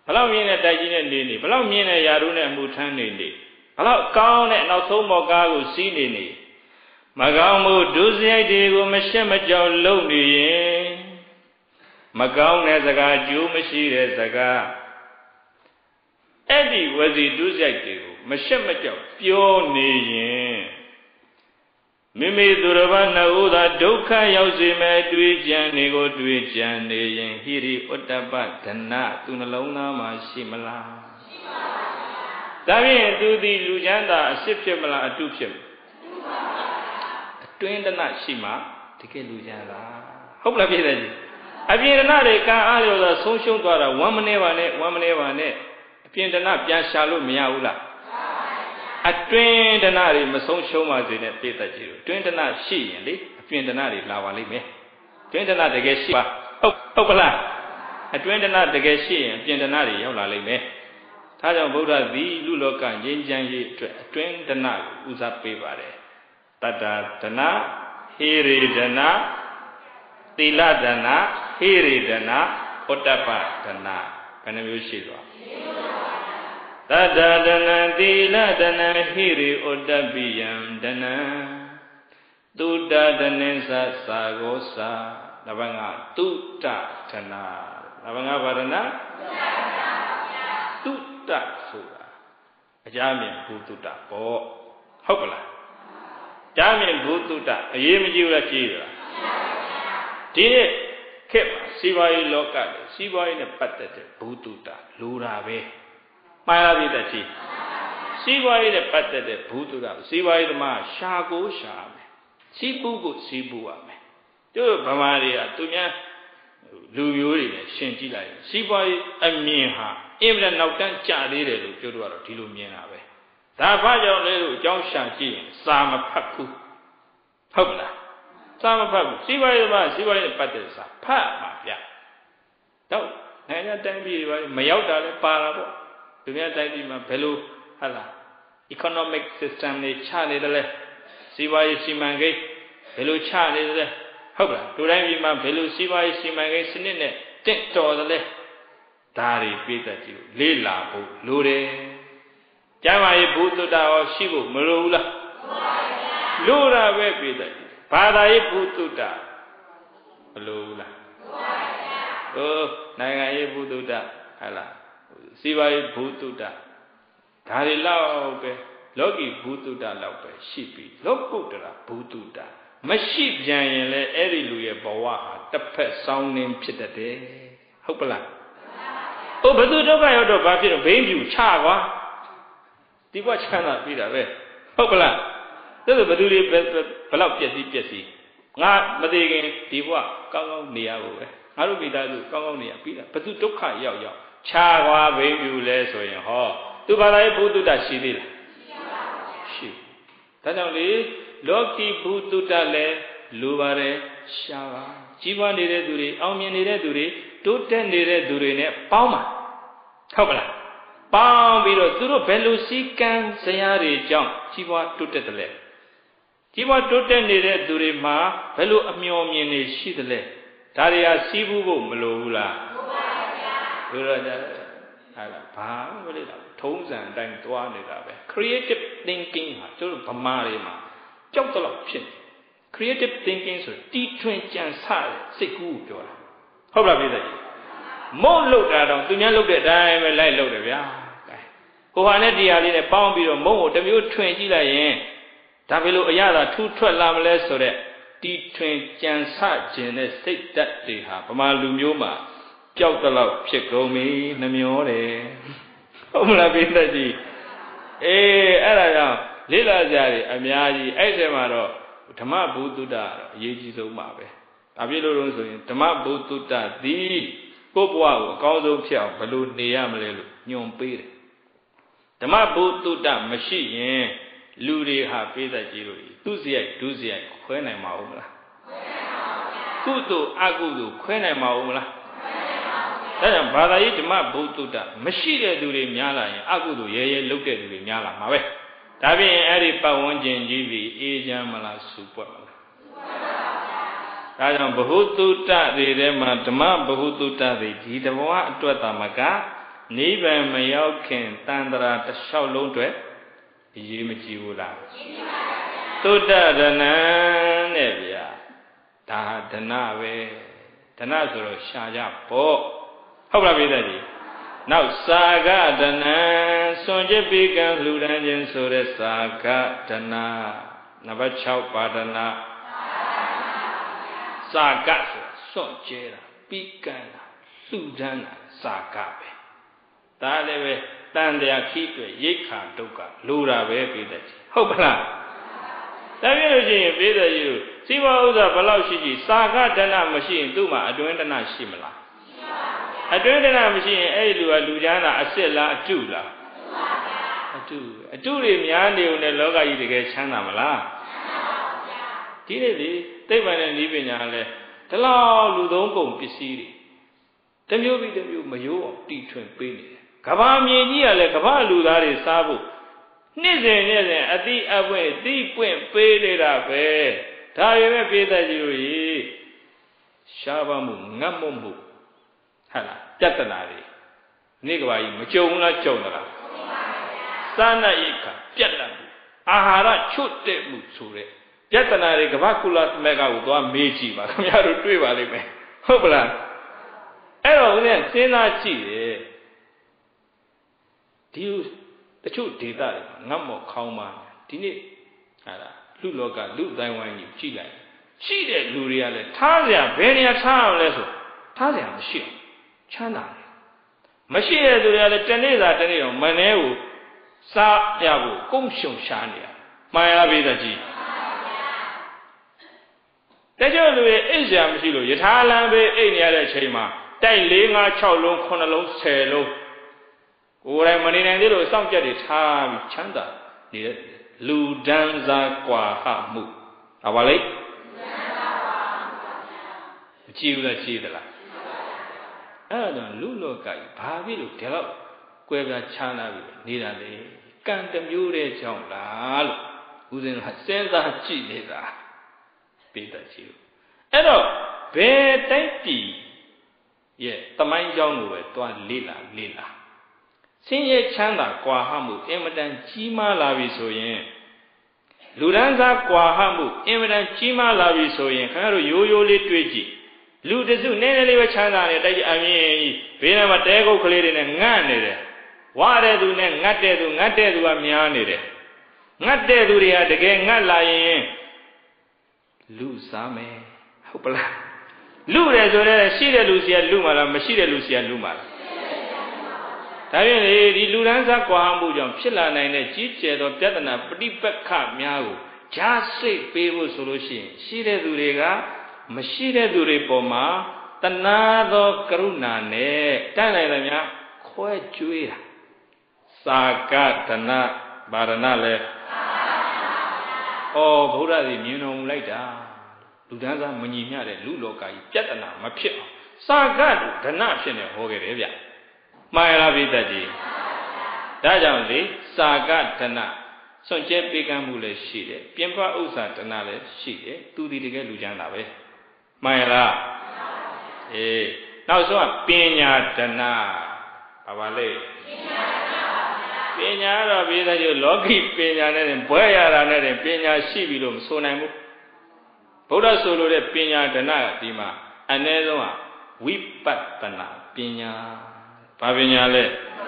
ဘလောက်မြင်တဲ့တိုက်ကြီးနဲ့နေနေဘလောက်မြင်တဲ့ယာရုနဲ့အမှုထမ်းနေနေဘလောက်ကောင်းတဲ့နောက်ဆုံးမော်ကားကိုစီးနေနေမကောင်းမှုဒုစရိုက်တွေကိုမရှက်မကြောက်လုပ်နေရင်မကောင်းတဲ့စကားကျိုးမရှိတဲ့စကားအဲ့ဒီဝစီဒုစရိုက်တွေကိုမရှက်မကြောက်ပြောနေရင်မိမိသူတစ်ပါးနှုတ်သာဒုက္ခရောက်စေမဲ့တွေ့ကြံနေကိုတွေ့ကြံနေရင်ဟိရိဥတ္တပဒနာသူနှလုံးသားမှာရှိမလားရှိပါဘူးဒါဖြင့်သူသည်လူချမ်းသာအစစ်ဖြစ်မလားအတုဖြစ်မလားအတွင်းတနရှိမှတကယ်လူချမ်းသာဟုတ်လားပြည့်တယ်ကြီးအပြင်တနတွေကံအားလျော်စွာဆုံးရှုံးသွားတာဝမ်းမနေပါနဲ့ဝမ်းမနေပါနဲ့အပြင်တနပြန်ရှာလို့မရဘူးလားအတွင်းတဏှာတွေမဆုံးရှုံးပါစေနဲ့ပြည့်တတ်ကြည့်လို့အတွင်းတဏှာရှိရင်လေအပြင်တဏှာတွေလာပါလိမ့်မယ်အတွင်းတဏှာတကယ်ရှိပါဟုတ်ဟုတ်ပါလားအတွင်းတဏှာတကယ်ရှိရင်အပြင်တဏှာတွေရောက်လာလိမ့်မယ်ဒါကြောင့်ဗုဒ္ဓသည်လူလောကငြိမ်းချမ်းရေးအတွက်အတွင်းတဏှာကိုဦးစားပေးပါတယ်တတ္တတဏှာဟိရိတဏှာသီလတဏှာဟိရိတဏှာဩတ္တပတဏှာဘယ်နှမျိုးရှိသွားတတ္တတနံသီလတနံဟိရိဩတ္တပိယံတနံသုတ္တတနင်္သသာဂောစာနံပါတ်၅သုတ္တတနာနံပါတ်၅ဘာရဏသုတ္တဆိုတာအကြမြင်ဘုသုတ္တပေါ့ဟုတ်ကလားကြားမြင်ဘုသုတ္တအရေးမကြီးဘူးလားကြီးလားဒီနေ့ခေတ်မှာစီးပွားရေးလောကနဲ့စီးပွားရေးနဲ့ပတ်သက်တဲ့ဘုသုတ္တလိုတာပဲမှန်လားပြည့်တဲ့ကြီးစီးပွားရေးနဲ့ပတ်သက်တဲ့ဘုသူရစီးပွားရေးသမားရှာကိုရှာမယ်စီးပူးကိုစီးပူးရမယ်တို့ဗမာတွေကသူများလူမျိုးတွေနဲ့ရှင်ကြည့်လိုက်စီးပွားရေးအမြင်ဟာအင်မတန်နောက်တန်းကျသေးတယ်လို့ပြောတော့ဒီလိုမြင်တာပဲဒါဘာကြောင့်လဲလို့အကြောင်းရှာကြည့်ရင်စာမဖတ်ဘူးဟုတ်ကလားစာမဖတ်ဘူးစီးပွားရေးသမားစီးပွားရေးနဲ့ပတ်သက်စာဖတ်မှာဗျတော့နိုင်ငံတိုင်းပြည်တွေမရောက်တာလဲပါတာပေါ့သူများတိုင်းပြည်မှာဘယ်လိုဟာလား economic system တွေချနေတယ်လဲစီးပွားရေးစီမံကိန်းဘယ်လိုချနေတယ်လဲဟုတ်လားလူတိုင်းပြည်မှာဘယ်လိုစီးပွားရေးစီမံကိန်းစနစ်နဲ့တင့်တော်တယ်လဲဒါတွေပြည့်တတ်ကြည့်လေးလာဖို့လိုတယ်ကျမ်းမာရေးဘုသုတ္တရောရှိဖို့မလိုဘူးလားလိုတာပဲပြည့်တတ်ကြည့်ဘာသာရေးဘုသုတ္တမလိုဘူးလားဟိုနိုင်ငံရေးဘုသုတ္တဟာလားစီးပွားရေးဘုသုတ္တဒါတွေလောက်ပဲလောကီဘုသုတ္တလောက်ပဲရှိပြီလောကုတ္တရာဘုသုတ္တမရှိပြန်ရင်လည်းအဲ့ဒီလူရဲ့ဘဝဟာတစ်ဖက်ဆောင်းနှင်းဖြစ်တတ်တယ်ဟုတ်ပလားဟိုဘသူဒုက္ခရောက်တော့ဘာဖြစ်တော့ဘိန်းပြူချကွာဒီဘဝချမ်းသာပြီးတာပဲဟုတ်ပလားဒါဆိုဘသူတွေဘယ်လောက်ပြည့်စည်ပြည့်စည်ငါမသေးခင်ဒီဘဝကောင်းကောင်းနေရဖို့ပဲငါတို့မိသားစုကောင်းကောင်းနေရပြီးတာဘသူဒုက္ခရောက်ရောက်ခြားကွာဘိန်းပြူလဲဆိုရင်ဟောသူဘာသာရေးဘုသုတ္တရှိသေးလားရှိဒါကြောင့်လေလောကီဘုသုတ္တလည်းလိုပါတယ်ရှားပါကြီးပွားနေတဲ့သူတွေအောင်မြင်နေတဲ့သူတွေတိုးတက်နေတဲ့သူတွေနဲ့ပေါင်းပါဟုတ်ပါလားပေါင်းပြီးတော့သူတို့ဘယ်လိုစည်းကမ်းစရာတွေကြောင့်ကြီးပွားတိုးတက်တယ်လဲကြီးပွားတိုးတက်နေတဲ့သူတွေမှာဘယ်လိုအမျှော်မြင်တွေရှိတယ်လဲဒါတွေကစီးပူးဖို့မလိုဘူးလားလိုပါဗျာလိုတော့ကြဟာလားဘာမလဲလားထုံးစံအတိုင်းသွားနေတာပဲ creative thinking ဟာကျတို့ဗမာတွေမှာကြောက်တော့ဖြစ်နေ creative thinking ဆိုတီထွင်ကြံစတဲ့စိတ်ကူးကိုပြောတာဟုတ်လားပြည့်စုံမုံလုတ်တာတော့သူများလုတ်တဲ့အတိုင်းပဲလိုက်လုတ်တယ်ဗျာကိုဟာနဲ့တရားလေးနဲ့ပေါင်းပြီးတော့မုံကိုတစ်မျိုးထွင်ကြည့်လိုက်ရင်ဒါဘယ်လိုအရသာထူးထွက်လာမလဲဆိုတော့တီထွင်ကြံစခြင်းတဲ့စိတ်ဓာတ်တွေဟာဗမာလူမျိုးမှာကြောက်တော့ဖြစ်ကုန်ပြီနှမျောတယ်ဟုတ်မလားပြည့်စုံကြီးအေးအဲ့ဒါကြောင့်လေ့လာကြရအများကြီးအဲ့ဒီမှာတော့ဓမ္မဘုသုတ္တတော့အရေးကြီးဆုံးပါပဲဒါဖြစ်လို့လို့ဆိုရင်ဓမ္မဘုသုတ္တသည်ကိုယ့်ဘဝကိုအကောင်းဆုံးဖြစ်အောင်ဘယ်လိုနေရမလဲလို့ညွန်ပေးတယ်ဓမ္မဘုသုတ္တမရှိရင်လူတွေဟာပေးတတ်ကြည့်လို့သူစရိုက်ဒုစရိုက်ခွဲနိုင်မှာဦးမလားခွဲနိုင်ပါဘူးကုသိုလ်အကုသိုလ်ခွဲနိုင်မှာဦးမလားခွဲနိုင်ပါဘူးဒါကြောင့်ဘာသာရေးဓမ္မဘုသုတ္တမရှိတဲ့သူတွေများလာရင်အကုသိုလ်ရဲရဲလုပ်တဲ့သူတွေများလာမှာပဲဒါဖြင့်အဲ့ဒီပတ်ဝန်းကျင်ကြီးပြီးအေးချမ်းမလားစူပွက်မလားဒါကြောင့်ဘဟုတုတ္တတွေထဲမှာဓမ္မဘဟုတုတ္တတွေဒီတဘဝအတွက်သာမကနိဗ္ဗာန်မရောက်ခင်တန်ត្រာတစ်လျှောက်လုံးတွေအရေးမကြီးဘူးလားသုတ္တဒနာနဲ့ဗျာဒါဒနာပဲဒနာဆိုတော့ရှာကြပေါ့ဟုတ်လားပြည်သက်ကြီးနောက်စာကဒနာစွန့်ကြပိကံလှူဒန်းခြင်းဆိုတဲ့စာကဒနာနံပါတ်၆ပါဒနာစာကဆိုစွန့်ကြဲတာပိကံတာလှူဒန်းတာစာကပဲဒါလည်းပဲတန်တရားခိတွေရိတ်ခါဒုက္ခလိုတာပဲပြည်သက်ကြီးဟုတ်ပလားဒါပြလို့ရှိရင်ပြည်သက်ကြီးတို့စီဝဥစ္စာဘယ်လောက်ရှိရှိစာကဒနာမရှိရင်သူ့မှာအတွင်းဒနာရှိမလားအတွင်းဒနာမရှိရင်အဲ့ဒီလူကလူချမ်းသာအစ်စ်လားအတုလားအတုအတုတွေများနေုံနဲ့လောကကြီးတကယ်ချမ်းသာမလားဒီနေ့ဒီသိပ္ပံနဲ့ဤပညာလည်းဒီလောက်လူသုံးကုန်ပစ္စည်းတွေတစ်မျိုးပြီးတစ်မျိုးမရိုးအောင်တီထွင်ပေးနေတယ်ကဘာမြေကြီးကလည်းကဘာလူသားတွေစားဖို့နှစ်စဉ်နှစ်စဉ်အတိအပွင့်တိပွင့်ပေးနေတာပဲဒါပေမဲ့ပြည်သက်ကြီးတို့ကြီးရှားပါမှုငတ်မွတ်မှုဟာလားပြဿနာတွေနေ့ကဘာကြီးမကြုံလားကြုံသလားစာနာဣခပြတ်လာမှုအာဟာရချွတ်တဲ့မှုဆိုတဲ့ပြဿနာတွေကဘာကုလသမဂ္ဂကိုသွားမေးကြည့်ပါခင်ဗျားတို့တွေ့ပါလိမ့်မယ်ဟုတ်ပလားအဲ့တော့ဦးဇင်းစဉ်းစားကြည့်တယ်ဒီတချို့ဒေသတွေငတ်မော်ခေါင်းပါဒီနေ့ဟာလားလူလောကလူအတိုင်းဝိုင်းကြီးကြည့်လိုက်ရှိတဲ့လူတွေကလည်းထားစရာဘယ်နေရာထားအောင်လဲဆိုထားစရာမရှိအောင်ချမ်းသာတယ်မရှိတဲ့သူတွေကလည်းတနေ့သာတနေ့တော့မနှဲကိုစားရဖို့ကုန်းရှုံရှားနေရမှန်ရပါသေးကြီးတချို့လူတွေအိတ်စရာမရှိလို့ယထာလမ်းပဲအိတ်နေရတဲ့အချိန်မှာတိုက်၄၅၆လုံးခုနှစ်လုံးဆယ်လုံးကိုယ်တိုင်မနေနိုင်သေးလို့စောင့်ကြက်တွေထားပြီးချမ်းသာနေတဲ့လူဒန်းစားကွာဟမှုဟာပါလေမကြည့်ဘူးလားကြည့်သလားအဲ့ဒါလူလောကကြီးဘာဖြစ်လို့ဒီလောက်ကွဲပြားခြားနာပြီးနေတာလဲကံတစ်မျိုးတည်းကြောင့်လားလို့ဦးဇင်းကစဉ်းစားကြည့်နေတာပြည်သက်ကြီးအဲ့တော့ဘယ်တိုက်ပြည်ရဲ့တမိုင်းကြောင်းကိုပဲတွားလေ့လာလေ့လာဆင်းရဲချမ်းသာကွာဟမှုအင်မတန်ကြီးမားလာပြီဆိုရင်လူဒန်းစားကွာဟမှုအင်မတန်ကြီးမားလာပြီဆိုရင်ခင်ဗျားတို့ရိုးရိုးလေးတွေးကြည့်လူတစုနည်းနည်းလေးပဲချမ်းသာနေတိုက်အမြင်ကြီးဘေးနားမှာတဲကုတ်ကလေးတွေနဲ့ငတ်နေတယ်ဝါတဲ့သူနဲ့ငတ်တဲ့သူငတ်တဲ့သူကများနေတယ်ငတ်တဲ့သူတွေကတကယ်ငတ်လာရင်လူစားမယ်ဟုတ်ပလားလူတယ်ဆိုတော့ရှိတဲ့လူစီကလူမှာလားမရှိတဲ့လူစီကလူမှာလားဒါဖြင့်လေဒီလူဒန်းစားကွာမှုကြောင့်ဖြစ်လာနိုင်တဲ့ကြီးကျယ်သောပြဿနာပဋိပက္ခများကိုဂျာစိတ်ပေးဖို့ဆိုလို့ရှိရင်ရှိတဲ့သူတွေကမရှိတဲ့သူတွေပေါ်မှာတနာသောကရုဏာနဲ့တန်းနိုင်တယ်များခွဲကျွေးတာစာကဒနာဗာရဏလဲဩဗုဒ္ဓသည်မြင်တော်မူလိုက်တာလူဒန်းစားမညီမျှတဲ့လူလောကကြီးပြဿနာမဖြစ်အောင်စာကဒနာဖြစ်နေဟောခဲ့တယ်ဗျမှန်လားပြည်သက်ကြီးဒါကြောင့်လေစာကဒနာစွန့်ကြဲပေးကမ်းမှုလည်းရှိတယ်ပြင်ပဥစ္စာဒနာလည်းရှိတယ်သူဒီတကယ်လူချမ်းသာပဲမှန်လားအေးနောက်ဆုံးကပညာဒနာဘာပါလဲပညာတော့ပြည်သက်ကြီးလောကီပညာနဲ့ဘွဲရတာနဲ့ပညာရှိပြီလို့မဆိုနိုင်ဘူးဗုဒ္ဓဆိုလိုတဲ့ပညာဒနာကဒီမှာအနည်းဆုံးကဝိပဿနာပညာဘာပညာလဲ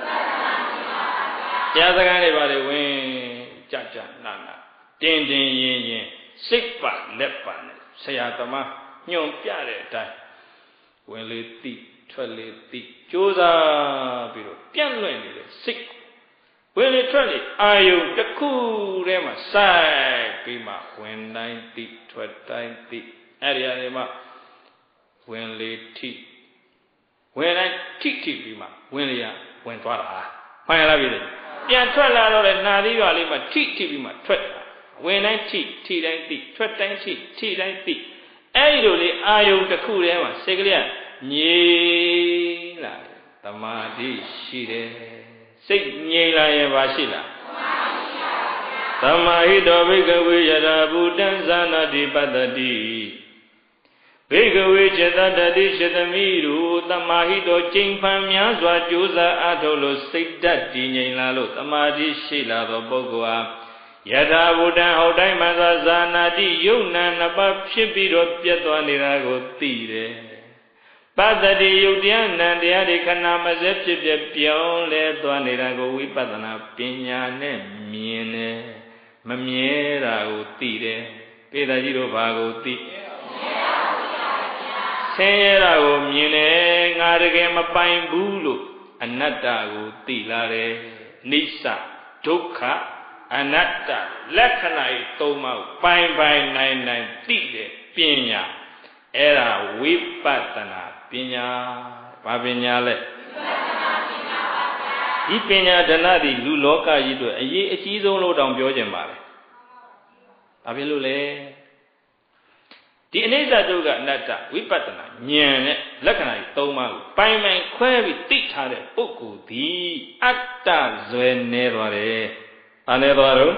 တရားစကားတွေပါလေဝင်ကြကြနာနာတင်းတင်းရင်ရင်စိတ်ပါလက်ပါနဲ့ဆရာသမားညွန်ပြတဲ့အတိုင်းဝင်လေသိထွက်လေသိကြိုးစားပြီးတော့ပြန့်လွင့်နေတဲ့စိတ်ဝင်လေထွက်လေအာယုတစ်ခုတည်းမှာစိုက်ပြီးမှဝင်တိုင်းသိထွက်တိုင်းသိအဲ့ဒီအနေမှာဝင်လေထိဝင်တိုင်းထိထိပြီးမှဝင်လေရဝင်သွားတာမှန်ရလားပြည်တယ်ပြန်ထွက်လာတော့လေနာသီးရွာလေးမှာထိထိပြီးမှထွက်ဝင်တိုင်းထိထိတိုင်းသိထွက်တိုင်းထိထိတိုင်းသိအဲ့ဒီလိုလေအာယုတစ်ခုတည်းမှာစိတ်ကလေးကငြိမ်လာတယ်တမာတိရှိတယ်စိတ်ငြိမ်လာရင်ဘာရှိလားသမ္မာဟိတောဘိကဝေယရာဘူတံဇာနာတိပတ္တိဘေကဝေจิตတတိရှိသမီးတို့တမာဟိတောကျင့်ဖန်များစွာကြိုးစားအားထုတ်လို့စိတ်ဓာတ်တည်ငြိမ်လာလို့တမာတိရှိလာသောပုဂ္ဂိုလ်အားယထာဘုဒ္ဓဟောတိုင်းမှသာဇာနာတိယုတ်နံနှစ်ပါးဖြစ်ပြီးတော့ပြတ်သွားနေတာကိုသိတယ်ပတ္တိယုတ်တရားနံတရားတွေခဏမစဲဖြစ်ပြပြောင်းလဲသွားနေတာကိုဝိပဿနာပညာနဲ့မြင်တယ်မမြဲတာကိုသိတယ်ပိဿကြီးတို့ဘာကိုသိဆင်းရဲတာကိုမြင်တယ်ငါတကယ်မပိုင်ဘူးလို့အနတ္တကိုသိလာတယ်နိစ္စဒုက္ခအနတ္တလက္ခဏာဤသုံးပါးကိုပိုင်ပိုင်နိုင်နိုင်သိတယ်ပညာအဲ့ဒါဝိပဿနာပညာဘာပညာလဲဒီပညာဓနသည်လူလောကကြီးအတွက်အရေးအကြီးဆုံးလို့တောင်ပြောကြပါလေဘာဖြစ်လို့လဲဒီအနိစ္စဒုက္ခအနတ္တဝိပဿနာဉာဏ်နဲ့လက္ခဏာကြီးသုံးပါးကိုပိုင်ပိုင်ခွဲပြီးသိထားတဲ့ပုဂ္ဂိုလ်သည်အတ္တဇွဲနေသွားတယ်။ဘာနေသွားတော့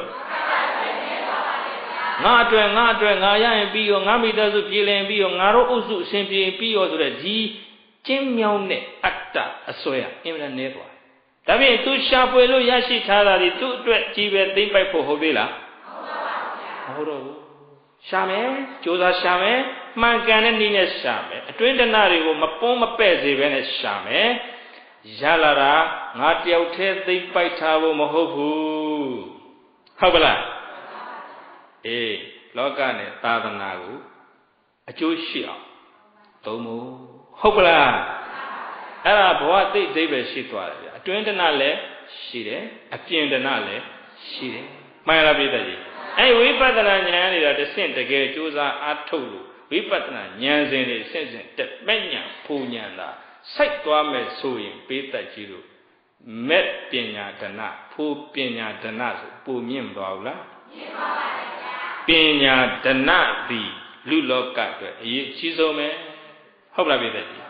ငါအတွက်ငါအတွက်ငါရရင်ပြီးရောငါမိသားစုပြည်လည်ပြီးရောငါတို့အုပ်စုအရှင်ပြေပြီးရောဆိုတဲ့ဒီကျင်းမြောင်းတဲ့အတ္တအစွဲအင်မတန်နေသွားတယ်။ဒါဖြင့်သူရှာဖွေလို့ရရှိထားတာဒီသူ့အတွက်ကြီးပဲသိမ့်ပိုက်ဖို့ဟုတ်သေးလားမဟုတ်တော့ဘူးရှာမယ်ကြိုးစားရှာမယ်မှန်ကန်တဲ့နည်းနဲ့ရှာမယ်အတွင်းတဏှတွေကိုမပွန်းမပဲ့စေဘဲနဲ့ရှာမယ်ရလာတာငါတယောက်တည်းသိမ့်ပိုက်ထားဖို့မဟုတ်ဘူးဟုတ်ပါလားအေးလောကနဲ့သာသနာကိုအကျိုးရှိအောင်သုံးဖို့ဟုတ်ပါလားအဲ့ဒါဘဝသိသိပဲရှိသွားတယ်ဗျအတွင်းတဏှလည်းရှိတယ်အပြင်တဏှလည်းရှိတယ်မှန်လားပြည့်တဲ့ကြီးအဲဝိပဿနာဉာဏ်နေတာတဆင့်တကယ်ကြိုးစားအားထုတ်လို့ဝိပဿနာဉာဏ်စဉ်တွေဆင့်ဆင့်တက်မဲ့ညာဖူညာတာစိုက်သွားမယ်ဆိုရင်ပေးတတ်ကြီးလို့မဲ့ပညာဒနာဖူပညာဒနာဆိုပူမြင့်သွားဘူးလားမြင့်ပါပါဗျာပညာဒနာသည်လူလောကအတွက်အရေးကြီးဆုံးပဲဟုတ်လားပြည့်တဲ့ကြီး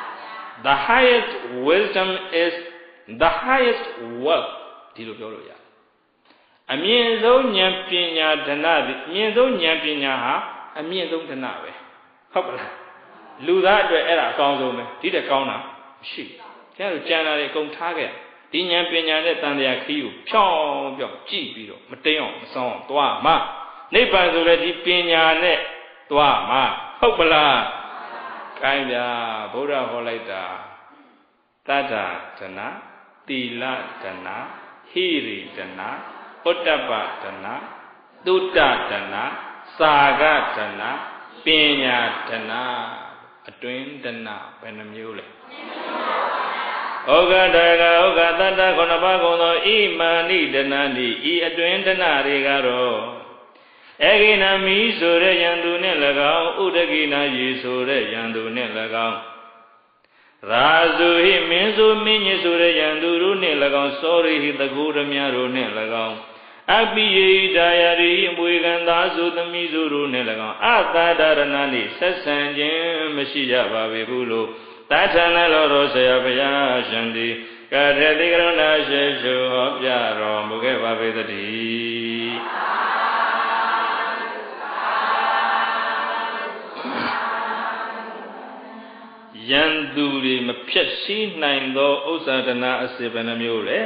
The highest wisdom is the highest wealth ဒီလိုပြောလို့ရတယ်အမြင့်ဆုံးဉာဏ်ပညာဓနသည်အမြင့်ဆုံးဉာဏ်ပညာဟာအမြင့်ဆုံးဓနပဲဟုတ်ပါလားလူသားအတွက်အဲ့ဒါအကောင်းဆုံးပဲဒီတက်ကောင်းတာမရှိဘူးကျန်တို့ကြံတာတွေအကုန်ထားခဲ့ဒီဉာဏ်ပညာနဲ့တန်တရားခီးကိုဖြောင်းပြောင်းကြည့်ပြီးတော့မတိမ်အောင်မဆောင်အောင်သွားမှာနိဗ္ဗာန်ဆိုလည်းဒီပညာနဲ့သွားမှာဟုတ်ပါလားကိုင်းဗျာဗုဒ္ဓဟောလိုက်တာတတ္တဓနသီလဓနဟိရိဓနဩတ္တပဒနာသုတ္တဒနာစာဂဒနာပညာဒနာအတွင်းဒနာဘယ်နှမျိုးလဲဩဃတကဩဃတတ္တခုနှစ်ပါးကုန်သောဣမာနိဒနာတိဤအတွင်းဒနာတွေကတော့အေဂိနာမိဆိုတဲ့ယံသူနှင့်၎င်းဥဒကိနာယေဆိုတဲ့ယံသူနှင့်၎င်းရာဇုဟိမင်းဆိုမင်းကြီးဆိုတဲ့ယံသူတို့နှင့်၎င်းစောရိဟိတကူရမြတို့နှင့်၎င်းအပိယေဒါယရိအမွေကံသာဆိုသမီးဆိုတို့နှင့်၎င်းအသာဒရဏနှင့်ဆက်ဆံခြင်းမရှိကြပါပေဘူးလို့တထဏလောရောဆရာဘုရားရှင်ဒီကရတိကရုဏာရှိရှုဟောပြတော်မူခဲ့ပါပေသတည်းယံသူတွေမဖြတ်စည်းနိုင်သောဥစ္စာဒနာအစေဘယ်နှမျိုးလဲ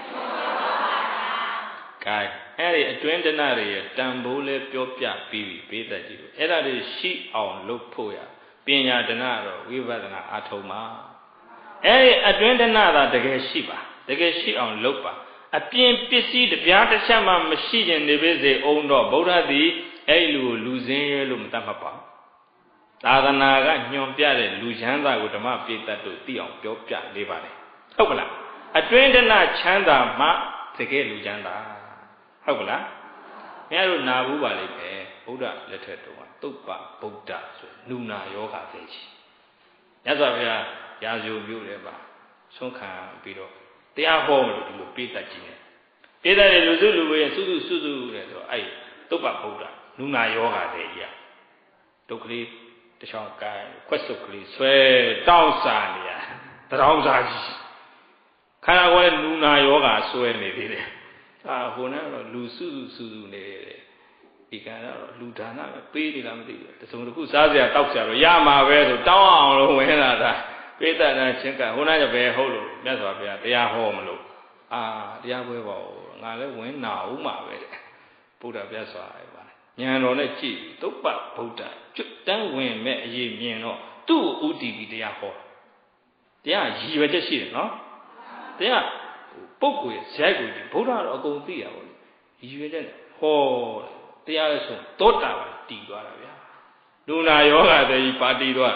ကဲအဲ့ဒီအတွင်းဒနာတွေရဲ့တန်ဖိုးလဲပြောပြပြီးပြီပေးတတ်ကြည့်လို့အဲ့ဒါတွေရှိအောင်လုပ်ဖို့ရပညာဒနာတော့ဝိပဿနာအထုံးပါအဲ့ဒီအတွင်းဒနာသာတကယ်ရှိပါတကယ်ရှိအောင်လုပ်ပါအပြင်ပစ္စည်းတပြားတစ်ချက်မှမရှိခြင်းနေပါစေအောင်တော့ဗုဒ္ဓသည်အဲ့လူကိုလူစင်းရဲလို့မတတ်မှတ်ပါသာသနာကညွန်ပြတဲ့လူချမ်းသာကိုဓမ္မပိဋကတ်တို့သိအောင်ပြောပြနေပါလေဟုတ်ကလားအတွင်းဒနာချမ်းသာမှတကယ်လူချမ်းသာဟုတ်ကလားမင်းတို့နာဘူးပါလိမ့်မယ်ဘုရားလက်ထက်တုန်းကသုပ္ပဗုဒ္ဓဆိုနုနာယောဂသိချီမြတ်စွာဘုရားရာဇုမျိုးတွေပါဆုံးခံပြီးတော့တရားဟောလို့ဒီလိုပိဋကတ်ကြီးနေပိဋကတ်ရဲ့လူစုလူဝေးစုစုစုစုတဲ့ဆိုအဲ့သုပ္ပဗုဒ္ဓနုနာယောဂသိကြီးဒုက္ခလေးတချောင်းကိုင်းခွက်စုပ်ကလေးဆွဲတောင်းစားနေရတရောင်းစားကြီးခန္ဓာကိုယ်ရဲ့နုနာယောဂဆွဲနေသေးတယ်အာဟိုနဲ့တော့လူစုစုစုစုနေတယ်ဒီကံတော့လူဒါနပဲပေးနေလားမသိဘူးတစုံတစ်ခုစားစရာတောက်စရာတော့ရမှာပဲဆိုတောင်းအောင်လို့ဝင်လာတာပေးတတ်တဲ့ချင်းကဟိုနားကျပဲဟုတ်လို့မြတ်စွာဘုရားတရားဟောမလို့အာတရားပွဲပေါ့ငါလည်းဝင်နာဦးမှာပဲဗုဒ္ဓမြတ်စွာဘုရားဉာဏ်တော်နဲ့ကြည့်သုပ္ပဗုဒ္ဓကျွတ်တန်းဝင်မဲ့အရေးမြင်တော့သူ့ကိုဥတည်ပြီးတရားဟောတရားရည်ရွယ်ချက်ရှိတယ်နော်တရားပုဂ္ဂိုလ်ရဲ့ဇက်ကိုဒီဗုဒ္ဓတော့အကုန်သိရပါဘူးရည်ရွယ်ချက်ဟောတရားလို့ဆိုသောတာပန်တည်သွားတာဗျာလူနာယောဂတဲ့ပါတီသွား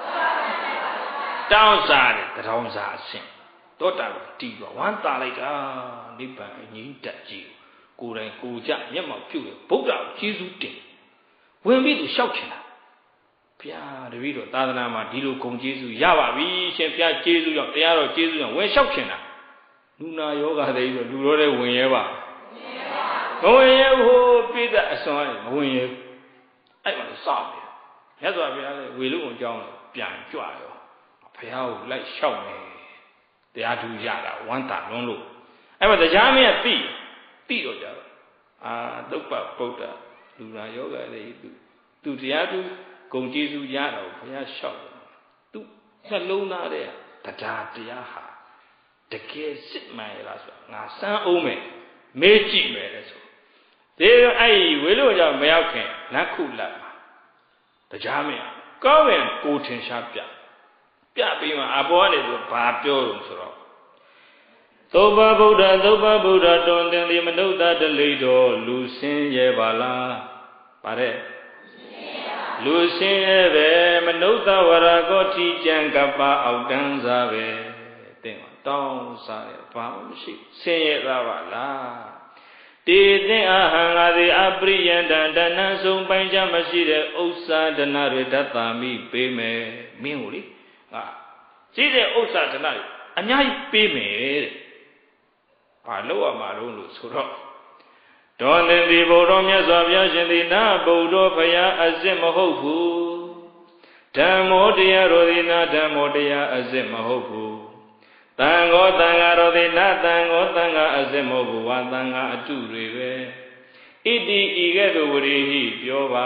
တောင်းစားတယ်တောင်းစားအဆင့်သောတာပန်တည်သွားဝမ်းသာလိုက်တာနိဗ္ဗာန်ငြိမ်းတက်ကြီးကိုယ်တိုင်ကိုယ်ကြမျက်မှောက်ပြုတယ်ဗုဒ္ဓကိုကျေးဇူးတင်ဝင်ပြီးသူလျှောက်ချင်တာဘုရားတပည့်တော်သာသနာမှာဒီလိုဂုဏ်ကျေးဇူးရပါပြီရှင်ဘုရားကျေးဇူးကြောင့်တရားတော်ကျေးဇူးကြောင့်ဝင်လျှောက်ချင်တာလူနာယောဂတဲ့ဆိုလူတော်တဲ့ဝင်ရဲပါမဝင်ရဲဘူးပြိတ္တအစွမ်းမဝင်ရဲအဲ့မှာစတယ်မြတ်စွာဘုရားလည်းဝေလူအောင်ကြောင်းပြန်ကြွရောဘုရားကိုလိုက်လျှောက်နေတရားထူရတာဝမ်းသာလွန်းလို့အဲ့မှာတရားမင်းကသိသိတော့ကြတော့အာသုပ္ပဗုဒ္ဓလူနာယောဂလေးသူသူတရားသူဂုံကျေးဇူးရတော့ဘုရားလျှောက်တယ်သူနှလုံးသားတဲ့တရားတရားဟာတကယ်စစ်မှန်ရလားဆိုငါစမ်းအောင်မယ်မေးကြည့်မယ်လေဆိုဒီအဲ့ဝေလို့ကြောင့်မရောက်ခင်လက်ခုလက်မှာတရားမင်းကောင်းရင်ကိုထင်ရှားပြပြပြီးမှအပေါ်ကနေဆိုဘာပြောလို့ဆိုတော့သုဘဗုဒ္ဓသုဘဗုဒ္ဓတွင်တင်သည်မနုဿတလိတော်လူစင်းရဲ့ပါလားပါတဲ့လူစင်းရဲ့ပဲမနုဿဝရကောတိကြံကပ္ပအောက်တန်းစားပဲတဲ့တောင်းစားတယ်ဘာမှမရှိစင်းရဲ့သားပါလားတေသင်အာဟံငါသည်အပရိယန္တဒဏ္ဍဆုံးပိုင်းချမရှိတဲ့ဥစ္စာဒနာတွေတတ်တာမိပေးမယ်မင်းကိုလေငါရှိတဲ့ဥစ္စာဒနာတွေအများကြီးပေးမယ်တဲ့ဘာလို့ရမှာလို့လို့ဆိုတော့ဒေါသင်သည်ဘုရားမြတ်စွာဘုရားရှင်သည်နာဗုဒ္ဓဘုရားအစစ်မဟုတ်ဘူးဓမ္မောတရားတော်သည်နာဓမ္မောတရားအစစ်မဟုတ်ဘူးတန်ဃောတန်ဃာတော်သည်နာတန်ဃောတန်ဃာအစစ်မဟုတ်ဘူးဝါတန်ဃာအတုတွေပဲဣတိဤကဲ့သို့ဝရိဟိပြောပါ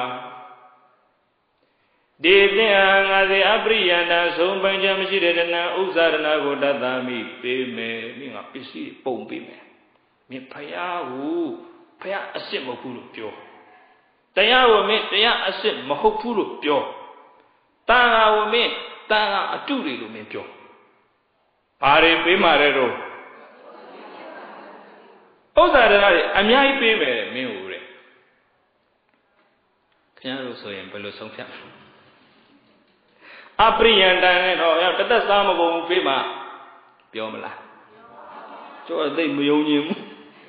ဒီသင်ဟာငါစီအပရိယန္တဆုံးပိုင်းချမရှိတဲ့တဏှာဥစ္စာရဏကိုတတ်တာမိပေးမယ်မိငါပစ္စည်းပုံပေးမယ်မြင်ဖယားကိုဖယားအစစ်မဟုတ်ဘူးလို့ပြောတရားကိုမင်းတရားအစစ်မဟုတ်ဘူးလို့ပြောတန်ဃာကိုမင်းတန်ဃာအတုတွေလို့မင်းပြောဘာတွေပေးမှလဲတော့ဥစ္စာရဏတွေအများကြီးပေးမယ်မင်းကိုတဲ့ခင်ဗျားတို့ဆိုရင်ဘယ်လိုဆုံးဖြတ်အပရိယန္တန်နဲ့တော့တသက်စားမကုန်ဘူးဖေးမှာပြောမလားကျော်သိမယုံကြည်ဘူး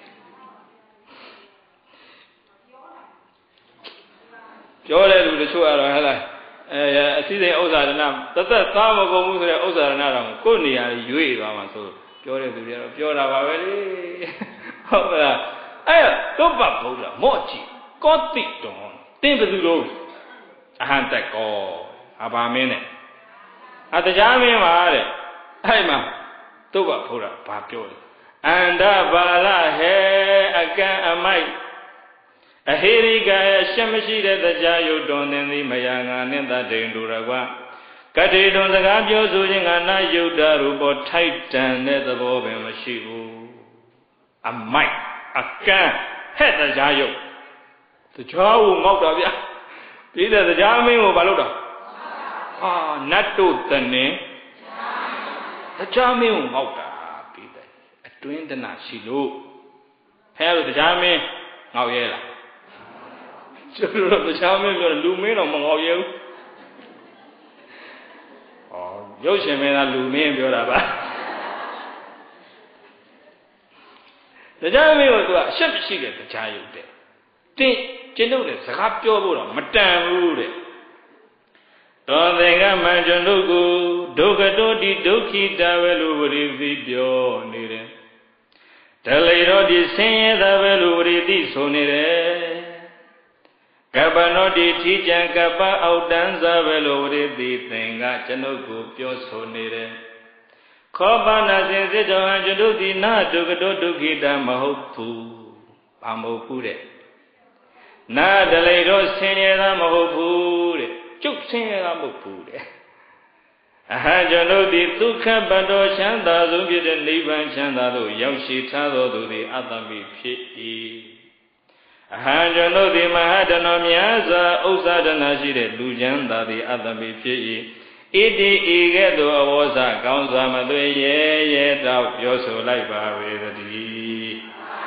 ပြောတဲ့လူတချို့ကတော့ဟဲ့လားအဲအစည်းစိမ်ဥစ္စာရဏတသက်စားမကုန်ဘူးဆိုတဲ့ဥစ္စာရဏတော့ကိုယ့်နေရာရွေ့သွားမှာဆိုပြောတဲ့သူတွေကတော့ပြောတာပါပဲလေဟုတ်ပါလားအဲ့သုဘဗုဒ္ဓမော့ကြည့်ကောတိတော်တင်းဘယ်သူလို့အဟံတကောအဘာမင်းနဲ့အတရားမင်းပါတဲ့အဲ့မှာသုဘဗုဒ္ဓဘာပြောလဲအန္တဘာလဟေအကံအမိုက်အဟိရိကရဲ့ရှက်မရှိတဲ့တရားယုတ်တွင်တင်သည်မယာငါနှင့်တတိန်တို့ရကွာကတိတွင်စကားပြောဆိုခြင်းကနာယုတ်တာရူပေါ်ထိုက်တန်တဲ့သဘောပင်မရှိဘူးအမိုက်အကံဟဲ့တရားယုတ်တရားကိုငေါက်တာဗျာပြည်တဲ့တရားမင်းကိုဘာလုပ်တာဟာနတ်တို့တနေတရားမင်းကိုငေါက်တာပြည်တဲ့အတွင်းတနာရှိလို့ဖဲလို့တရားမင်းငေါက်ရဲလားကျတော့တရားမင်းပြောလူမင်းတော့မငေါက်ရဲဘူးဩရုပ်ရှင်မင်းကလူမင်းပြောတာပါတရားမင်းကိုသူကအရှက်မရှိတဲ့တရားယုတ်တဲ့တင်းကျင့်တို့လည်းစကားပြောဖို့တော့မတန်ဘူးတဲ့တော်သင်္ကမံကျွန်တို့ကိုဒုက္ခတောတိဒုက္ခိတာပဲလို့ဝရိသိပြောနေတယ်ဒလိတော်ဒီဆင်းရဲတာပဲလို့ဝရိသိဆိုနေတယ်ကပ္ပနောတိထီကြံကပ္ပအောက်တန်းစားပဲလို့ဝရိသိသင်္ကကျွန်တို့ကိုပြောဆိုနေတယ်ခောပနာစဉ်စစ်တော်ဟံကျွန်တို့ဒီနာဒုက္ခတောဒုက္ခိတာမဟုတ်ဘူးဘာမဟုတ်ဘူးတဲ့နာတလိတော့ဆင်းရဲတာမဟုတ်ဘူးတဲ့ကျုပ်ဆင်းရဲတာမဟုတ်ဘူးတဲ့အဟံကျွန်ုပ်သည်ဒုက္ခပတ္တောချမ်းသာဆုံးဖြစ်တဲ့နိဗ္ဗာန်ချမ်းသာသို့ရောက်ရှိထားသောသူသည်အတ္တမိဖြစ်၏အဟံကျွန်ုပ်သည်မဟာတနောမြတ်စွာဥစ္စာဒနာရှိတဲ့လူချမ်းသာသည်အတ္တမိဖြစ်၏ဣတိဤကဲ့သို့အဝေါစကောင်းစွာမသွေရဲရဲတောက်ပြောဆိုလိုက်ပါဝေတည်း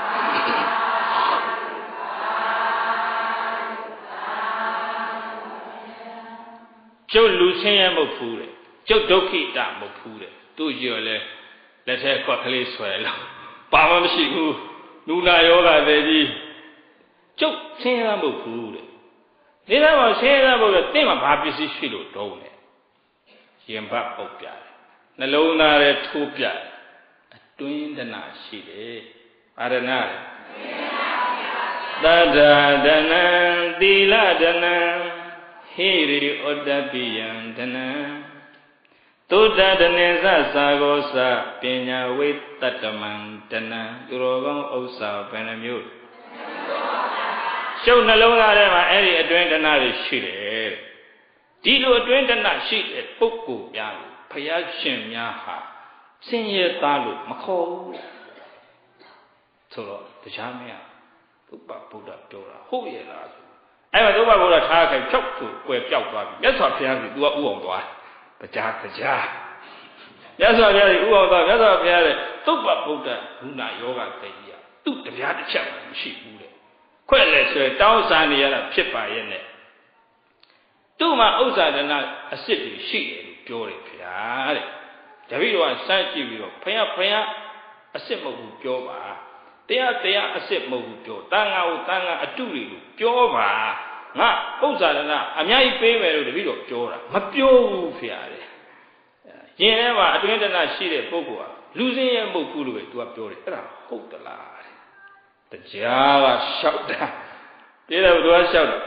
ကျုပ်လူဆင်းရဲမဟုတ်ဘူးတဲ့ကျုပ်ဒုက္ခိတမဟုတ်ဘူးတဲ့သူ့ကြီးရောလဲလက်ထဲခွက်ကလေးဆွဲလို့ပါမမရှိဘူးလူနာယောဂတဲ့ကြီးကျုပ်ဆင်းရဲမဟုတ်ဘူးတဲ့ဒီတော့မှဆင်းရဲမဟုတ်တဲ့တင့်မှာဘာပစ္စည်းရှိလို့တုံးလဲရင်ဘတ်ပုတ်ပြတယ်နှလုံးသားရဲ့ထိုးပြတယ်အတွင်းတနာရှိတယ်ပါရဏလေသတ္တဒနံသီလဒနံဟိရိဩတ္တပိယံဒနံသုတ္တဒနေသသာဂောသပညာဝိတတ္တမံဒနံသူတော်ကောင်းဥစ္စာဘယ်နှမျိုးရှုပ်နှလုံးသားထဲမှာအဲ့ဒီအတွင်းတနာတွေရှိတယ်ဒီလိုအတွင်းတဏရှိတဲ့ပုဂ္ဂိုလ်များကိုဘုရားရှင်များဟာဆင်းရဲသားလို့မခေါ်ဘူးဆိုတော့တရားမရသုဘဗုဒ္ဓပြောတာဟုတ်ရဲ့လားဆိုအဲ့မှာသုဘဗုဒ္ဓထားခိုင်ဖြောက်သူကွယ်ပြောက်သွားပြီမြတ်စွာဘုရားကသူကဥအောင်သွားတရားတရားမြတ်စွာဘုရားကဥအောင်သွားမြတ်စွာဘုရားကသုဘဗုဒ္ဓဘုနာယောဂတေကြီးကသူ့တရားတစ်ချက်မှမရှိဘူးတဲ့ခွဲ့လဲဆိုတောင်းစားနေရတာဖြစ်ပါရဲ့နဲ့သူ့မှာဥစ္စာဒနာအစ်စ်တွေရှိတယ်လို့ပြောတယ်ဗျာတဲ့တပည့်တော်ကစမ်းကြည့်ပြီးတော့ဖယားဖယားအစ်စ်မဟုတ်ဘူးပြောပါတရားတရားအစ်စ်မဟုတ်ဘူးပြောတန်ခါကိုတန်ခါအတုတွေလို့ပြောပါငါဥစ္စာဒနာအများကြီးပေးမယ်လို့တပည့်တော်ပြောတာမပြောဘူးဗျာတဲ့ရင်ထဲမှာအတွင်းဒနာရှိတဲ့ပုဂ္ဂိုလ်ကလူစင်းရဲ့မဟုတ်ဘူးလို့ပဲသူကပြောတယ်အဲ့ဒါဟုတ်သလားတဲ့တရားကရှောက်တာပြေတော့သူကရှောက်တယ်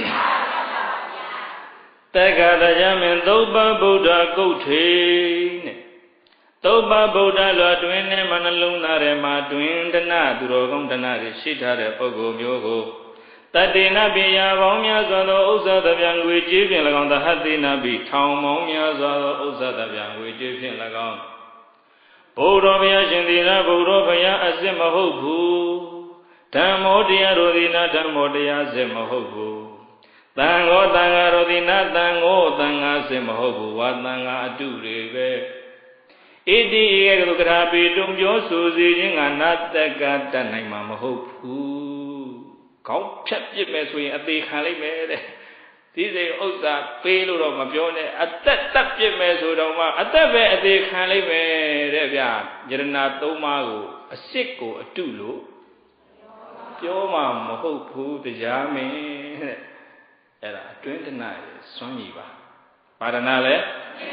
တက္ကတရားမင်းသုဘဗုဒ္ဓကုဋ္ဌေနဲ့သုဘဗုဒ္ဓလွတ်တွင်နဲ့မနှလုံးသားထဲမှာတွင်တဏသူတော်ကောင်းတဏတွေရှိထားတဲ့ပုဂ္ဂိုလ်မျိုးကိုတတေနပိယပေါင်းများစွာသောဥစ္စာတပြံငွေကြေးဖြင့်၎င်းသဟတေနပိထောင်ပေါင်းများစွာသောဥစ္စာတပြံငွေကြေးဖြင့်၎င်းဘုရားဘုရားရှင်သီလဘုရားဘုရားအစစ်မဟုတ်ဘူးဓမ္မောတရားတို့သည်နာဓမ္မောတရားစစ်မဟုတ်ဘူးတန်ဃောတန်ဃာရောတိနာတန်ဃောတန်ဃာစစ်မဟုတ်ဘူးဝါတန်ဃာအတုတွေပဲဣတိဧကတုကရာပိတုံပြောဆိုစေခြင်းကနာတကတတ်နိုင်မှာမဟုတ်ဘူးခေါင်းဖြတ်ပြစ်မယ်ဆိုရင်အသေးခံလိုက်မယ်တဲ့ဒီစိတ်ဥစ္စာပေးလို့တော့မပြောနဲ့အသက်တက်ပြစ်မယ်ဆိုတော့မှအသက်ပဲအသေးခံလိုက်မယ်တဲ့ဗျာယရဏသုံးပါးကိုအစ်စ်ကိုအတုလို့ပြောမှမဟုတ်ဘူးတရားမင်းတဲ့အဲ့ဒါအတွင်းတဏှာရဲ့စွန့်ရည်ပါပါဒနာလဲ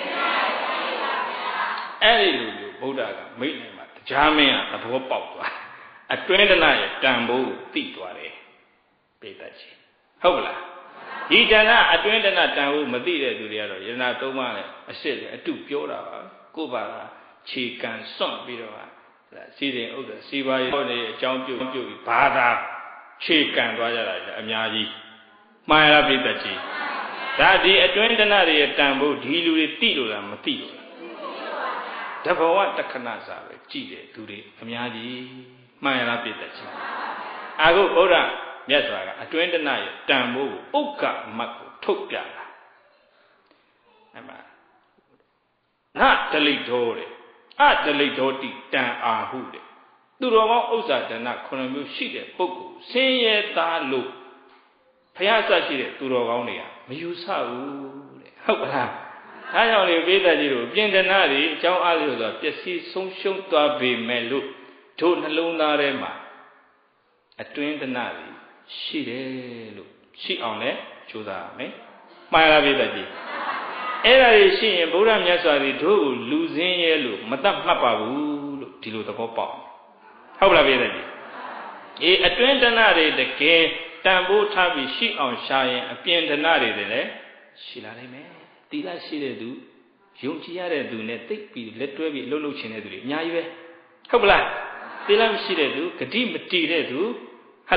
အဲ့ဒီလိုလိုဗုဒ္ဓကမိတ်နိုင်မှာတရားမင်းကသဘောပေါက်သွားအတွင်းတဏှာရဲ့တန်ဖိုးကိုသိသွားတယ်ပိဋကကြီးဟုတ်ကလားဒီတဏှာအတွင်းတဏှာတန်ဖိုးမသိတဲ့သူတွေကတော့ယရဏသုံးပါးနဲ့အစ်စ်လေအတုပြောတာပါကိုယ်ပါကခြေကံစွန့်ပြီးတော့စီရင်ဥဒ္ဒစီပါရဟောနေအကြောင်းပြုပြုပြီးဘာသာခြေကံသွားကြတာအများကြီးမှားရပိဋကကြီးဒါဒီအတွင်းတဏှာတွေရဲ့တန်ဖိုးဒီလူတွေသိလို့လားမသိလို့လားတဘဝတခဏစာပဲကြည့်တယ်သူတွေအများကြီးမှားရပိဋကကြီးအခုဘုရားမြတ်စွာကအတွင်းတဏှာရဲ့တန်ဖိုးကိုဥက္ကမတ်ကိုထုတ်ပြတာအဲ့မှာငါတလိတော်တဲ့အတလိတော်တိတန်အာဟုတဲ့သူတော်ကောင်းဥစ္စာဒနာခုနှစ်မျိုးရှိတဲ့ပုဂ္ဂိုလ်ဆင်းရဲသားလို့ဘုရားစရှိတဲ့သူတော်ကောင်းတွေကမယူဆဘူးတဲ့ဟုတ်ပါလားဒါကြောင့်လေပိဋကကြီးတို့ပြင်ဒနာတွေအကြောင်းအားလျော်စွာပျက်စီးဆုံးရှုံးသွားပေမဲ့လို့တို့နှလုံးသားထဲမှာအတွင်းဒနာတွေရှိတယ်လို့ရှိအောင်လဲကြိုးစားရမယ်မှားရလားပိဋကကြီးအဲ့ဒါတွေရှိရင်ဘုရားမြတ်စွာဘုရားတို့ကိုလူစင်းရဲလို့မတတ်မှတ်ပါဘူးလို့ဒီလိုသဘောပေါက်ဟုတ်လားပိဋကကြီးအေးအတွင်းဒနာတွေတကယ်တန်ဖိုးထားပြီးရှိအောင်ရှာရင်အပြင်ဒနာတွေလည်းရှိလာနိုင်မယ်သီလရှိတဲ့သူယုံကြည်ရတဲ့သူနဲ့တိတ်ပြီးလက်တွဲပြီးအလုပ်လုပ်ချင်တဲ့သူတွေအများကြီးပဲဟုတ်ပလားသီလမရှိတဲ့သူဂတိမတည်တဲ့သူဟုတ်လား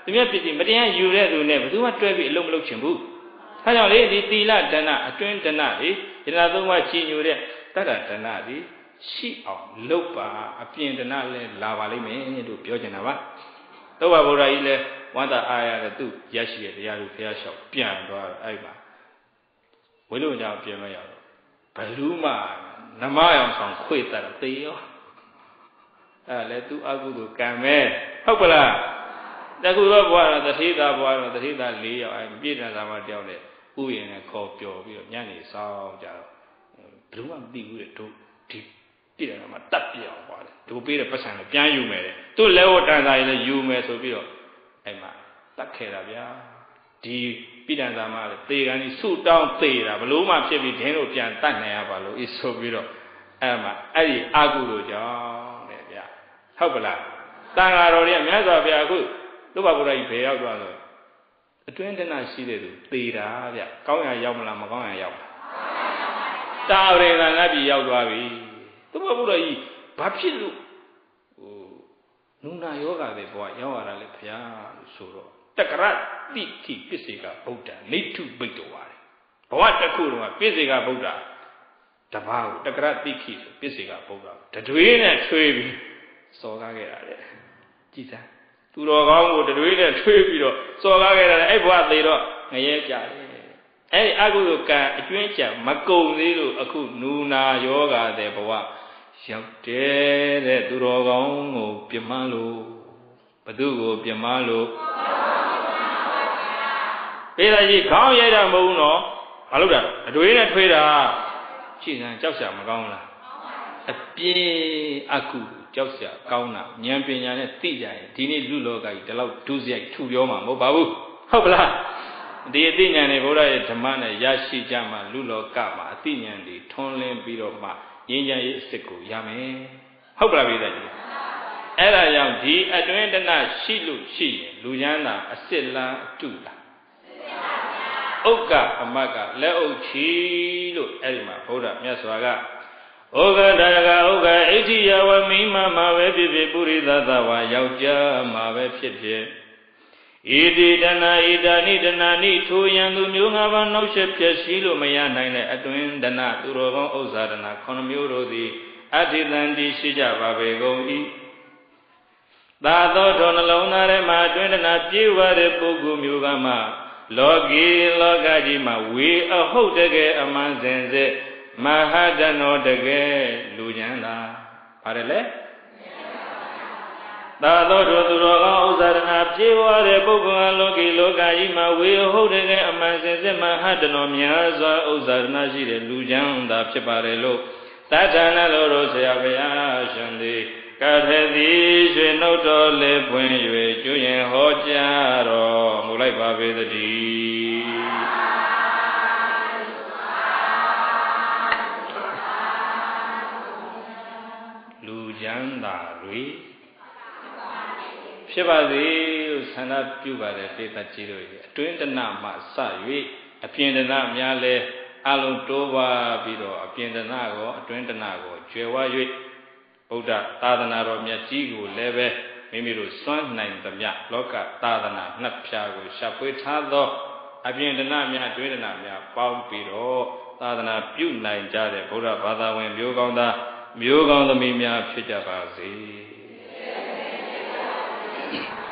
သူများပစ္စည်းမတရားယူတဲ့သူနဲ့ဘယ်သူမှတွဲပြီးအလုံးမလုပ်ချင်ဘူး။ဒါကြောင့်လေဒီသီလဒါနအတွင်းဒါနလေယန္တာသုံးပါးကြီးညိုတဲ့တတ္တဒါနဒီရှိအောင်လုပ်ပါအပြင်ဒါနလည်းလာပါလိမ့်မယ်လို့ပြောချင်တာပါ။သုဘဗုဒ္ဓကြီးလည်းဝန္တာအာရတဲ့သူရရှိတဲ့တရားကိုဘုရားလျှောက်ပြန်သွားတော့အဲ့မှာဝိလုံကြောင့်ပြင်မရတော့ဘယ်သူမှနမအောင်ဆောင်ခွေတတ်တေရောအဲ့လေသူအကုသိုလ်ကံပဲဟုတ်ပလားတကူတော့ဘွားတော့တတိသာဘွားတော့တတိသာ၄ယောက်အဲ့ပြည့်တန်သာမတယောက်နဲ့ဥယျာဉ်နဲ့ခေါ်ပျော်ပြီးတော့ညနေဆောင်ကြတော့ဘယ်သူမှမသိဘူးတဲ့တို့ဒီပြည့်တန်သာမတတ်ပြောင်းသွားတယ်တို့ပေးတဲ့ပတ်စံလည်းပြန်ယူမယ်တဲ့သူ့လက်ဝတ်တန်သာရင်လည်းယူမယ်ဆိုပြီးတော့အဲ့မှာတတ်ခဲ့တာဗျာဒီပြည့်တန်သာမလည်းသေကန်ကြီးဆုတောင်းသေတာဘလို့မှဖြစ်ပြီးဒင်းတို့ပြန်တတ်နိုင်ရပါလို့ဤဆိုပြီးတော့အဲ့မှာအဲ့ဒီအာကုသိုလ်ကြောင့်တဲ့ဗျာဟုတ်ပလားတန်ဃာတော်တွေကမြတ်စွာဘုရားအခုသုဘဗုဒ္ဓကြီးဘယ်ရောက်သွားလို့အတွင်းတဏှရှိတဲ့သူသေတာဗျကောင်းရရောက်မလားမကောင်းရရောက်လားတာဝေကံငါပြည်ရောက်သွားပြီသုဘဗုဒ္ဓကြီးဘာဖြစ်လို့ဟိုနုနာယောဂတဲ့ဘဝရောက်ရတာလေဘုရားလို့ဆိုတော့တက္ကရတိတိပစ္စေကဗုဒ္ဓနေထုပိတ်တော်ပါတယ်ဘဝတစ်ခုလုံးကပစ္စေကဗုဒ္ဓတပါးကိုတက္ကရတိခိဆိုပစ္စေကဗုဒ္ဓတတွေးနဲ့ထွေးပြီးစော်ကားခဲ့တာလေကြည်စမ်းသူတော်ကောင်းကိုတတွေးနဲ့ထွေးပြီးတော့စော်ကားခဲ့တာလေအဲ့ဘဝသေးတော့ငရဲကြတယ်အဲ့ဒီအကုသိုလ်ကံအကျွင်းကြံမကုံသေးလို့အခုနူနာယောဂတဲ့ဘဝရောက်တယ်တဲ့သူတော်ကောင်းကိုပြမလို့ဘသူကိုပြမလို့ပေးလိုက်ကြီးခေါင်းရိုက်တာမဟုတ်ဘူးနော်ဘာလို့လဲအတွေးနဲ့ထွေးတာရှင်းစမ်းကြောက်စရာမကောင်းလားအပြင်းအကုကြောက်စရာကောင်းတာဉာဏ်ပညာနဲ့သိကြရင်ဒီနေ့လူလောကကြီးဒီလောက်ဒုစရိုက်ထူပြောမှာမဟုတ်ပါဘူးဟုတ်ပလားဒီအသိဉာဏ်တွေဘုရားရဲ့ဓမ္မနဲ့ရရှိကြမှာလူလောကမှာအသိဉာဏ်တွေထွန်းလင်းပြီးတော့မှငြိမ်းချမ်းရေးအစစ်ကိုရမယ်ဟုတ်ပလားပြည်သားကြီးအဲ့ဒါကြောင့်ဒီအတွင်းတဏရှိလို့ရှိရင်လူချမ်းသာအစစ်လားအတုလားဥက္ကအမတ်ကလက်အုပ်ချီလို့အဲ့ဒီမှာဘုရားမြတ်စွာကဩဃဒါယကဩဃအဋ္ဌိယဝမိမမှာပဲဖြစ်ဖြစ်ပုရိသသဝါယောက်ျားမှာပဲဖြစ်ဖြစ်ဣတိတဏဣတာနိတဏနိထိုယံသူမျိုးငါးပါးနောက်ဆက်ဖြစ်ရှိလို့မရနိုင်တဲ့အတွင်းတဏသူတော်ကောင်းဥစ္စာဒနာခုနှစ်မျိုးတို့သည်အဋ္ဌိတန်တိရှိကြပါပေကုန်၏သာသောထောနှလုံးသားထဲမှာအတွင်းတဏပြေဝတဲ့ပုဂ္ဂိုလ်မျိုးကမှလောကီလောကကြီးမှာဝေအဟုတ်တကယ်အမှန်စင်စစ်မဟာတနောတကယ်လူချမ်းသာပါတယ်လေသာသောသူတော်ကောင်းဥစ္စာဒနာပြေဝတဲ့ပုဂ္ဂိုလ်လောကီလောကကြီးမှာဝေဟုတ်တကယ်အမှန်စင်စစ်မဟာတနောများစွာဥစ္စာဒနာရှိတဲ့လူချမ်းသာဖြစ်ပါတယ်လို့သတ္တနာလိုတော်ဆရာဘုရားရှင်သည်ကထေတိရွှေနှုတ်တော်လေးပွင့်၍ကျွရင်ဟောကြားတော်မူလိုက်ပါပေသတည်းလူချမ်းသာတွေဖြစ်ပါစေလို့ဆန္ဒပြုပါတယ်ပေတကြီးတို့ရဲ့အတွင်းတဏမှစ၍အပြင်တဏများလဲအလုံးတိုးပါပြီးတော့အပြင်တဏကိုအတွင်းတဏကိုကျွယ်ဝ၍ဗုဒ္ဓသာသနာတော်မြတ်ကြီးကိုလည်းပဲမိမိတို့စွန့်နိုင်သမျှလောကသာသနာနှစ်ဖြာကိုရှာဖွေထားသောအပြင်တဏများအတွင်းတဏများပေါင်းပြီးတော့သာသနာပြုနိုင်ကြတဲ့ဗုဒ္ဓဘာသာဝင်မျိုးကောင်းသားမျိုးကောင်းသမီးများဖြစ်ကြပါစေ